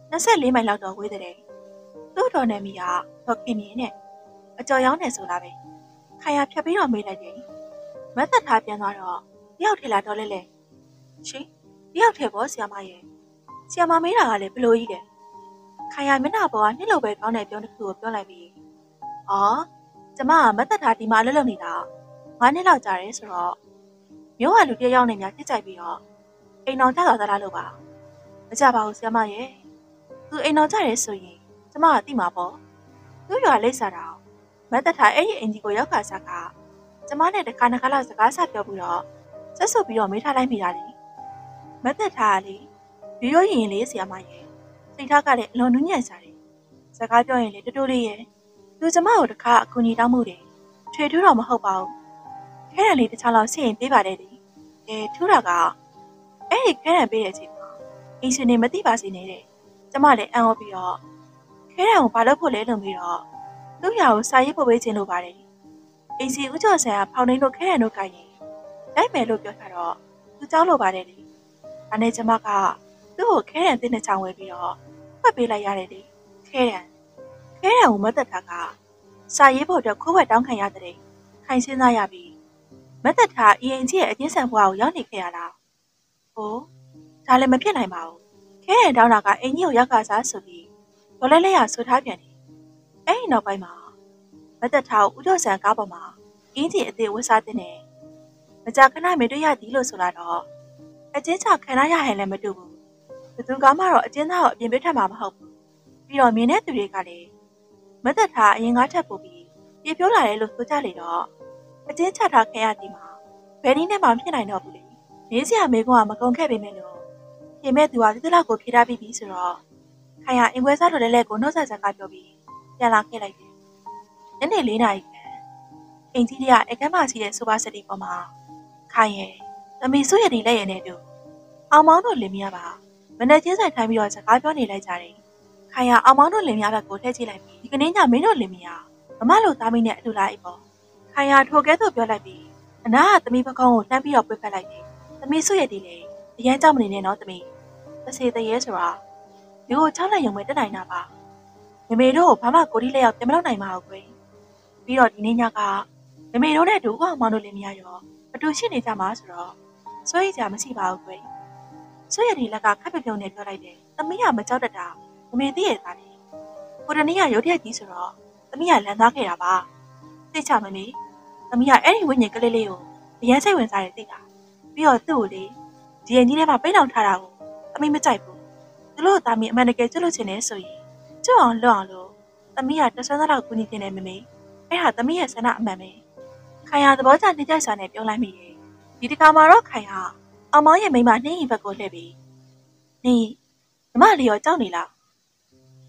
24မိုင်လောက်တော့ဝေးတဲ့။သူ့တော်နယ်မီကဒေါ်ခင်မြင့်နဲ့အကျော်ရောင်းနေဆိုလားပဲ။ခိုင်ရဖြတ်ပြီးတော့မေးလိုက်တယ်။မသက်ထားပြန်သွားတော့တယောက်ထဲလာဒေါ်လဲလဲ။ရှင်တယောက်ထဲပေါ့ဆရာမရဲ့။ဆရာမမေးတာကလည်းဘလို့ကြီးတယ်။ခိုင်ရမျက်နှာပေါ်ကနှစ်လိုပဲကောင်းတဲ့ပြောတစ်ခုကိုပြောလိုက်ပြီး။အော်ကျမကမသက်ထားဒီမှာလှုပ်လှုပ်နေတာ9နှစ်လောက်ကြာတယ်ဆိုတော့မျိုးကလူတယောက်နဲ့များဖြစ်ကြိုက်ပြီးတော့အိမ်တော်ကြသွားသလားလို့ပါမကြပါဘူးဆရာမရဲ့သူအိမ်တော်ကြတယ်ဆိုရင်ကျမကသိမှာပေါ့သူ့ရွာလိမ့်စားတာမသက်ထားအဲ့ဒီအင်ကြီးကိုရောက်ခါစားကကျမနဲ့တခါနှစ်ခါလောက်စကားဆက်ပြောပြီးတော့ဆက်ဆုပ်ပြီးတော့မေးထားလိုက်မိတာလေမသက်ထားကလေရိုးရိုးရင်လေးဆရာမရဲ့စိတ်ထားကလည်းအလွန်နူးညံ့စားတယ်စကားပြောရင်လေတူတူလေးရဲ့သူကျမကိုတခါအကူညီတောင်းမှုတယ်ထွေထူးတော့မဟုတ်ပါဘူးခဲရံလေးတစ်ချောင်းလောက်ဆင်ရင်ပေးပါတယ်လေထူးတာကအဲ့ဒီခဲရံပေးတဲ့အချိန်မှာအင်းရှင်နေမသိပါစေနဲ့တဲ့ကျမလည်းအံ့ဩပြီးတော့ခဲရံကိုဘာလုပ်ဖို့လဲလို့ပြီးတော့သူ့ရာကိုစာရေးပို့ပေးခြင်းလို့ပါတယ်အင်းစီဦးကျော်ဆန်ကဖောင်နှင်းတို့ခဲရံတို့ကရင်လိုက်မယ်လို့ပြောထားတော့သူเจ้าလိုပါတယ်လေဒါနဲ့ကျမကသူ့ကိုခဲရံတင်းတဲ့ချောင်းဝဲပြီးတော့ဖတ်ပေးလိုက်ရတယ်လေခဲရံကိုမသက်ထားကစာရေးဖို့အတွက်ခိုးဝက်တောင်းခံရတဲ့ခိုင်စဉ်းစားရပြီးမသက်ထားအရင်ကြီးရဲ့အချင်းဆန်ဘွားကိုရောက်နေခဲ့ရတာ။ဟိုဒါလည်းမဖြစ်နိုင်ပါဘူး။ခဲရန်တောင်းတာကအင်ကြီးကိုရောက်ခါစားဆိုပြီးဒေါ်လဲလဲရဆိုထားပြန်တယ်။အဲ့ဒီနောက်ပိုင်းမှာမသက်ထားကိုဦးကျော်ဆန်ကားပေါ်မှာအင်းကြီးအသေးဝတ်စားတဲ့နဲ့မကြာခဏမတွေ့ရသည်လို့ဆိုလာတော့အချင်းချခံရရဟန်လည်းမတူဘူး။ဘသူကမှတော့အချင်းသားကိုအပြင်ပြထမှာမဟုတ်ဘူး။ပြီးတော့မြင်တဲ့သူတွေကလည်းမသက်ထားအရင်ကထပ်ပို့ပြီးပြေပြောလာတယ်လို့ဆိုကြလေတော့အချင်းချထားခင်ရသည်မှာဘယ်နည်းနဲ့မှဖြစ်နိုင်တော့ဘူးလေနေစရာမေကွန်းကမကုန်ခဲ့ပေမဲ့လို့ပြင်မဲ့သူကဒီလောက်ကိုဖြေထားပြီးပြီဆိုတော့ခိုင်ရအင်ကွဲစားတော်လည်းကိုနှုတ်ဆက်စကားပြောပြီးပြန်လာခဲ့လိုက်တယ်ညနေ4 နာရီခန့်အင်ကြီးကအကမ်းမရှိတဲ့ဆိုပါစတီပေါ်မှာခိုင်ရဲ့သမီးစုရည်လက်ရည်နဲ့တူအောင်မောင်းတို့လင်မယားပါမနေ့ချင်းဆိုင်ထိုင်းပြီးတော့စကားပြောနေလိုက်ကြတယ်ခိုင်ရအောင်မောင်းတို့လင်မယားဘက်ကိုလှည့်ကြည့်လိုက်ပြီးဒီကနေ့ညမင်းတို့လင်မယားမမလိုသားမင်းနဲ့အတူလာအိပ်ပေါ့ခိုင်ရထိုကဲသို့ပြောလိုက်ပြီးအနာကသမီးပကုံးကိုလှမ်းပြီးတော့ပွေဖက်လိုက်တယ်သမီးစုရည်ဒီလေအရန်ကြောက်မနေနဲ့နော်သမီးတစ်စေတရေဆိုတာဒီကိုချောင်းလိုက်ရုံပဲတက်နိုင်တာပါမမေတို့ဘာမှကိုဒီလက်ရောက်ပြန်မလုပ်နိုင်ပါဘူးကွယ်ပြီးတော့ဒီနေ့ညကမမေတို့နဲ့တူအောင်မောင်တို့လင်မယားရောအတူရှိနေကြမှာဆိုတော့စိုးရိမ်ကြမရှိပါဘူးကွယ်ဆွေရည်ဒီလက်ကခက်ပြုံနဲ့ပြောလိုက်တယ်သမီးကမကြောက်တတ်တာမမေသိရသားလေကိုတနေ့ကရုတ်တရက်ကြီးဆိုတော့သမီးကလန်သားခဲ့တာပါသိချမမေသမီးကအဲ့ဒီဝိညာဉ်ကလေးလေးကိုအရန်စိတ်ဝင်စားတယ်သိတာပြီးတော့သူ့ကိုလေဒီရင်ကြီးထဲမှာပိတ်အောင်ထားတာကိုသမီးမကြိုက်ဘူးသူတို့သားမီးအမှန်တကယ်ကျွတ်လို့ချင်နေဆိုရင်ကျွတ်အောင်လွတ်အောင်လို့သမီးကတဆွမ်းသားတော့ကူညီတင်တယ်မမေအဲ့ဟာသမီးရဲ့ဆန္ဒအမှန်ပဲခိုင်ရသဘောကျနှိမ့်ကြစွာနဲ့ပြောလိုက်မိတယ်ဒီတခါမှာတော့ခိုင်ဟာအောင်မောင်ရဲ့မိမနှင်းရင်ဘက်ကိုလှည့်ပြီးနှင်းညီမလေးရောကြောက်နေလားမ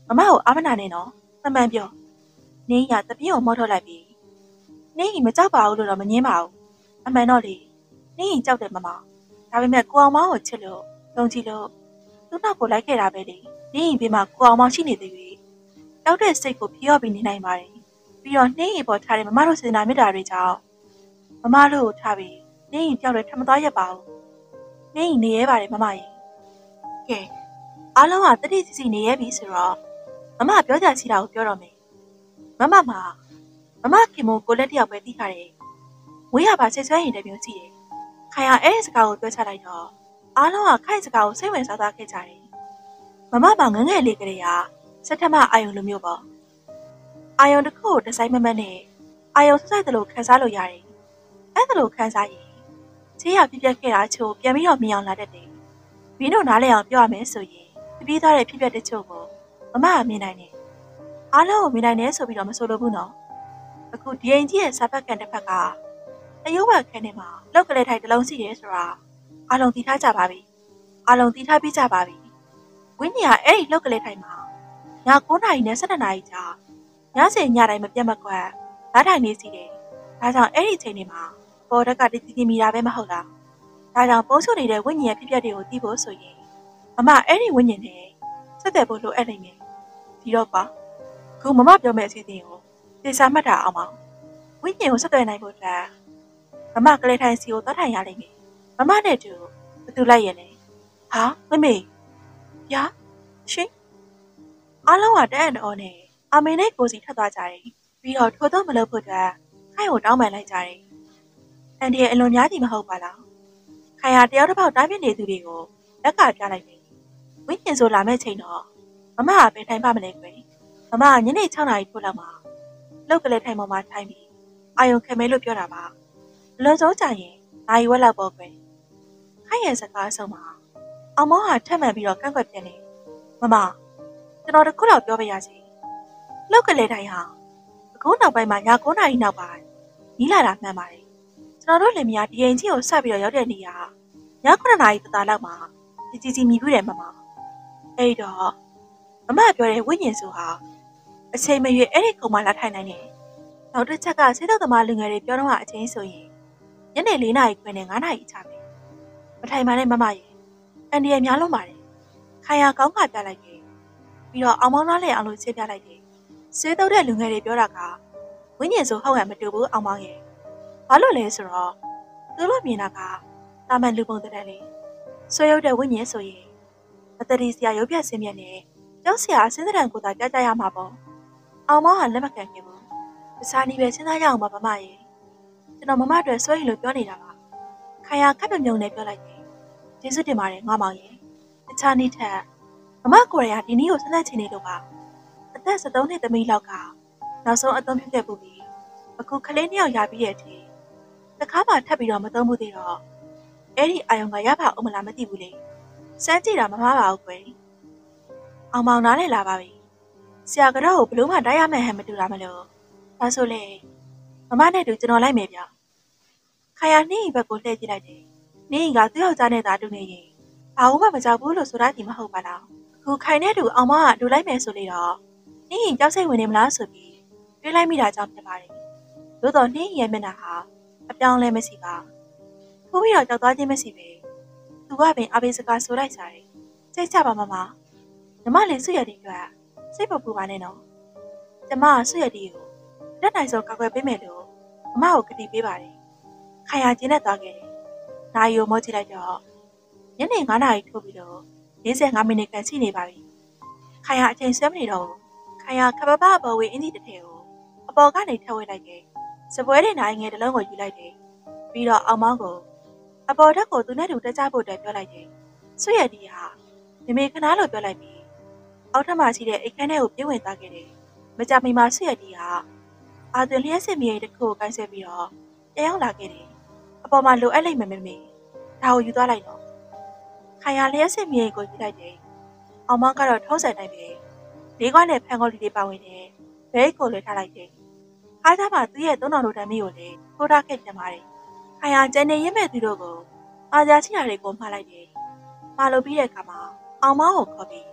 မမကိုအားမနာနဲ့နော်မှန်မှန်ပြောနင်းရတပြင်းကိုမော့ထုတ်လိုက်ပြီနင်းရင်မကြောက်ပါဘူးလို့တော့မငင်းပါဘူးအမှန်တော့လေနင်းရင်ကြောက်တယ်မမဒါပေမဲ့ကိုအောင်မောင်ကိုချစ်လို့ယုံကြည်လို့သူ့နောက်ကိုလိုက်ခဲ့တာပဲလေနင်းရင်ပြီးမှကိုအောင်မောင်ရှိနေသေးပြီတောက်တဲ့စိတ်ကိုဖြောပြီးနေနိုင်ပါတယ်ပြီးတော့နှင်းရင်ပေါ်ထားတဲ့မမတို့စေနာမေတ္တာတွေကြောင့်မမတို့ကိုထားပြီးနှင်းရင်ကြောက်တယ်ထမသွားရပါဘူးနှင်းရင်နေရပါတယ်မမရင်ကဲအားလုံးကတတိစီစီနေရပြီဆိုတော့မမပြောကြစီတာကိုပြောတော့မယ်မမခင်မိုးကိုလက်တယောက်ပဲသိထားတယ်ဝေးရပါစိတ်ဆွဲရင်တမျိုးရှိတယ်ခိုင်ရအဲ့ဒီစကားကိုပြောချလိုက်တော့အားလုံးကခိုင်စကားကိုစိတ်ဝင်စားသွားခဲ့ကြတယ်မမငငယ်လေးကလေးကစက်ထမအာယုံလိုမျိုးပေါ့အာယုံတစ်ခုကိုဒီဇိုင်းမမတ်နဲ့အာယုံစိုက်တယ်လို့ခန်းစားလို့ရတယ်အဲ့ဒါလို့ခန်းစားရင်ချေးရပြပြခဲ့တာချို့ပြန်ပြီးတော့မြင်အောင်လာတတ်တယ်မင်းတို့နားလည်အောင်ပြောရမယ်ဆိုရင်ပြပြသွားတဲ့ဖြစ်ပျက်တဲ့ချို့ကိုမကမြင်နိုင်တယ်အားလုံးကိုမြင်နိုင်တယ်ဆိုပြီးတော့မဆိုလိုဘူးနော်အခုဒီအိမ်ကြီးရဲ့စာဖက်ကန်တစ်ဖက်ကတရုတ်ဘက်ခန်းထဲမှာလောက်ကလေးထိုင်တစ်လုံးရှိတယ်ဆိုတာအားလုံးသိထားကြပါပြီအားလုံးသိထားပြီးကြပါပြီဝင်းကြီးကအဲ့ဒီလောက်ကလေးထိုင်မှာည9နာရီနဲ့12နာရီကြာညစဉ်ညတိုင်းမပြတ်မကွက်ဓာတ်ထိုင်နေစီတယ်ဒါကြောင့်အဲ့ဒီချိန်တွေမှာပေါ်တက်ကတည်တည်မိတာပဲမဟုတ်လားဒါကြောင့်ပုံစုနေတဲ့ဝင်းကြီးရဲ့ဖြစ်ပျက်တွေကိုသိဖို့ဆိုရင်မမအဲ့ဒီဝင်းကြီးနဲ့ဆက်တယ်ဖို့လိုအပ်နေမယ်ဒီတော့ပါခုမမပြောမယ့်အစီအစဉ်ကိုသေချာမှတ်တာအောင်ပါဝင်းကြီးကိုဆက်သွယ်နိုင်ဖို့အတွက်မမကလေးထိုင်စီကိုသွားထိုင်ရလိမ့်မယ်မမနဲ့တူဘသူလိုက်ရလဲဟာမမေဗျာရှင်အားလုံးကတန်းတော်နဲ့အမေနဲ့ကိုစီထပ်သွားကြတယ်ပြီးတော့ထိုတော့မလုပ်ဖို့အတွက်ခိုင်ကိုတောင်းပန်လိုက်ကြတယ်အန်ဒီရဲ့အလွန်များကြီးမဟုတ်ပါလားခိုင်ရတယောက်တစ်ပေါက်တားပြနေသူတွေကိုလက်ကပြလိုက်ပြီဝင်းကျင်ဆိုလာမဲ့ချိန်တော့မမကပဲထိုင်ပါမလဲကွယ်မမကညနေ6နာရီထိုးလောက်မှာလောက်ကလေးထိုင်ပေါ်မှာထိုင်ပြီးအာယုံခဲမဲလို့ပြောတာပါအလွန်ဆုံးကြာရင်နိုင်ဝက်လောက်ပေါ့ကွယ်ခိုင်ရဲ့စကားဆုံးမှာအောင်မောင်ဟာထပ်မှန်ပြီးတော့ကန့်ကွက်ပြန်နေမမကျွန်တော်တခုလောက်ပြောပြရစီလောက်ကလေးထိုင်ဟာအခုနောက်ပိုင်းမှာည9နာရီနောက်ပိုင်းနီးလာတာမှန်ပါတယ်ကျွန်တော်တို့လင်မယားဒီအိမ်ကြီးကိုဆက်ပြီးတော့ရောက်တဲ့နေရာည9နာရီတသားလောက်မှာကြီးမြည်ပြီးတယ်မမအဲ့တော့မမပြောတဲ့ဝိညာဉ်စုဟာအချိန်မရွေးအဲ့ဒီကောင်မှလာထိုင်နိုင်တယ်နောက်တစ်ချက်ကဆေးတော့သမားလူငယ်တွေပြောတော့အချင်းဆိုရင်ညနေ4နာရီခွဲနဲ့9နာရီချမယ်မထိုင်ပါနဲ့မမရေအန်ဒီရဲ့များလုံးပါတယ်ခိုင်ရကောင်းကပြလိုက်တယ်ပြီးတော့အောင်မောင်းသားလည်းအောင်လို့ဆေးပြလိုက်တယ်ဆေးတော့တဲ့လူငယ်တွေပြောတာကဝိညာဉ်စုဟုတ်ရမတူဘူးအောင်မောင်းရေဘာလို့လဲဆိုတော့သူတို့မြင်တာကတာမန်လူပုံတဲ့လေးဆွေရုပ်တဲ့ဝိညာဉ်ဆိုရင်အတ္တရီစရာရုပ်ပြဆင်းမြက်နဲ့ကျောက်ဆရာစဉ်းစားကိုသာပြကြရမှာပေါ့အောင်မောင်ကလက်မခံခဲ့ဘူးတခြားနည်းပဲစဉ်းစားရအောင်ပါမမရေကျွန်တော်မမအတွက်ဆွေးရင်လို့ပြောနေတာပါခိုင်ရခက်ပြုံနဲ့ပြောလိုက်တယ်ကျေးဇူးတင်ပါတယ်ငါမောင်ရေတခြားနည်းထက်မမကိုရဒီနည်းကိုစဉ်းစားချင်နေလို့ပါအသက်73နှစ်သမီးလောက်ကနောက်ဆုံးအသုံးပြုခဲ့ပူပြီးအခုကလေး2ယောက်ရပြီးတဲ့အထိတခါမှထပ်ပြီးတော့မသုံးဘူးသေးတော့အဲ့ဒီအာယုံကရပါဦးမလားမသိဘူးလေစမ်းကြည့်တာမမှားပါဘူးကွယ်အောင်မောင်နားလည်းလာပါပြီဆရာကတော့ဘလို့မှတိုက်ရမယ်ဟန်မတူတာမလို့ဒါဆိုလေမမနဲ့တူကျွန်တော်လိုက်မယ်ဗျခိုင်ရနှင်းဘက်ကိုလှည့်ကြည့်လိုက်တယ်နှင်းကသူ့ယောက်ျားနဲ့သာတူနေရင်ဘာမှမကြောက်ဘူးလို့ဆိုတာဒီမဟုတ်ပါလားအခုခိုင်နဲ့တူအောင်မောင်ကတူလိုက်မယ်ဆိုလေတော့နှင်းကြောက်စိတ်ဝင်နေမလားဆိုပြီးတွေးလိုက်မိတာကြောင့်ဖြစ်ပါတယ်သို့တော်နှင်းရဲ့မျက်နှာဟာအပြောင်းလဲမရှိပါထိုးပြီးတော့ကြောက်သွားခြင်းမရှိပဲသူကပင်အဘေးစကားဆိုလိုက်စားတယ်စိတ်ချပါမမညီမလေးဆွရတီကစိတ်ပပူပါနဲ့နော်ကျမဆွရတီကိုလက်နိုင်ဆုံးကောက်ွယ်ပေးမယ်လို့မမကိုကတိပေးပါတယ်ခိုင်ရကျင်းနဲ့သွားခဲ့တယ်နိုင်ရိုမောကြည့်လိုက်တော့ညနေ9နာရီထိုးပြီးတော့45မိနစ်ခန့်ရှိနေပါပြီခိုင်ရအချိန်ဆွဲမနေတော့ခိုင်ရခပပအပေါ်ဝေးအင်းကြီးတစ်ထည်ကိုအပေါ်ကနေထည့်ဝဲလိုက်တယ်စပွဲတွေနိုင်ငယ်တစ်လုံးကိုယူလိုက်တယ်ပြီးတော့အောင်မောင်းကိုအပေါ်ဓာတ်ကိုသူနဲ့တူတက်ကြဖို့အတွက်ပြောလိုက်တယ်ဆွရတီဟာမေခဏလို့ပြောလိုက်ပြီးအောက်ထပ်မှာရှိတဲ့အိတ်ခမ်းထဲကိုပြေးဝင်သွားခဲ့တယ်မကြမီမှာဆွရတီဟာအာသွင်လျှက်စစ်မြေတစ်ခုကိုကိုင်းဆွဲပြီးတော့ပြန်ရောက်လာခဲ့တယ်အပေါ်မှာလိုအပ်လိုက်မယ်မေဒါကိုယူသွားလိုက်တော့ခိုင်ရလျှက်စစ်မြေကိုယူလိုက်တယ်အောင်မောင်းကတော့ထုံးစံတိုင်းပဲလေးခွားနဲ့ဖန်ကောလီတွေပါဝင်တယ်ဘဲကိုလွှဲထားလိုက်တယ်အားသားမှာသူ့ရဲ့သုံးတော်လိုတမ်းမီကိုလည်းထိုးထားခဲ့ပြန်ပါတယ်ခိုင်ရကျန်နေရင်းမဲ့သူတို့ကိုအားကြားရှိတာတွေကိုမှားလိုက်တယ်မှားလို့ပြီးတဲ့အခါမှာအောင်မောင်းကိုခေါ်ပြီး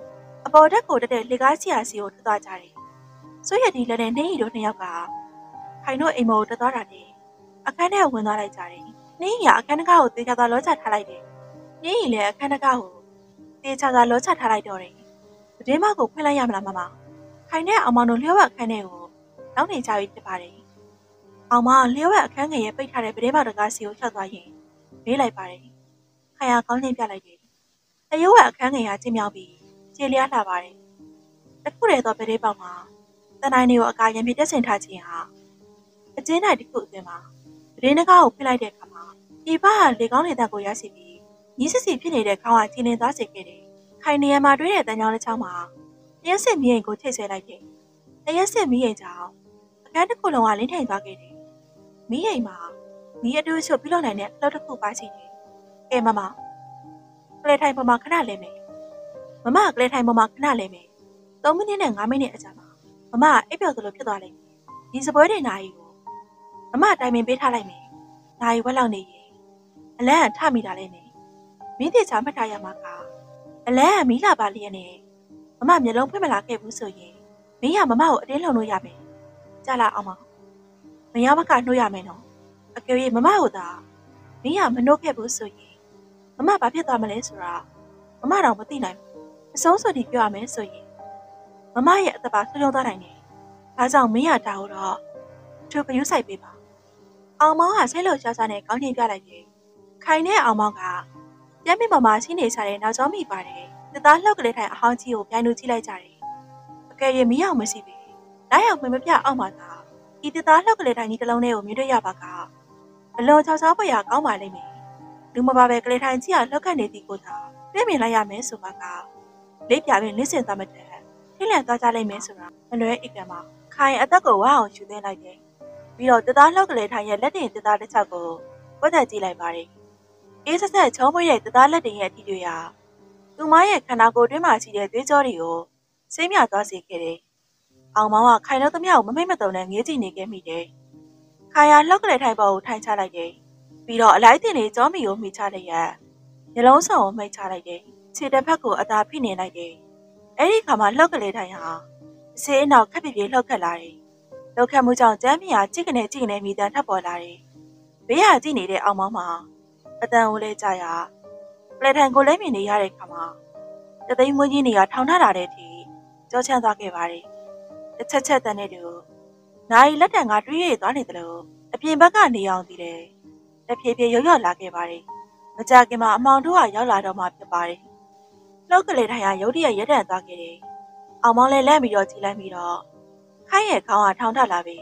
အပေါ်တက်ကိုတက်တဲ့လေကားစီယာစီကိုထွက်သွားကြတယ်။ဆိုရတီလည်းနဲ့နှင်းရီတို့နှစ်ယောက်ကခိုင်တို့အိမ်မော်ကိုတက်သွားတာနဲ့အခန်းထဲကိုဝင်သွားလိုက်ကြတယ်။နှင်းရီကအခန်းတကားကိုတေချာသာလောချထားလိုက်တယ်။နှင်းရီလည်းအခန်းတကားကိုတေချာသာလောချထားလိုက်တော့တယ်။ပတင်းမကိုဖွင့်လိုက်ရမလားမမ။ခိုင်နဲ့အောင်မောင်တို့လျှော့ဝက်အခန်းထဲကိုနောက်နေကြပြီဖြစ်ပါတယ်။အောင်မောင်လျှော့ဝက်အခန်းငယ်ရဲ့ပိတ်ထားတဲ့ပတင်းမတကားစီကိုချက်သွားရင်မေးလိုက်ပါတယ်။ခိုင်ကကောင်းချင်းပြလိုက်တယ်။လျှော့ဝက်အခန်းငယ်ကကျင်းမြောက်ပြီးခြေလျားလှပါတယ်။တခုတည်းသောပတင်းပေါက်မှာတနိုင်တွေကိုအကာရင်ပြတက်ဆင်ထားခြင်းဟာအကျဉ်းတိုင်းတစ်ခုအတွင်းမှာပတင်းတကားကိုဖွင့်လိုက်တဲ့အခါမှာဒီဘကလေကောင်းနေတဲ့ကိုရရှိပြီးညီးစစ်စီဖြစ်နေတဲ့ခေါင်းကကျင်းနေသွားစေခဲ့တယ်။ခိုင်နေရမှာတွေးတဲ့တန်ကြောင်းတစ်ချောင်းမှာတရက်စစ်မီးရင်ကိုချိတ်ဆွဲလိုက်တယ်။တရက်စစ်မီးရင်ကြောင့်အခန်းတစ်ခုလုံးကလင်းထိန်သွားခဲ့တယ်။မီးရင်မှာမီးအတူချုပ်ပြုလုပ်နိုင်တဲ့အလုပ်တစ်ခုပါရှိတယ်။ကဲမမကလေးထိုင်ပေါ်မှာခဏလဲမယ်။မမကလေးထိုင်ပေါ်မှာခဏလဲမယ်။3မိနစ်နဲ့5မိနစ်အကြာမှာမမအိပ်ပျော်သလိုဖြစ်သွားလိမ့်မယ်။ဒီစပွဲတွေနိုင်ကိုမမတိုင်ပင်ပေးထားလိုက်မယ်။နိုင်ဝက်လောက်နေရင်အလန်းထမိတာလိမ့်မယ်။မင်းတို့ချာမှတ်ထားရမှာကအလန်းကမီးလာပါလျက်နဲ့မမမျက်လုံးဖွင့်မလာခဲ့ဘူးဆိုရင်မင်းကမမကိုအတင်းလှုံလို့ရမယ်။ကြားလာအောင်မ။မရမကနှိုးရမယ်နော်။အကယ်၍မမကိုသာမင်းကမနှိုးခဲ့ဘူးဆိုရင်မမဘာဖြစ်သွားမလဲဆိုတာမမတော့မသိနိုင်ဘူး။အဆုံးစွန်ဒီပြောရမယ်ဆိုရင်မမရဲ့အသက်ပါဆုံးရှုံးသွားနိုင်တယ်။ဒါကြောင့်မင်းရတာကိုတော့သူကယူဆိုင်ပေးပါ။အောင်မောင်ကဆိတ်လို့ရှားစားနဲ့ကောင်းချင်းပြလိုက်တယ်။ခိုင်နဲ့အောင်မောင်ကပြမ်းမင်းပေါ်မှာရှိနေစားတဲ့နောက်ကျောင်းမိပါတယ်။တသားလှုပ်ကလေးထိုင်အဟောင်းကြီးကိုပြိုင်လို့ကြည့်လိုက်ကြတယ်။အကယ်၍မီးအောင်မရှိပြီ။လိုက်အောင်မပြအောက်မှာသာဤတသားလှုပ်ကလေးထိုင်ကြီးတစ်လုံးထဲကိုမြင်တွေ့ရပါကအလွန်ချောက်ချောက်ပွေရကောင်းပါလိမ့်မယ်။လူမပါပဲကလေးထိုင်ကြီးကလှုပ်ခတ်နေသည်ကိုသာတွေ့မြင်လိုက်ရမယ်ဆိုပါကလေးပြပင်လစ်စင်သွားမတဲ့ထိလန့်သွားကြလိမ့်မယ်ဆိုတာမလွဲအိပ်ကံမှာခိုင်အသက်ကိုဝအောင်ယူသွင်းလိုက်တယ်။ပြီးတော့တသားလှုပ်ကလေးထိုင်ရဲ့လက်တင်တသားတစ်ချက်ကိုပတ်သက်ကြည့်လိုက်ပါတယ်။အေးဆက်ဆက်ချုံးမွေးတဲ့တသားလက်တင်ရဲ့အထီးတွေဟာသူမရဲ့ခန္ဓာကိုယ်တွင်းမှာရှိတဲ့သွေးကြောတွေကိုစိမ့်မြသွားစေခဲ့တယ်။အောင်မောင်ကခိုင်လို့သမျှကိုမမိတ်မတုံနဲ့ငေးကြည့်နေခဲ့မိတယ်။ခိုင်ကလှုပ်ကလေးထိုင်ပေါ်ကိုထိုင်ချလိုက်တယ်။ပြီးတော့အလိုက်တင်လေးကြောမီကိုမိချလိုက်ရမျက်လုံးစုံကိုမိတ်ချလိုက်တယ်။ခြေတစ်ဖက်ကိုအသာဖိနေလိုက်တယ်။အဲ့ဒီခါမှာလှုပ်ကလေးထိုင်ဟာအစေးအနောက်ခက်ပြပြလှုပ်ခတ်လာတယ်။လှုပ်ခတ်မှုကြောင့်ကျမ်းမီဟာကြည့်ကနေမိတန်ထပ်ပေါ်လာတယ်။ဘေးဟာကြည့်နေတဲ့အောင်မောင်မှာအတန်ကိုလဲကြရပလက်ထန်ကိုလဲမြင်နေရတဲ့ခါမှာတသိန်းမွေးကြီးနေရထောင်ထလာတဲ့အထိကြောချမ်းသွားခဲ့ပါတယ်။တစ်ချက်တန်တဲ့တူနိုင်လက်တံကတွေးရသွားနေတယ်လို့အပြင်ဘက်ကနေအောင်တည်တယ်။တဖြည်းဖြည်းရောက်လာခဲ့ပါတယ်။မကြခင်မှာအမောင်တို့ကရောက်လာတော့မှဖြစ်ပါတယ်။လှုပ်ကလေးထိုင်ဟာရုတ်တရက်ရက်တန်သွားခဲ့တယ်။အောင်မောင်လည်းလန့်ပြီးတော့ကြည်လိုက်ပြီးတော့ခိုင်းရဲ့ခေါင်းကထောင်ထလာပြီ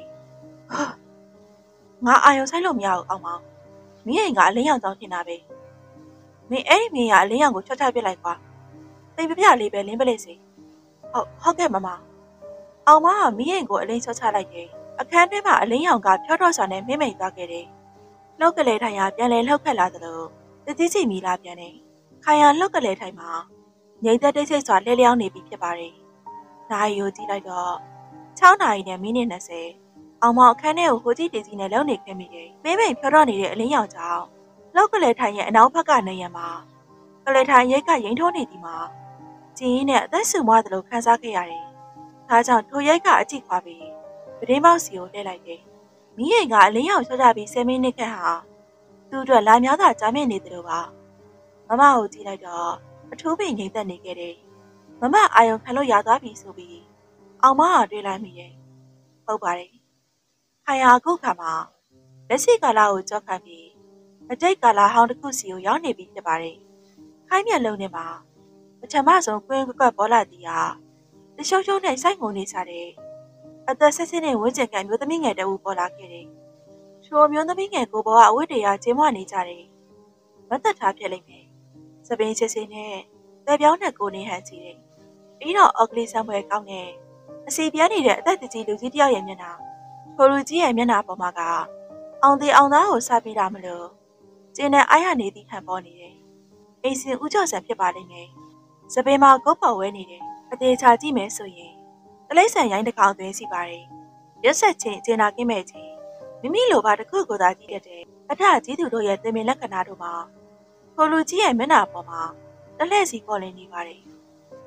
။ငါအာယုံဆိုင်လို့မရဘူးအောင်မောင်။မင်းအိမ်ကအလင်းရောင်ကြောင်းထင်တာပဲ။မင်းအဲ့ဒီမင်းကအလင်းရောင်ကိုချွတ်ချပစ်လိုက်ကွာ။တိမ်ပြပြလေးပဲလင်းပလိစေ။ဟုတ်ကဲ့မမ။အောင်မောင်ကမင်းအိမ်ကိုအလင်းချွတ်ချလိုက်တယ်။အခန်းထဲမှာအလင်းရောင်ကဖြောတော့စွာနဲ့မိမ့်မိန်သွားခဲ့တယ်။လှုပ်ကလေးထိုင်ဟာပြန်လဲလှုပ်ခတ်လာသလိုတတိချိမီလာပြန်တယ်။ခိုင်ဟာလှုပ်ကလေးထိုင်မှာငိမ့်သက်တိတ်ဆိတ်စွာလဲလျောင်းနေပြီဖြစ်ပါတယ်။နာရီကိုကြည့်လိုက်တော့6နာရီနဲ့မိနစ်20အောင်မောင်အခန်းထဲကိုဟိုကြည့်တေးကြီးနဲ့လုံနေခဲ့မိတယ်။မိမ့်ဖြောတော့နေတဲ့အလင်းရောင်ကြောင့်လောက်ကလေးထိုင်ရဲ့အနောက်ဘက်ကနေရမှာကလေးထိုင်ရိတ်ကရင်ထိုးနေသည်မှာကျင်းနဲ့အသက်ဆူမွားသလိုခန်းစားခဲ့ရတယ်။ဒါကြောင့်ထိုရိတ်ကအကြည့်ခွာပြီးပတင်းပေါက်စီကိုလှည့်လိုက်တယ်။မိရင်ကအလင်းရောင်ချောကြပြီး10မိနစ်ခန့်ဟာသူ့အတွက်လာများသာကြားမြင်နေတယ်လို့ပါ။မမကိုကြည့်လိုက်တော့အထူးပင်ငိမ့်သက်နေခဲ့တယ်။မမအာယုံခံလို့ရသွားပြီဆိုပြီးအောင်မကတွေးလိုက်မိတယ်။ဟုတ်ပါတယ်။ခိုင်ဟာအခုခါမှာလက်ရှိကာလကိုကြောက်ခံပြီးအတိတ်ကာလဟောင်းတစ်ခုစီကိုရောက်နေပြီဖြစ်ပါတယ်။ခိုင်မျက်လုံးထဲမှာပထမဆုံးကွင်းကွက်ပေါ်လာသည်ဟာတရှုံရှုံနဲ့စိုက်ငုံနေစားတဲ့အသက်ဆက်စစ်နဲ့ဝင်းကျင်ကမျိုးသမီးငယ်တအူပေါ်လာခဲ့တယ်။ချိုမျိုးသမီးငယ်ကိုပေါ်ကအဝတ်တရားကျင်းမနေကြတယ်။မတ်သက်ထားဖြစ်လိမ့်မယ်။စပင်းစစ်စစ်နဲ့တဲပြောင်းနဲ့ကိုနေဟန်စီတယ်။ပြီးတော့အော်ကလေးဆမ်းပွဲကောင်းတဲ့အစီပြန်းနေတဲ့အသက်တကြီးလူကြီးတယောက်ရဲ့မျက်နှာထိုလူကြီးရဲ့မျက်နှာပေါ်မှာကအောင်သေးအောင်သားကိုစပေးတာမလို့ကျင်းနဲ့အားရနေသည့်ခံပေါ်နေတယ်။အိမ်စင်ဦးကျော်ဆန်ဖြစ်ပါလိမ့်မယ်။စပင်းမှာကုတ်ပေါ်ဝဲနေတယ်။အသေးချာကြည့်မယ်ဆိုရင်တလိမ့်ဆန်ရိုင်းတစ်ကောင်သွင်းစီပါတယ်။ရက်ဆက်ချင်းကျင်းနာကင်းမဲ့ချင်းမိမိလိုပါတစ်ခုကိုသာကြည့်တတ်တယ်။အထကြီးသူတို့ရဲ့သင်္ပင်လက္ခဏာတို့မှာထိုလူကြီးရဲ့မျက်နှာပေါ်မှာတလှည့်စီပေါ်လင်းနေပါတယ်။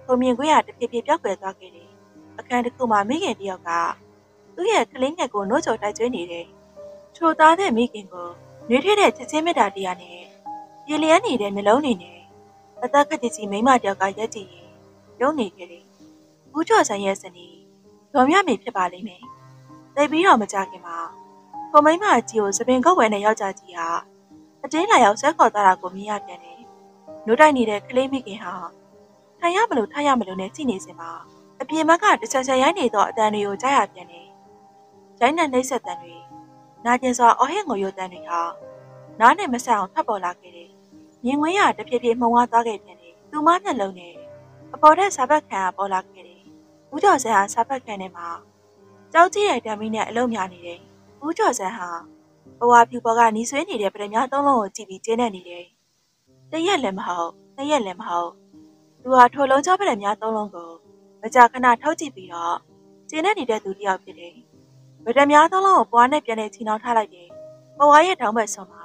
ထိုမြင်ကွင်းကတဖြည်းဖြည်းပြောက်ကွယ်သွားခဲ့တယ်။အခန်းတစ်ခုမှာမိခင်တယောက်ကသူ့ရဲ့ကလေးငယ်ကိုနှုတ်ချော်တိုက်ကျွေးနေတယ်။ထိုသားတဲ့မိခင်ကိုနှွေးထွေးတဲ့ချစ်ချင်းမေတ္တာတရားနဲ့ပြေလျက်နေတဲ့မျိုးလုံးတွေနဲ့အသက်ခက်ကြီးမိမတယောက်ကရက်ကြည့်ရင်ပြုံးနေခဲ့တယ်။ဦးကျော်ဆန်းရဲ့ဇနီးဒေါ်မြမေဖြစ်ပါလိမ့်မယ်။သိပြီးတော့မကြခင်မှာကိုမိမအကြီးကိုစပင်ကုတ်ဝဲနဲ့ယောက်ျားကြီးဟာအတင်းလာရောက်ဆက်ခေါ်သွားတာကိုမြင်ရပြန်တယ်။နှုတ်တိုက်နေတဲ့ကလေးမိခင်ဟာထိုင်ရမလို့ထားရမလို့နဲ့ကြည့်နေစင်မှာအပြင်ဘက်ကတချာချာရိုက်နေသောအတန်တွေကိုကြားရပြန်တယ်။ရိုင်းနဲ့နှိမ့်ဆက်တန်တွေနာကျင်စွာအော်ဟစ်ငိုယိုတန်တွေဟာနားနဲ့မဆန်အောင်ထပ်ပေါ်လာခဲ့တယ်။မြင်ကွင်းရတဖြည်းဖြည်းမှုံဝါးသွားခဲ့ပြန်တယ်။သူမမျက်လုံးနဲ့အပေါ်ထက်စာပတ်ခံပေါ်လာခဲ့တယ်။ဦးကျော်စံဟာစာပတ်ခံထဲမှာကြောက်ကြည့်တဲ့ဓာမီနဲ့အလုံးများနေတယ်။ဦးကျော်စံဟာဘဝဖြူပေါ်ကနီးဆွေးနေတဲ့ပရမများသုံးလုံးကိုကြည့်ပြီးကျင်းနေနေတယ်။တရက်လည်းမဟုတ်နှစ်ရက်လည်းမဟုတ်သူဟာထိုလုံးချပရမများသုံးလုံးကိုမကြာခဏထုတ်ကြည့်ပြီးတော့ကျင်းနေတဲ့သူတယောက်ဖြစ်တယ်။ပရမများသုံးလုံးကိုပွားနဲ့ပြန်နဲ့ချီနှောင်ထားလိုက်တယ်။ဘဝရဲ့ထောင်ဘက်ဆုံးမှာ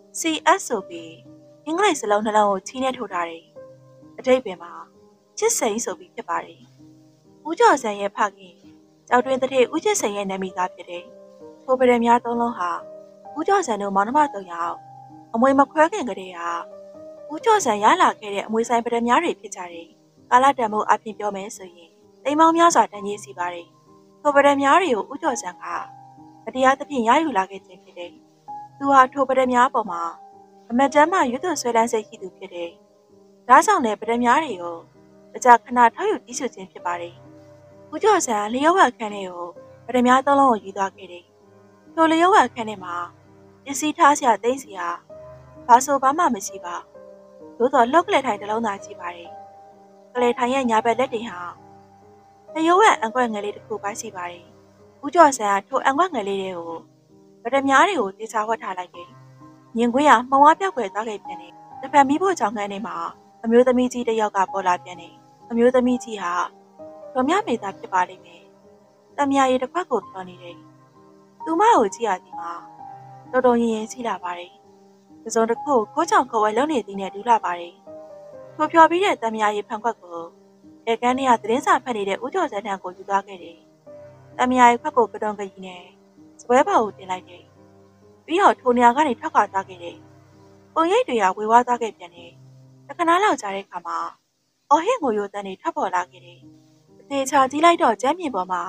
CS ဆိုပြီးအင်္ဂလိပ်စလုံးနှလုံးကိုချီးနဲ့ထိုးထားတယ်။အတိတ်ပင်မှာချစ်စိန်ဆိုပြီးဖြစ်ပါတယ်။ဦးကျော်စံရဲ့ဖခင်ကြောက်တွင်တထေဦးချစ်စိန်ရဲ့နာမည်သားဖြစ်တယ်။ထိုပရမများသုံးလုံးဟာဦးကျော်စံတို့မောင်နှမ၃ယောက်အမွေမခွဲခင်ကတည်းကဦးကျော်စံရလာခဲ့တဲ့အမွေဆိုင်ပရမများတွေဖြစ်ကြတယ်။ကာလတန်မိုးအပြင်ပြောမယ်ဆိုရင်တိမ်မောင်းများစွာတန်ကြီးစီပါတယ်။ထိုပရမများတွေကိုဦးကျော်စံကတရားသဖြင့်ရယူလာခဲ့ခြင်းဖြစ်တယ်။သူဟာထိုပရမများပေါ်မှာအမတ်တမ်းမှရွတ်သွဆွဲလန်းစိတ်ရှိသူဖြစ်တယ်။ဒါကြောင့်လည်းပရမများတွေကိုအကြခဏထောက်ယူကြည့်ရှုခြင်းဖြစ်ပါတယ်။ဦးကျော်စံလျှော့ဝှက်ခန်းတွေကိုပရမများသုံးလုံးကိုယူသွားခဲ့တယ်။ထိုလျှော့ဝှက်ခန်းထဲမှာပစ္စည်းထားစရာသိမ်းစရာဘာဆိုဘာမှမရှိပါ။သို့တော်လှုပ်ကလေးထိုင်တစ်လုံးသာရှိပါတယ်။ကလေးထိုင်ရဲ့ညာဘက်လက်တွေဟာလျှော့ဝှက်အံကွက်ငယ်လေးတစ်ခုပါရှိပါတယ်။ဦးကျော်စံကထိုအံကွက်ငယ်လေးတွေကိုပရမများတွေကိုတေချာဝှက်ထားလိုက်တယ်။မြင်ကွင်းကမှောင်ဝါပြောက်ွယ်သွားခဲ့ပြန်တယ်။တစ်ဖက်မိဖို့ကြောင့်ခန်းထဲမှာအမျိုးသမီးကြီးတစ်ယောက်ကပေါ်လာပြန်တယ်။အမျိုးသမီးကြီးဟာဒေါ်မြမေသားဖြစ်ပါလိမ့်မယ်။တမယာရီတစ်ခွက်ကိုပြောနေတယ်။သူမကိုကြည့်ရသည်မှာတော်တော်ရင်ရှိလာပါတယ်။ဒီစုံတစ်ခုကိုကြောင်ခေါ်ဝဲလုံးနေသည်နဲ့ဒူးလာပါတယ်။ထိုဖြော်ပြီးတဲ့တမယာရီဖန်ခွက်ကိုဧကန်းထဲကသတင်းစာဖတ်နေတဲ့ဦးကျော်စံထံကိုယူသွားခဲ့တယ်။တမယာရီခွက်ကိုကတုံကကြီးနဲ့စပွဲပေါ်ကိုတင်လိုက်တယ်။ပြီးတော့ထိုနေရာကနေထွက်ခွာသွားခဲ့တယ်။ပုံရိပ်တွေကဝေဝါးသွားခဲ့ပြန်တယ်။တခဏလောက်ကြာတဲ့အခါမှာအော်ဟစ်ငိုယိုတန်တွေထပ်ပေါ်လာခဲ့တယ်။အသေးချာကြည့်လိုက်တော့ကျမ်းမြေပေါ်မှာ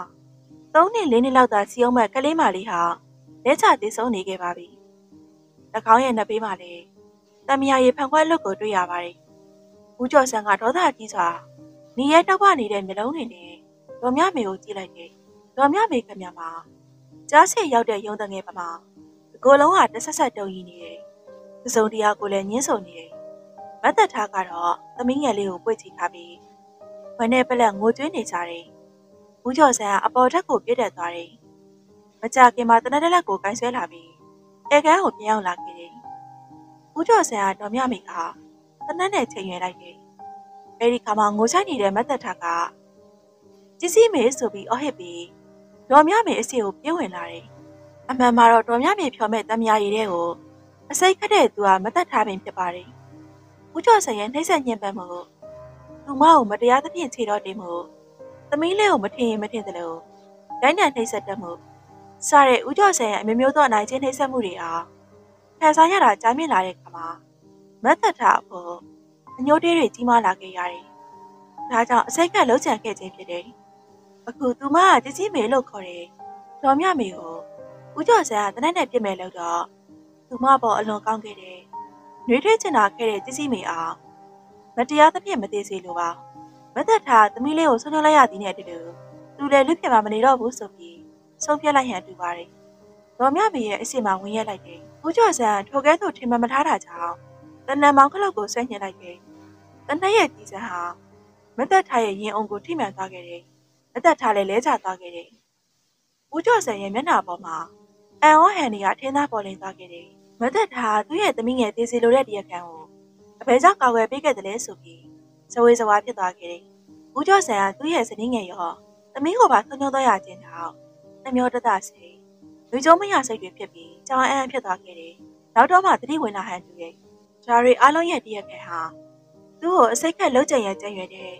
3နှစ်4နှစ်လောက်သာစီအောင်မဲ့ကလေးမလေးဟာလက်ချသေးဆုံးနေခဲ့ပါပြီ။၎င်းရဲ့နှစ်ပေးမှာလည်းတမယာရီဖန်ခွက်လွတ်ကိုတွေ့ရပါတယ်။ဦးကျော်စံကဒေါသကြီးစွာနေရဲတောက်ပနေတဲ့မျက်လုံးတွေနဲ့ဒေါ်မြမေကိုကြည့်လိုက်တယ်။ဒေါ်မြမေခင်ဗျာမှာကြားစစ်ရောက်တဲ့ရုံတငယ်ပမာဒီကိုယ်လုံးကတဆက်ဆက်တုံရီနေတယ်။သစုံတရားကိုလည်းညှင်းဆုံနေတယ်။မတ်သက်ထားကတော့သမီးငယ်လေးကိုပွေ့ချီထားပြီးဝမ်းနဲ့ပလက်ငိုကြွေးနေကြတယ်။ဦးကျော်စံကအပေါ်ထက်ကိုပြည့်တက်သွားတယ်။မကြခင်မှာတနက်တက်လက်ကိုကိုင်းဆွဲလာပြီးဧကန်းကိုပြန်ရောက်လာခဲ့တယ်။ဦးကျော်စံကဒေါ်မြမေကတနက်နဲ့ချိန်ရွယ်လိုက်တယ်။အဲဒီခါမှာငိုချိုက်နေတဲ့မတ်သက်ထားကကြည်စီမေဆိုပြီးအော်ဟစ်ပြီးဒေါ်မြမေအစီကိုပြေးဝင်လာတယ်။အမှန်မှာတော့ဒေါ်မြမေဖြော်မဲ့တမယာရီတဲ့ကိုအစိတ်ခက်တဲ့သူကမသက်ထားပင်ဖြစ်ပါတယ်။ဦးကျော်စံရဲ့နှိမ့်ဆက်ညှဉ်းပန်းမှုသူမကိုမတရားသဖြင့်ခြေတော်တင်မှုသမီးလေးကိုမထင်ရင်မထင်သလိုတိုင်းတန်နှိမ့်ဆက်တတ်မှုစတဲ့ဦးကျော်စံရဲ့အမျိုးမျိုးသောအနိုင်ကျင့်နှိမ့်ဆက်မှုတွေအားခံစားရတာကြားမြင်လာတဲ့အခါမှာမသက်ထားဖို့အညိုတေးတွေကြီးမားလာခဲ့ရတယ်။ဒါကြောင့်အစိတ်ကလှုပ်ချန်ခဲ့ခြင်းဖြစ်တယ်။အခုသူမကကြည်ကြီးမေလို့ခေါ်တယ်။ဒေါ်မြမေကိုဦးကျော်စံကတနက်နဲ့ပြစ်မယ်လို့တော့သူမပေါ်အလွန်ကောင်းခဲ့တယ်။နှွေးထွေးချင်တာခဲ့တဲ့ကြည်ကြီးမေအောင်မတရားသဖြင့်မသေးစေလိုပါ။မသက်ထားသမီးလေးကိုဆုံးရှုံးလိုက်ရသည်နဲ့အတူတူသူလည်းလွတ်ပြမနေတော့ဘူးဆိုပြီးဆုံးဖြတ်လိုက်ဟန်တူပါတယ်။ဒေါ်မြမေရဲ့အစီအမဝင်ရက်လိုက်တယ်။ဦးကျော်စံထိုကဲသို့ထင်မှမထားတာကြောင့်တနန်မောင်ခလုတ်ကိုဆွဲညှစ်လိုက်တယ်။တနက်ရဲ့ကြီးစံဟာမသက်ထားရဲ့ရင်အုံကိုထိမှန်သွားခဲ့တယ်။မသက်ထားလည်းလဲကျသွားခဲ့တယ်။ဦးကျော်စံရဲ့မျက်နှာပေါ်မှာအန်ဩဟန်တွေကထင်းသားပေါ်လင်းသွားခဲ့တယ်။မသက်ထားသူ့ရဲ့သမီးငယ်သေးစီလိုတဲ့တရားခံကိုအဖေကြောင့်ကာကွယ်ပေးခဲ့တယ်လဲဆိုပြီးဇဝေဇဝါဖြစ်သွားခဲ့တယ်။ဦးကျော်စံကသူ့ရဲ့ဇနီးငယ်ရောသမီးကိုပါဆုံးရှုံးသွားရခြင်းကြောင့်နှမျောတတစိတ်လူကျုံမရစိတ်တွေဖြစ်ပြီးကြောင်အန်းဖြစ်သွားခဲ့တယ်။နောက်တော့မှသတိဝင်လာဟန်တူရဲ့ဂျာရီအားလုံးရဲ့တရားခံဟာသူ့ကိုအစိတ်ခက်လှုပ်ကြံရကြံရွယ်တဲ့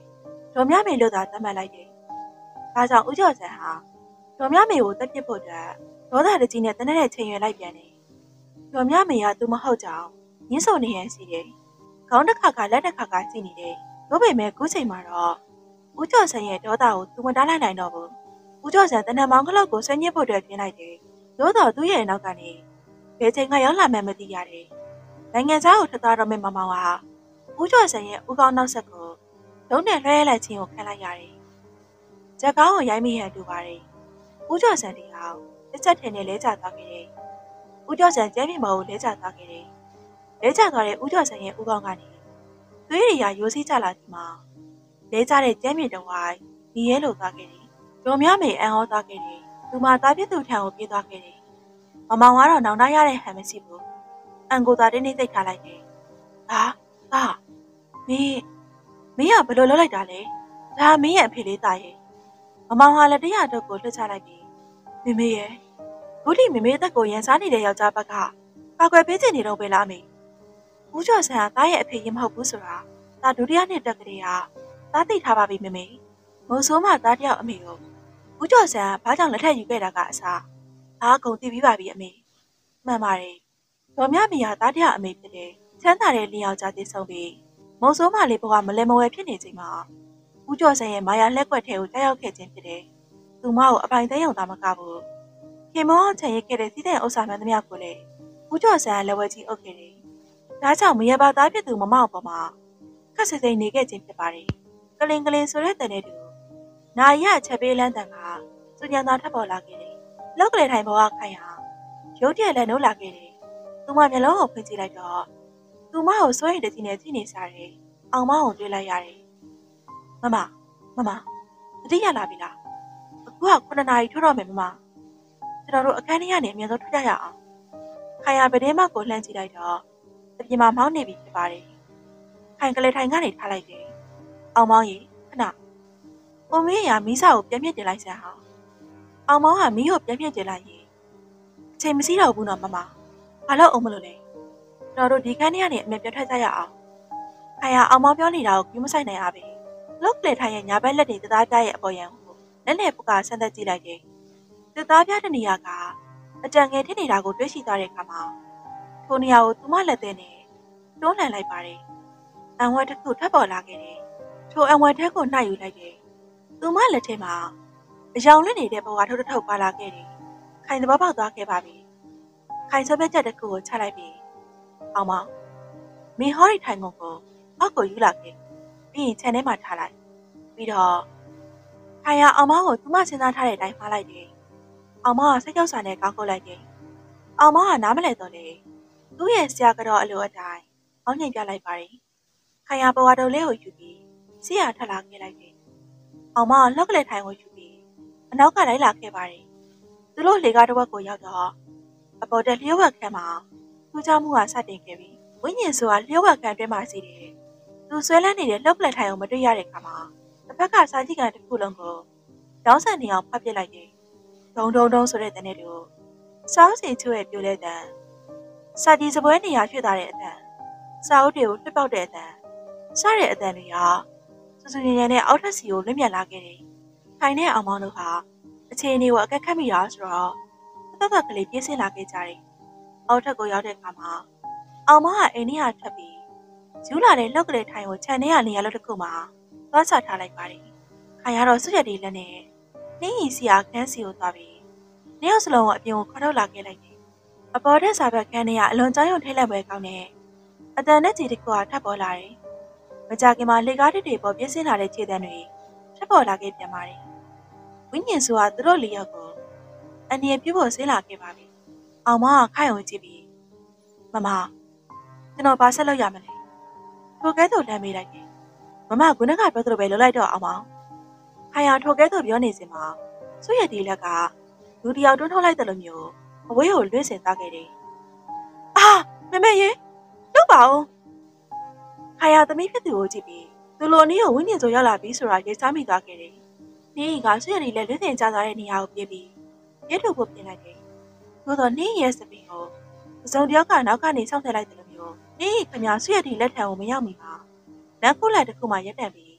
ဒေါ်မြမေလို့သာသတ်မှတ်လိုက်တယ်။ဒါကြောင့်ဦးကျော်စံဟာဒေါ်မြမေကိုတက်ပစ်ဖို့အတွက်ဒေါသတကြီးနဲ့တနက်နဲ့ချိန်ရွယ်လိုက်ပြန်တယ်။ဒေါ်မြမေကသူမဟုတ်ကြောင်းညှင်းဆိုနေရရှိတယ်။ခေါင်းတစ်ခါကလက်တစ်ခါကကြည့်နေတယ်။ဒါပေမဲ့ခုချိန်မှာတော့ဦးကျော်စံရဲ့ဒေါသကိုသူမတားလိုက်နိုင်တော့ဘူး။ဦးကျော်စံတနက်မောင်ကလောက်ကိုဆွေးညစ်ဖို့အတွက်ပြင်လိုက်တယ်။သို့တော်သူ့ရဲ့နောက်ကနေဘယ်ချိန်ကရောက်လာမှန်းမသိရတယ်။နိုင်ငံသားကိုထွက်သွားတော့မဲ့မောင်မောင်ဟာဦးကျော်စံရဲ့ဦးကောင်းနောက်ဆက်ကိုလုံးနဲ့လွှဲလိုက်ခြင်းကိုခံလိုက်ရတယ်။ကြက်ကောင်းကိုရိုက်မိဟန်တူပါတယ်။ဦးကျော်စံတီဟာတစ်ချက်ထင်းနဲ့လဲကျသွားခဲ့တယ်။ဦးကျော်စံကျဲပြင်ပေါ်ကိုလဲကျသွားခဲ့တယ်။လဲကျသွားတဲ့ဦးကျော်စံရဲ့ဦးကောင်းကနေသွေးရည်ရရိုးစီးကျလာပြီးမှလဲကျတဲ့ကျဲပြင်တော်ဝိုင်းဒီရဲလိုသွားခဲ့တယ်။ဒေါ်မြမေအံ့ဩသွားခဲ့တယ်။သူမသားပြစ်သူထံကိုပြေးသွားခဲ့တယ်။မောင်မောင်ကတော့နောင်တရတဲ့ဟန်မရှိဘူး။အန်ကိုသာတင်းနေသိပ်ထားလိုက်တယ်။ဟာမင်းကဘယ်လိုလုပ်လိုက်တာလဲဒါမင်းရဲ့အဖေလေးသားရဲ့မမောင်ဟာလက်တရတော့ကိုလွှတ်ချလိုက်ပြီမေမေရဲ့ဘုဒ္ဓမေမေအသက်ကိုရန်စားနေတဲ့ယောက်ျားဘက်ကကာကွယ်ပေးခြင်းနေတော့ပဲလားမေဦးကျော်ဆန်ကသားရဲ့အဖေရင်မဟုတ်ဘူးဆိုတာဒါဒုတိယနှစ်တက်ကလေးကသားသိထားပါပြီမေမေမိုးဆိုးမှသားတယောက်အမေကိုဦးကျော်ဆန်ကဘာကြောင့်လက်ထပ်ယူခဲ့တာကအစားဒါအကုန်သိပြီးပါပြီအမေမှန်ပါတယ်ဒေါ်မြမီဟာသားတယောက်အမေဖြစ်တယ်ချမ်းသာတဲ့လျှောက်ကြားသိဆုံးပြီးမုံဆိုးမလေးဘဝမလဲမဝဲဖြစ်နေချိန်မှာဦးကျော်စံရဲ့မာယာလက်ကွက်ထဲကိုတက်ရောက်ခဲ့ခြင်းဖြစ်တယ်။သူမကိုအပိုင်သိမ်းရုံသာမကဘူး။ခင်မောအောင်ချန်ရိတ်ခဲ့တဲ့စီးတဲ့ဥစ္စာမှန်သမျှကိုလည်းဦးကျော်စံကလက်ဝဲကြီးအုပ်ခဲ့တယ်။ဒါကြောင့်မရပါသားဖြစ်သူမမောက်ပေါ်မှာခက်ဆစ်စိမ့်နေခဲ့ခြင်းဖြစ်ပါတယ်။ကလင်ဆိုတဲ့တန်တဲ့သူနာရီအချက်ပေးလန်းတန်ကသူညံသာထပ်ပေါ်လာခဲ့တယ်။လောက်ကလေးထိုင်ပေါ်ကခိုင်ဟာရုတ်တရက်လည်းနိုးလာခဲ့တယ်။သူမမျက်လုံးကိုဖွင့်ကြည့်လိုက်တော့သူမကိုစိုးရိမ်တကြီးနဲ့ကြည့်နေစားတယ်။အောင်မကိုတွေ့လိုက်ရတယ်။မမတတိယလာပြီလား။အခုက9နာရီထိုးတော့မယ်မမ။ကျွန်တော်တို့အခန်းထဲကနေအမြဲဆုံးထွက်ကြရအောင်။ခိုင်ရပတင်းမကိုလှမ်းကြည့်လိုက်တော့အပြင်မှာမောင်းနေပြီဖြစ်ပါတယ်။ခိုင်ကလေးထိုင်ကနေထားလိုက်တယ်။အောင်မောင်းကြီးခဏ။ပုံမင်းရမီးစာကိုပြန်မြင့်တင်လိုက်စမ်းဟာ။အောင်မောင်းကမီးကိုပြန်မြင့်တင်လိုက်ရင်အချိန်မစည်းတော့ဘူးနော်မမ။ဘာလို့အောင်မလို့လဲ။ကျွန်တော်တို့ဒီခန်းထဲကနေအမြဲပြတ်ထွက်ကြရအောင်။ခိုင်ရအောင်မောင်းပြောနေတာကိုကြည့်မဆိုင်နိုင်ရပဲ။လောက်ကလေးထိုင်ရဲ့ညာဘက်လက်တွေတသားပြရဲ့အပေါ်ယံကိုလက်နဲ့ပုကဆန်းသက်ကြည့်လိုက်တယ်။တသားပြတဲ့နေရာကအကြံငယ်ထစ်နေတာကိုတွေ့ရှိသွားတဲ့အခါမှာထိုနေရာကိုသူမလက်သေးနဲ့တွန်းလှန်လိုက်ပါတယ်။အံဝဲတစ်ခုထပ်ပေါ်လာခဲ့တယ်။ထိုအံဝဲထဲကိုနှိုက်ယူလိုက်တယ်။သူမလက်ထဲမှာအယောင်လက်နေတဲ့ဘဝထုတ်ထုတ်ပါလာခဲ့တယ်။ခိုင်သဘောပေါက်သွားခဲ့ပါပြီ။ခိုင်ဆွဲပြက်ချက်တစ်ခုကိုချလိုက်ပြီးအောင်မမင်းဟောရီထိုင်ကုန်ကိုအောက်ကိုယူလာခဲ့ပြီးရင်ခြံထဲမှာထားလိုက်ပြီးတော့ခိုင်ရအောင်မကိုသူမစဉ်းစားထားတဲ့အတိုင်းမှားလိုက်တယ်အောင်မကစိတ်ကြောက်စာနဲ့ကောက်ကုတ်လိုက်တယ်အောင်မကနားမလဲတော့လေသူ့ရဲ့ဆရာကတော့အလိုအတိုင်းအောင်းညင်ပြလိုက်ပါတယ်ခိုင်ရပေါ်ဝါတော်လေးကိုယူပြီးဆီရထလာခဲ့လိုက်တယ်အောင်မကလောက်ကလေးထိုင်ကိုယူပြီးအနောက်ကလိုက်လာခဲ့ပါတယ်သူတို့လေကားတစ်ဝက်ကိုရောက်တော့အပေါ်တက်လျှို့ဝှက်ခန်းမှာထူးခြားမှုကစတင်ခဲ့ပြီးဝိညာဉ်ဆိုတာလျှို့ဝှက်ခန်းတွင်းမှာစီတယ်သူဆွဲလန်းနေတဲ့လောက်ကလေးထိုင်ကိုမတွေ့ရတဲ့အခါမှာတစ်ဖက်ကစာကြည့်ကန်တစ်ခုလုံးကိုတောင်းဆန်နေအောင်ဖတ်ပစ်လိုက်တယ်ဒုံဆိုတဲ့တနေ့တူစောင်းစီချွဲ့ပြိုလဲတဲ့စာကြည့်စပွဲနေရာရွှေ့သွားတဲ့အတန်စာအုပ်တွေကိုလှစ်ပေါက်တဲ့အတန်စတဲ့အတန်တွေဟာစူးစူးညံ့ညံ့နဲ့အောက်ထပ်စီကိုလွင့်မြတ်လာခဲ့တယ်ခိုင်နဲ့အောင်မောင်တို့ဟာအခြေအနေကိုအကက်ခတ်မိတာဆိုတော့သက်သက်ကလေးပြေးဆင်းလာခဲ့ကြတယ်အောက်ထပ်ကိုရောက်တဲ့အခါမှာအောင်မောင်ကအိမ်ထဲကထွက်ပြီးယူလာတဲ့လောက်ကလေးထိုင်ကိုခြံထဲကနေရာလို့တစ်ခုမှာသွားချထားလိုက်ပါတယ်ခိုင်ကတော့စွရက်ဒီလက်နဲ့နှင်းရီစီယာခန်းစီကိုသွားပြီးနှစ်ယောက်စလုံးကိုအပြင်ကိုခေါ်ထုတ်လာခဲ့လိုက်တယ်အပေါ်ထက်စာဘက်ခန်းထဲကအလွန်ကြောင်ရုံထိတ်လန့်ပွဲကောင်းတဲ့အတန်နဲ့ကြီးတစ်ခုကထပ်ပေါ်လာတယ်မကြခင်မှာလေကားတစ်တွေပေါ်ပြင်းစင်းလာတဲ့ခြေတံတွေထပ်ပေါ်လာခဲ့ပြန်ပါတယ်ဝိညာဉ်ဆိုတာသူတို့လေးယောက်ကိုအနည်းပြုဖို့ဆင်းလာခဲ့ပါပြီအောင်မကခိုင်ဝင်ကြည့်ပြီးမမကျွန်တော်ဘာဆက်လုပ်ရမလဲထိုကဲတော့လမ်းမေးလိုက်တယ်မမခုနကပြောသလိုပဲလုပ်လိုက်တော့အောင်မောင်ခိုင်ရထိုကဲတော့ပြောနေစင်မှာစွရက်ဒီလက်ကလူတယောက်တွန်းထုတ်လိုက်တယ်လို့မျိုးအဝေးကိုလွှင့်စင်သွားခဲ့တယ်အာမမေရေလုပ်ပါဦးခိုင်ရသမီးဖြစ်သူကိုကြည့်ပြီးသူလိုနည်းကိုဝိညာဉ်ဆိုရောက်လာပြီးဆိုတာရေးစားမိသွားခဲ့တယ်နှင်းကစွရက်ဒီလက်လွှင့်စင်ကျသွားတဲ့နေရာကိုပြေးပြီးရဲထုတ်ဖို့ပြင်လိုက်တယ်သို့တော့နှင်းရဲ့စပင်းကိုအစုံတယောက်ကနောက်ကနေဆောက်ထည့်လိုက်တယ်လို့မျိုးနှင်းခင်ဗျာစွရက်ဒီလက်ထံကိုမရောက်မီမှာလမ်းခုလိုက်တစ်ခုမှရက်တန်ပြီး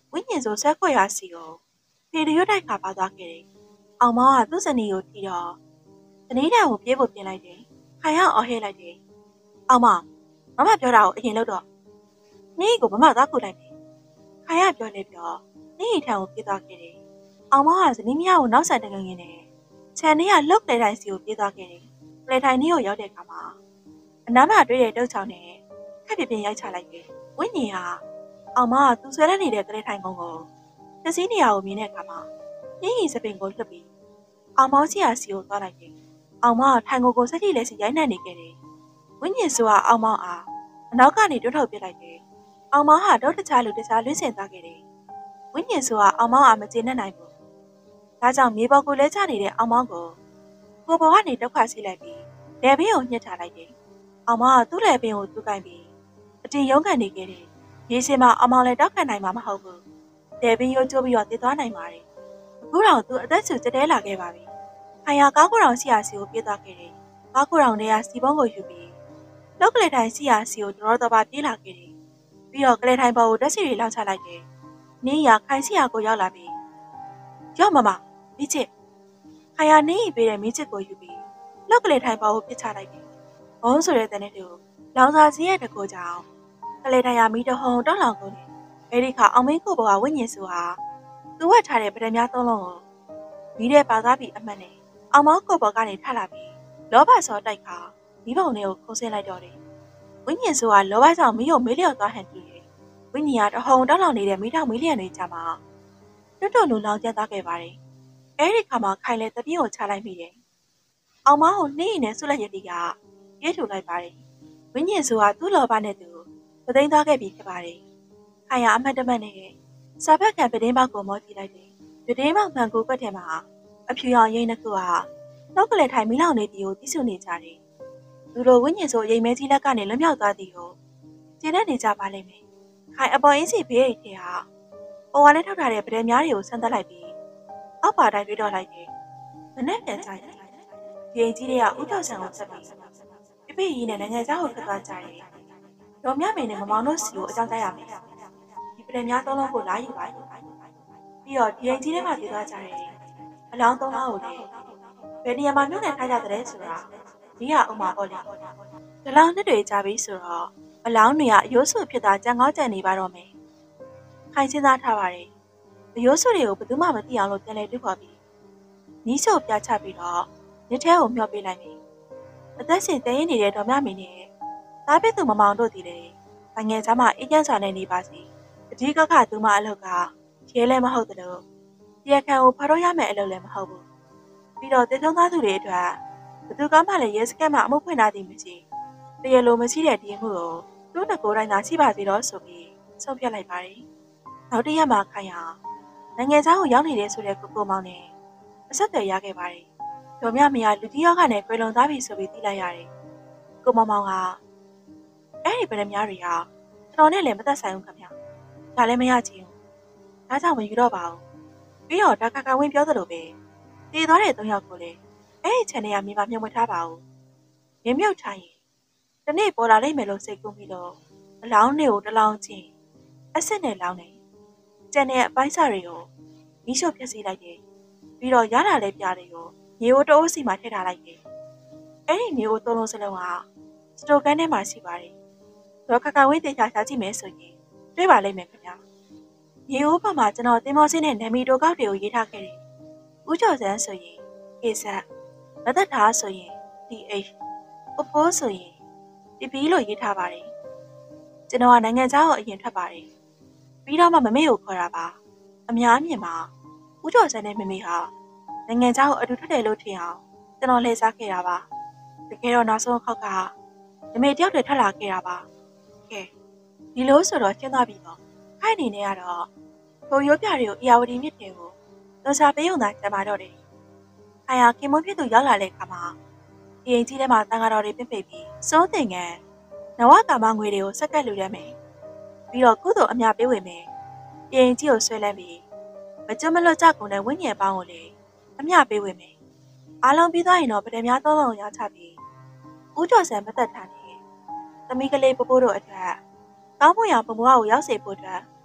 ဝိညာဉ်ဆိုဆွဲခွက်ရစီကိုဖေးရွတ်တိုက်ခါပါသွားခဲ့တယ်။အောင်မောင်ကသူ့ဇနီးကိုထီတော့ဇနီးတံကိုပြေးဖို့ပြင်လိုက်တယ်။ခိုင်ရအော်ဟစ်လိုက်တယ်။အောင်မောင်မမပြောတာကိုအရင်လုပ်တော့နေကိုမမသွားခုလိုက်တယ်။ခိုင်ရပြောနေပြောနေထံကိုပြေးသွားခဲ့တယ်။အောင်မောင်ကဇနီးမယားကိုနောက်ဆက်တကငင်းနေခြံထဲကလုတ်လေတိုင်းစီကိုပြေးသွားခဲ့တယ်။လေတိုင်းနေကိုရောက်တဲ့အခါမှာအနားမှာတွေ့တဲ့တုတ်ချောင်းနဲ့ခက်ပြပြင်းရိုက်ချလိုက်တယ်။ဝိညာဉ်ဟာအောင်မောင်ကသူဆွဲလက်နေတဲ့ကလေးထိုင်ကုန်းကိုတစည်းနေရာကိုမြင်တဲ့အခါမှာညင်ကြီးစပင်ကိုလှုပ်ပြီးအောင်မောင်စီကိုသွားလိုက်တယ်။အောင်မောင်ကထိုင်ကုန်းကိုစက်ကြီးလက်စီရိုက်နှက်နေခဲ့တယ်။ဝိညာဉ်ဆိုတာအောင်မောင်အားအနောက်ကနေတွတ်ထုတ်ပစ်လိုက်တယ်။အောင်မောင်ဟာတောတခြားလူတခြားလွှင့်ဆင်သွားခဲ့တယ်။ဝိညာဉ်ဆိုတာအောင်မောင်အားမကျေနပ်နိုင်ဘူး။ဒါကြောင့်မြေပေါ်ကိုလဲချနေတဲ့အောင်မောင်ကိုပေါ်ကနေတောက်ခါစီလိုက်ပြီးလက်ပင်ကိုညှစ်ထားလိုက်တယ်။အောင်မောင်ကသူ့လက်ပင်ကိုတူးကင်ပြီးအတင်ရုံးကန်နေခဲ့တယ်။ရေစင်မှာအောင်မောင်လည်းတောက်ခံနိုင်မှာမဟုတ်ဘူး။လက်ပင်ရိုးကျိုးပြီးတော့တည်သွားနိုင်ပါတယ်။အခုတော့သူအသက်ရှူကျတဲလာခဲ့ပါပြီ။ခိုင်ရကားကိုတောင်စီကိုပြေးသွားခဲ့တယ်။ကားကိုတောင်ထဲကစီပုံးကိုယူပြီးလောက်ကလေးတိုင်းစီကိုတော်တော်ပြေးလာခဲ့တယ်။ပြီးတော့ကလေးတိုင်းပေါ်ကိုတက်စီတွေလောက်ချလိုက်တယ်။နင်းရခိုင်စီကိုရောက်လာပြီးရောက်မမမိချစ်ခိုင်ရနင်းပေးတဲ့မိချစ်ကိုယူပြီးလောက်ကလေးတိုင်းပေါ်ကိုပစ်ချလိုက်တယ်။ဘုံဆိုတဲ့တနေ့တူလောင်စာစီရဲ့တကူကြောင့်ကလေးတိုင်းရမိတဟုံတောင်းလောင်ကုန်တယ်။အဲဒီခါအောင်မင်းကိုဘဝဝိညာဉ်စုဟာသူ့ဝတ်ထားတဲ့ပဒံများသုံးလုံးကိုမိတဲ့ပါကားပြီးအမှတ်နဲ့အောင်မောင်ကိုဘော်ကနေထလာပြီးလောဘစောတိုက်ခါမိဘုံလေးကိုခုံဆင်းလိုက်တော့တယ်။ဝိညာဉ်စုကလောဘကြောင့်မိကိုမေးလျော့သွားဟန်တူတယ်။ဝိညာဉ်ကတဟုံတောင်းလောင်နေတဲ့မိထောင်မီးလျံတွေကြမှာတွတ်တွတ်လူလောင်ကျသွားခဲ့ပါတယ်။အဲဒီခါမှာခိုင်လဲတပြင်းကိုချလိုက်မိတယ်။အောင်မောင်ကိုနှင်းရင်နဲ့ဆုလက်ရည်တီကပြေးထူလိုက်ပါတယ်။ဝိညာဉ်စုကသူ့လောဘနဲ့သူပသိမ်းသွားခဲ့ပြီဖြစ်ပါတယ်။ခိုင်ရအမှတ်တမဲ့နဲ့စာဖက်ကပဒင်းပေါက်ကိုမောကြည့်လိုက်တယ်။ပဒင်းပေါက်မှန်ကိုကွက်ထဲမှာအဖြူရောင်ရိမ့်နှစ်ခုဟာနောက်ကလေးထိုင်မီးလောင်နေသည်ကိုသိစုနေကြတယ်။သူတို့ဝိညာဉ်ဆိုရိမ်မဲကြီးလက်ကနေလွတ်မြောက်သွားသည်ကိုကျင်းနေကြပါလိမ့်မယ်။ခိုင်အပေါ်အင်းစီဘေးရိတ်ထဲဟာပေါ်ဝါလေးထောက်ထားတဲ့ပဒင်းများတွေကိုဆန်းသက်လိုက်ပြီးအောက်ပါတိုင်းတွေးတော့လိုက်တယ်။မနဲ့ပြန်ကြိုက်တယ်။ဒီအိမ်ကြီးတွေကဥတော်ဆန်ကိုဆက်ပြီးပြပြရင်းနဲ့နိုင်ငံသားကိုထွက်သွားကြတယ်။ဒေါ်မြမင်းနဲ့မမောင်တို့စီကိုအကြောင်းကြားရမယ်။ဒီပဒင်းများသုံးလုံးကိုလာယူပါပြီးတော့ဒီအိမ်ကြီးထဲမှာပြေးသွားကြတယ်။အလောင်းသုံးလောင်းကိုလည်းဘယ်နေရာမှာမြုပ်နှံထားကြတဲ့ဆိုတာဒီကအုံမှာပေါ့လေ။ဒီလောင်းနှစ်တွေကြာပြီဆိုတော့အလောင်းတွေကအယိုးစုဖြစ်တာကြံကောင်းကြံနေပါတော့မယ်။ခိုင်စဉ်းစားထားပါတယ်။အယိုးစုတွေကိုဘယ်သူမှမသိအောင်လို့ပြန်လဲတွေးခေါ်ပြီးနီးချိုပြချပြီးတော့ညထဲကိုမျှော်ပေးလိုက်ပြီ။အသက်ရှင်တည်ရင်နေတဲ့ဒေါ်မြမင်းနဲ့သားပြသူမမောင်တို့တည်တယ်။ငငယ်သားမအေးချမ်းစွာနဲ့နေပါစေ။အကြီးကသူမအလုပ်ကရဲလည်းမဟုတ်တယ်လို့တရားခံကိုဖတော့ရမယ်အလုပ်လည်းမဟုတ်ဘူးပြီးတော့တင်ထုံးသားသူတွေအတွက်ဘသူကမှလည်းရဲစခန်းမှာအမှုဖွင့်ထားသည်မရှိတရားလိုမရှိတဲ့ဒီမှုကိုသူ့တကိုယ်တိုင်းသာရှိပါသေးတော့ဆိုပြီးဆုံးဖြတ်လိုက်ပါတယ်နောက်တစ်ရက်မှာခိုင်ရနိုင်ငံသားကိုရောက်နေတဲ့ဆိုတဲ့ကိုမောင်နဲ့အဆက်အသွယ်ရခဲ့ပါတယ်ဒေါ်မြမရလူကြီးယောဂနဲ့ကွယ်လွန်သွားပြီဆိုပြီးသိလိုက်ရတယ်ကိုမောင်ကအဲ့ဒီဗရမများတွေကကျွန်တော်နဲ့လည်းမသက်ဆိုင်ဘူးခင်ဗျာဒါလည်းမရချင်ဘူးဒါကြောင့်မယူတော့ပါဘူးပြီးတော့ဒါကဝင်းပြောသလိုပဲတည်သွားတဲ့၃ယောက်ကိုလည်းအဲ့ဒီ channel ကမြေမှာမြုံမထားပါဘူးမြမြုပ်ထားရင်ဒီနေ့ပေါ်လာလိမ့်မယ်လို့စိတ်ကူးပြီးတော့အလောင်းတွေကိုတလောင်းချင်းအစစ်နဲ့လောင်းနေကျန်တဲ့အပိုင်းစာတွေကိုမိရှုပ်ဖျက်ဆီးလိုက်တယ်ပြီးတော့ရလာတဲ့ပြားတွေကိုမြေအိုးတိုးစီမှာထည့်ထားလိုက်တယ်အဲ့ဒီမြေအိုးသုံးလုံးစလုံးကစတိုကန်ထဲမှာရှိပါတယ်တော့ကဝင်းတေချာရှာကြည့်မယ်ဆိုရင်တွေ့ပါလိမ့်မယ်ခင်ဗျာရေအိုးပေါ်မှာကျွန်တော်တင်မောစင်းနဲ့နာမီတိုကောက်တွေကိုရေးထားခဲ့တယ်။ဦးကျော်စန်းဆိုရင် KZ မသက်ထားဆိုရင် DH ပပိုးဆိုရင် TB လို့ရေးထားပါတယ်။ကျွန်တော်ကနိုင်ငံခြားကိုအရင်ထွက်ပါတယ်။ပြီးတော့မှမမေကိုခေါ်တာပါ။အများအမြင်မှာဦးကျော်စန်းနဲ့မမေဟာနိုင်ငံခြားကိုအတူထွက်တယ်လို့ထင်အောင်ကျွန်တော်လှည့်စားခဲ့တာပါ။တကယ်တော့နောက်ဆုံးအခေါက်ကမမေတယောက်တည်းထွက်လာခဲ့တာပါ။ကဲဒီလိုဆိုတော့ရှင်းသွားပြီပေါ့။ခိုင်အနေနဲ့ကတော့ထိုရိုးပြတွေကိုအရာဝတီမြစ်တွေကိုတော်စာပေးုံသာကျန်ပါတော့တယ်။ခိုင်ရခင်မွန်းဖြစ်သူရောက်လာတဲ့အခါမှာဒီအိမ်ကြီးထဲမှာတန်ဃာတော်တွေပြစ်ပိတ်ပြီးစိုးတင်ကန်နဝကာမငွေတွေကိုစက်ကပ်လူရမယ်။ပြီးတော့ကုသိုလ်အများပေးဝင်မယ်။ဒီအိမ်ကြီးကိုဆွဲလန်းပြီးမကျွတ်မလွတ်ကြကုန်တဲ့ဝိညာဉ်ပေါင်းကိုလည်းအများပေးဝင်မယ်။အားလုံးပြီးသွားရင်တော့ဗဒံများသုံးလုံးရောက်ချပြီးဦးကျော်စံမသက်ထားနေသမီးကလေးပိုးပိုးတို့အတွက်ကောင်းမွန်ရာပုံပွားကိုရောက်စေဖို့အတွက်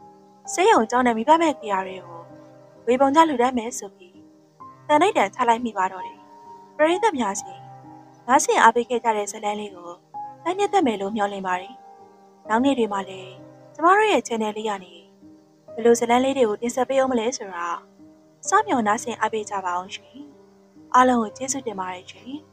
ဆေးရုံကျောင်းနဲ့မိဘမဲ့ကြရာတွေကိုဝေပုံကြလူတန်းမယ်ဆိုပြီးတန်လိုက်တန်ချလိုက်မိပါတော့တယ်ပရိသတ်များစီနားဆင်အားပေးခဲ့ကြတဲ့ဇလန်းလေးကိုတိုင်းမြတ်သက်မယ်လို့မျှော်လင့်ပါတယ်နောက်နေ့တွေမှာလည်းကျမတို့ရဲ့ channel လေးကနေဘယ်လိုဇလန်းလေးတွေကိုတင်ဆက်ပေးအောင်မလဲဆိုတာစောင့်မျှော်နားဆင်အားပေးကြပါအောင်ရှင်အားလုံးကိုကျေးဇူးတင်ပါတယ်ရှင်